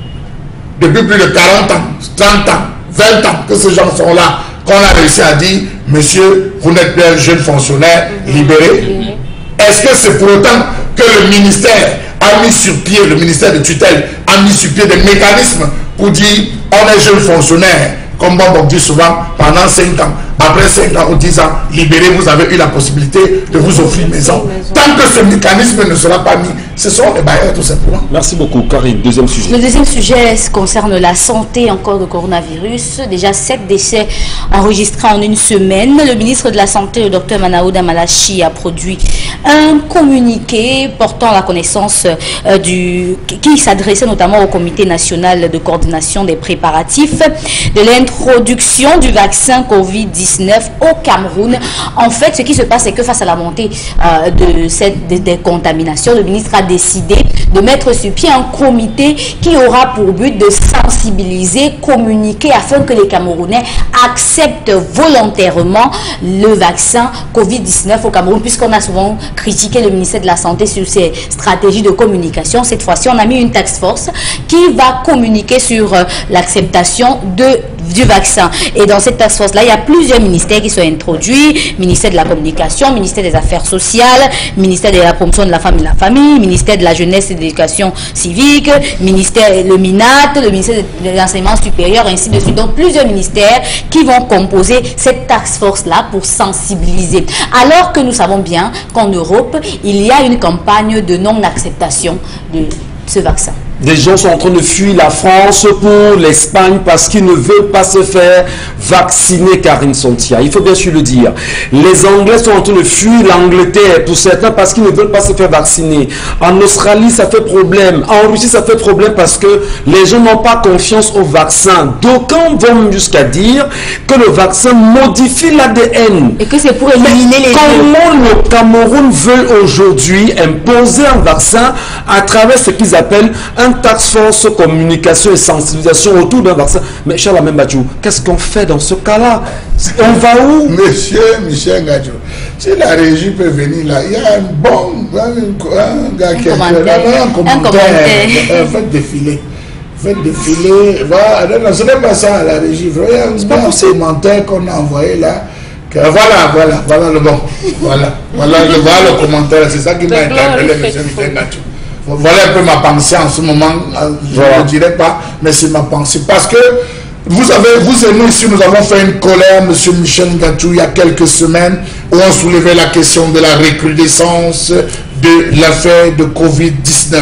depuis plus de quarante ans, trente ans, vingt ans que ces gens sont là, qu'on a réussi à dire, monsieur, vous n'êtes plus un jeune fonctionnaire libéré? Est-ce que c'est pour autant que le ministère a mis sur pied, le ministère de tutelle a mis sur pied des mécanismes pour dire, on est jeune fonctionnaire, comme Bob dit souvent, pendant cinq ans. Après cinq ans ou dix ans, libéré, vous avez eu la possibilité de vous offrir une maison. Tant que ce mécanisme ne sera pas mis, ce sont les bailleurs tout simplement. Merci beaucoup, Karine. Deuxième sujet. Le deuxième sujet concerne la santé encore de coronavirus. Déjà sept décès enregistrés en une semaine. Le ministre de la Santé, le docteur Manaouda Malachi, a produit un communiqué portant la connaissance euh, du qui s'adressait notamment au Comité national de coordination des préparatifs de l'introduction du vaccin Covid dix-neuf au Cameroun. En fait, ce qui se passe, c'est que face à la montée euh, de cette de, des contaminations, le ministre a décidé de mettre sur pied un comité qui aura pour but de sensibiliser, communiquer afin que les Camerounais acceptent volontairement le vaccin Covid dix-neuf au Cameroun, puisqu'on a souvent critiqué le ministère de la Santé sur ses stratégies de communication. Cette fois-ci, on a mis une task force qui va communiquer sur euh, l'acceptation de du vaccin. Et dans cette task force-là, il y a plusieurs ministères qui sont introduits. Ministère de la Communication, ministère des Affaires sociales, ministère de la Promotion de la Femme et de la Famille, ministère de la Jeunesse et de l'Éducation civique, ministère, le MINAT, le ministère de l'Enseignement supérieur, ainsi de suite. Donc, plusieurs ministères qui vont composer cette task force-là pour sensibiliser. Alors que nous savons bien qu'en Europe, il y a une campagne de non-acceptation de ce vaccin. Des gens sont en train de fuir la France pour l'Espagne parce qu'ils ne veulent pas se faire vacciner, Karine Sontia. Il faut bien sûr le dire. Les Anglais sont en train de fuir l'Angleterre pour certains parce qu'ils ne veulent pas se faire vacciner. En Australie, ça fait problème. En Russie, ça fait problème parce que les gens n'ont pas confiance au vaccin. D'aucuns vont jusqu'à dire que le vaccin modifie l'A D N. Et que c'est pour éliminer les... Comment le Cameroun veut aujourd'hui imposer un vaccin à travers ce qu'ils appellent un task force communication et sensibilisation autour d'un vaccin? Mais cher Lamine Badjou, qu'est-ce qu'on fait dans ce cas-là? On va où? Monsieur Michel Gadjou, si la régie peut venir là, il y a un bon un, un gars qui a un commentaire. Faites défiler. Faites défiler. Voilà, ce n'est pas ça à la régie. Il y a un bon commentaire qu'on a envoyé là. Que, voilà, voilà, voilà le bon. Voilà, voilà, le, voilà le commentaire. C'est ça qui m'a interpellé, monsieur Michel Gadjou. Voilà un peu ma pensée en ce moment, je ne le dirai pas, mais c'est ma pensée. Parce que vous savez, vous et nous ici, nous avons fait une colère, monsieur Michel Gadjou, il y a quelques semaines, où on soulevait la question de la recrudescence de l'affaire de Covid dix-neuf.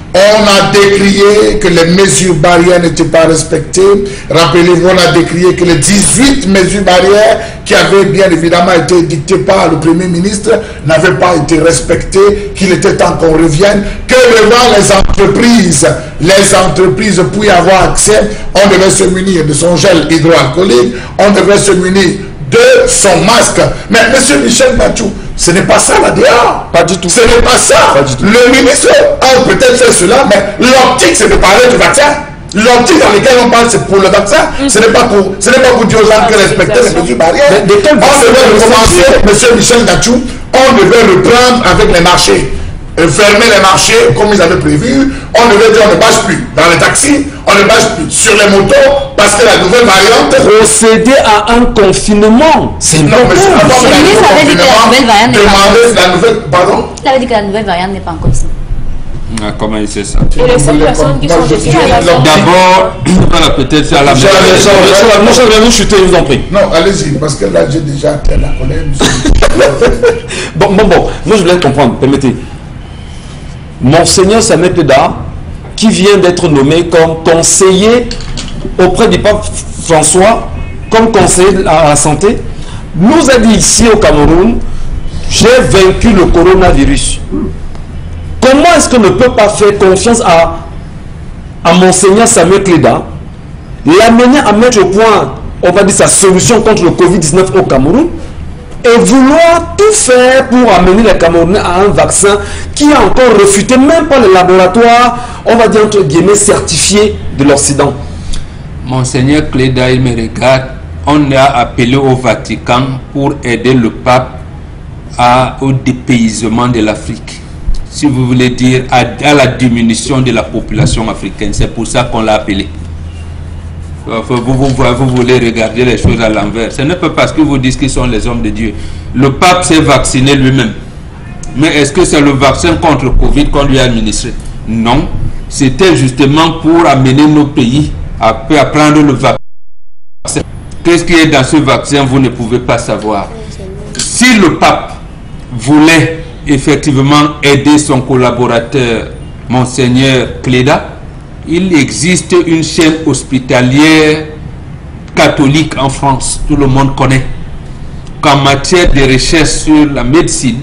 On a décrié que les mesures barrières n'étaient pas respectées. Rappelez-vous, on a décrié que les dix-huit mesures barrières qui avaient bien évidemment été dictées par le Premier ministre n'avaient pas été respectées, qu'il était temps qu'on revienne, que devant les entreprises, les entreprises pour y avoir accès, on devait se munir de son gel hydroalcoolique, on devait se munir de son masque. Mais M. Michel Ngachou, ce n'est pas ça là dehors. Pas du tout. Ce n'est pas ça. Pas du tout. Le ministre a peut-être fait cela, mais l'optique c'est de parler du vaccin. L'optique dans laquelle on parle c'est pour le vaccin. Mm. Ce n'est pas pour, ce n'est pas pour dire aux gens que respecter les mesures barrières. Mais de quel on devait recommencer, M. Michel Ngachou, on devait reprendre avec les marchés. Fermer les marchés comme ils avaient prévu. On devait dire on ne bâche plus dans les taxis, on ne bâche plus sur les motos parce que la nouvelle variante. Procéder à un confinement. C'est non, mais c'est pas le ministre avait dit que la nouvelle variante n'est pas la nouvelle, pardon. Il avait dit que la nouvelle variante n'est pas encore ici. Ah, comment il sait ça? Et les cinq personnes qui sont décédées à la D'abord, voilà, peut-être faire la maison. Moi, j'aimerais vous chuter, je vous en prie. Non, allez-y, parce que là, j'ai déjà atteint la colère. bon, bon, bon, moi, je voulais comprendre, permettez. Monseigneur Samuel Kleda, qui vient d'être nommé comme conseiller auprès du pape François, comme conseiller à la santé, nous a dit ici au Cameroun, j'ai vaincu le coronavirus. Comment est-ce qu'on ne peut pas faire confiance à, à Monseigneur Samuel Kleda, l'amener à mettre au point, on va dire, sa solution contre le Covid dix-neuf au Cameroun, et vouloir tout faire pour amener les Camerounais à un vaccin qui est encore refuté, même par les laboratoires, on va dire entre guillemets, certifiés de l'Occident. Monseigneur Kleda, il me regarde, on a appelé au Vatican pour aider le pape à, au dépaysement de l'Afrique. Si vous voulez dire, à, à la diminution de la population africaine. C'est pour ça qu'on l'a appelé. Vous, vous, vous, vous voulez regarder les choses à l'envers. Ce n'est pas parce que vous dites qu'ils sont les hommes de Dieu. Le pape s'est vacciné lui-même. Mais est-ce que c'est le vaccin contre le Covid qu'on lui a administré? Non. C'était justement pour amener nos pays à, à prendre le vaccin. Qu'est-ce qui est dans ce vaccin? Vous ne pouvez pas savoir. Si le pape voulait effectivement aider son collaborateur, Monseigneur Kleda, il existe une chaîne hospitalière catholique en France, tout le monde connaît, qu'en matière de recherche sur la médecine,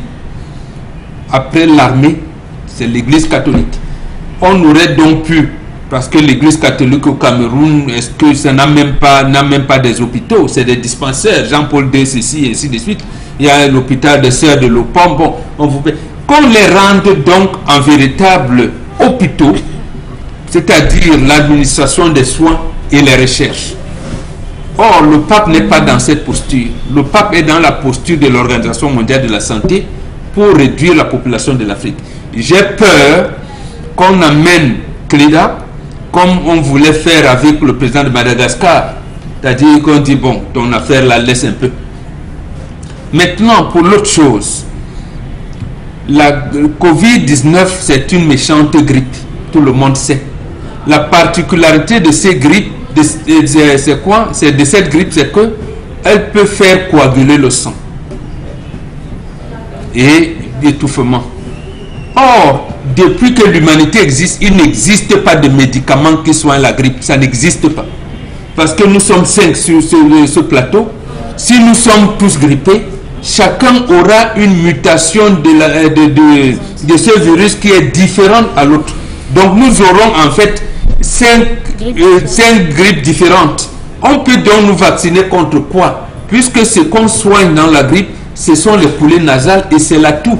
après l'armée, c'est l'Église catholique. On aurait donc pu, parce que l'Église catholique au Cameroun, est-ce que ça n'a même pas, n'a même pas des hôpitaux, c'est des dispensaires, Jean-Paul deux, ceci et ainsi de suite. Il y a l'hôpital de Sœurs de l'Opom, bon, on vous fait. Qu'on les rende donc en véritables hôpitaux, c'est-à-dire l'administration des soins et les recherches. Or, le pape n'est pas dans cette posture. Le pape est dans la posture de l'Organisation mondiale de la santé pour réduire la population de l'Afrique. J'ai peur qu'on amène Kleda comme on voulait faire avec le président de Madagascar. C'est-à-dire qu'on dit, bon, ton affaire la laisse un peu. Maintenant, pour l'autre chose, la Covid dix-neuf, c'est une méchante grippe. Tout le monde sait. La particularité de ces grippes, c'est quoi? C'est de cette grippe, c'est que elle peut faire coaguler le sang et l'étouffement. Or, depuis que l'humanité existe, il n'existe pas de médicaments qui soignent la grippe. Ça n'existe pas. Parce que nous sommes cinq sur ce, ce plateau. Si nous sommes tous grippés, chacun aura une mutation de, la, de, de, de ce virus qui est différente à l'autre. Donc nous aurons en fait cinq, euh, cinq grippes différentes. On peut donc nous vacciner contre quoi? Puisque ce qu'on soigne dans la grippe, ce sont les poulets nasales et c'est l'atout.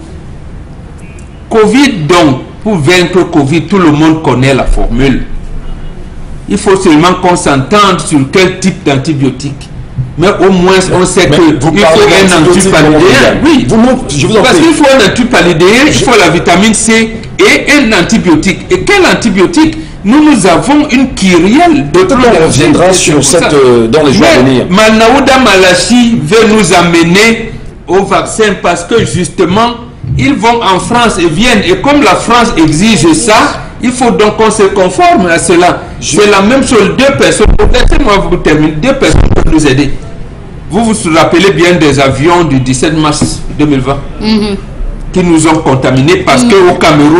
Covid donc, pour vaincre Covid, tout le monde connaît la formule. Il faut seulement qu'on s'entende sur quel type d'antibiotique. Mais au moins, on sait qu'il faut un antipaludéen. Oui, vous, je vous en parce qu'il faut un antipaludéen, il faut la vitamine C et un antibiotique. Et quel antibiotique? Nous, nous avons une kyrielle. Peut-être qu'on reviendra sur cette euh, dans les jours à venir. Manaouda Malachi veut nous amener au vaccin parce que justement, ils vont en France et viennent. Et comme la France exige ça, il faut donc qu'on se conforme à cela. C'est la même chose. Deux personnes, laissez-moi vous terminer, deux personnes peuvent nous aider. Vous vous rappelez bien des avions du dix-sept mars deux mille vingt mm-hmm. qui nous ont contaminés parce mm-hmm. qu'au Cameroun,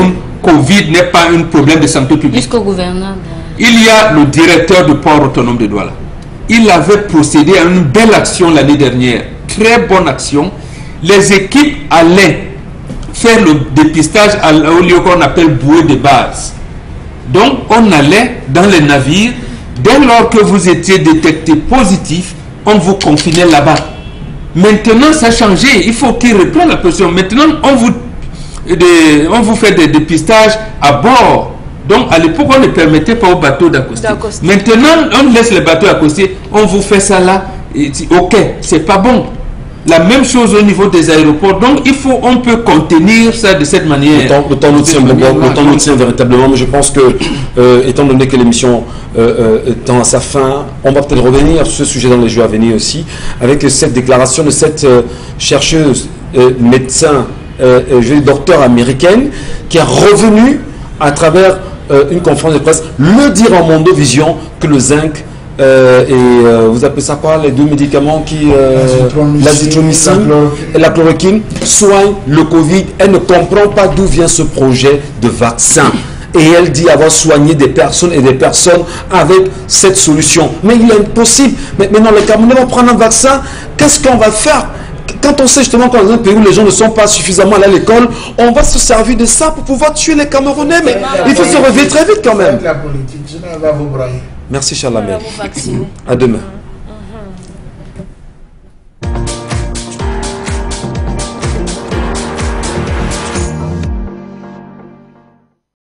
Covid n'est pas un problème de santé publique. Jusqu'au gouverneur. Il y a le directeur du port autonome de Douala. Il avait procédé à une belle action l'année dernière. Très bonne action. Les équipes allaient faire le dépistage au lieu qu'on appelle bouée de base. Donc, on allait dans les navires. Dès lors que vous étiez détecté positif, on vous confinait là-bas. Maintenant, ça a changé. Il faut qu'il reprenne la position. Maintenant, on vous, de, on vous fait des dépistages à bord. Donc, à l'époque, on ne permettait pas aux bateaux d'accoster. Maintenant, on laisse les bateaux accoster. On vous fait ça là. Et, ok, c'est pas bon. La même chose au niveau des aéroports. Donc, il faut, on peut contenir ça de cette manière. Le temps, le temps nous tient, le temps nous tient véritablement. Mais je pense que, euh, étant donné que l'émission euh, euh, tend à sa fin, on va peut-être revenir sur ce sujet dans les jours à venir aussi, avec cette déclaration de cette euh, chercheuse, euh, médecin, euh, euh, je veux dire, docteur américaine, qui est revenue à travers euh, une conférence de presse, le dire en Mondovision que le zinc Euh, et euh, vous appelez ça quoi, les deux médicaments qui euh, l'azithromycine et la chloroquine soignent le Covid. Elle ne comprend pas d'où vient ce projet de vaccin et elle dit avoir soigné des personnes et des personnes avec cette solution. Mais il est impossible. Mais maintenant les Camerounais vont prendre un vaccin, qu'est-ce qu'on va faire? Quand on sait justement qu'en un pays où les gens ne sont pas suffisamment allés à l'école, on va se servir de ça pour pouvoir tuer les Camerounais. Mais il faut se réveiller très vite quand même. La politique, je ne vais pas vous brailler. Merci Charles Lamel. À demain.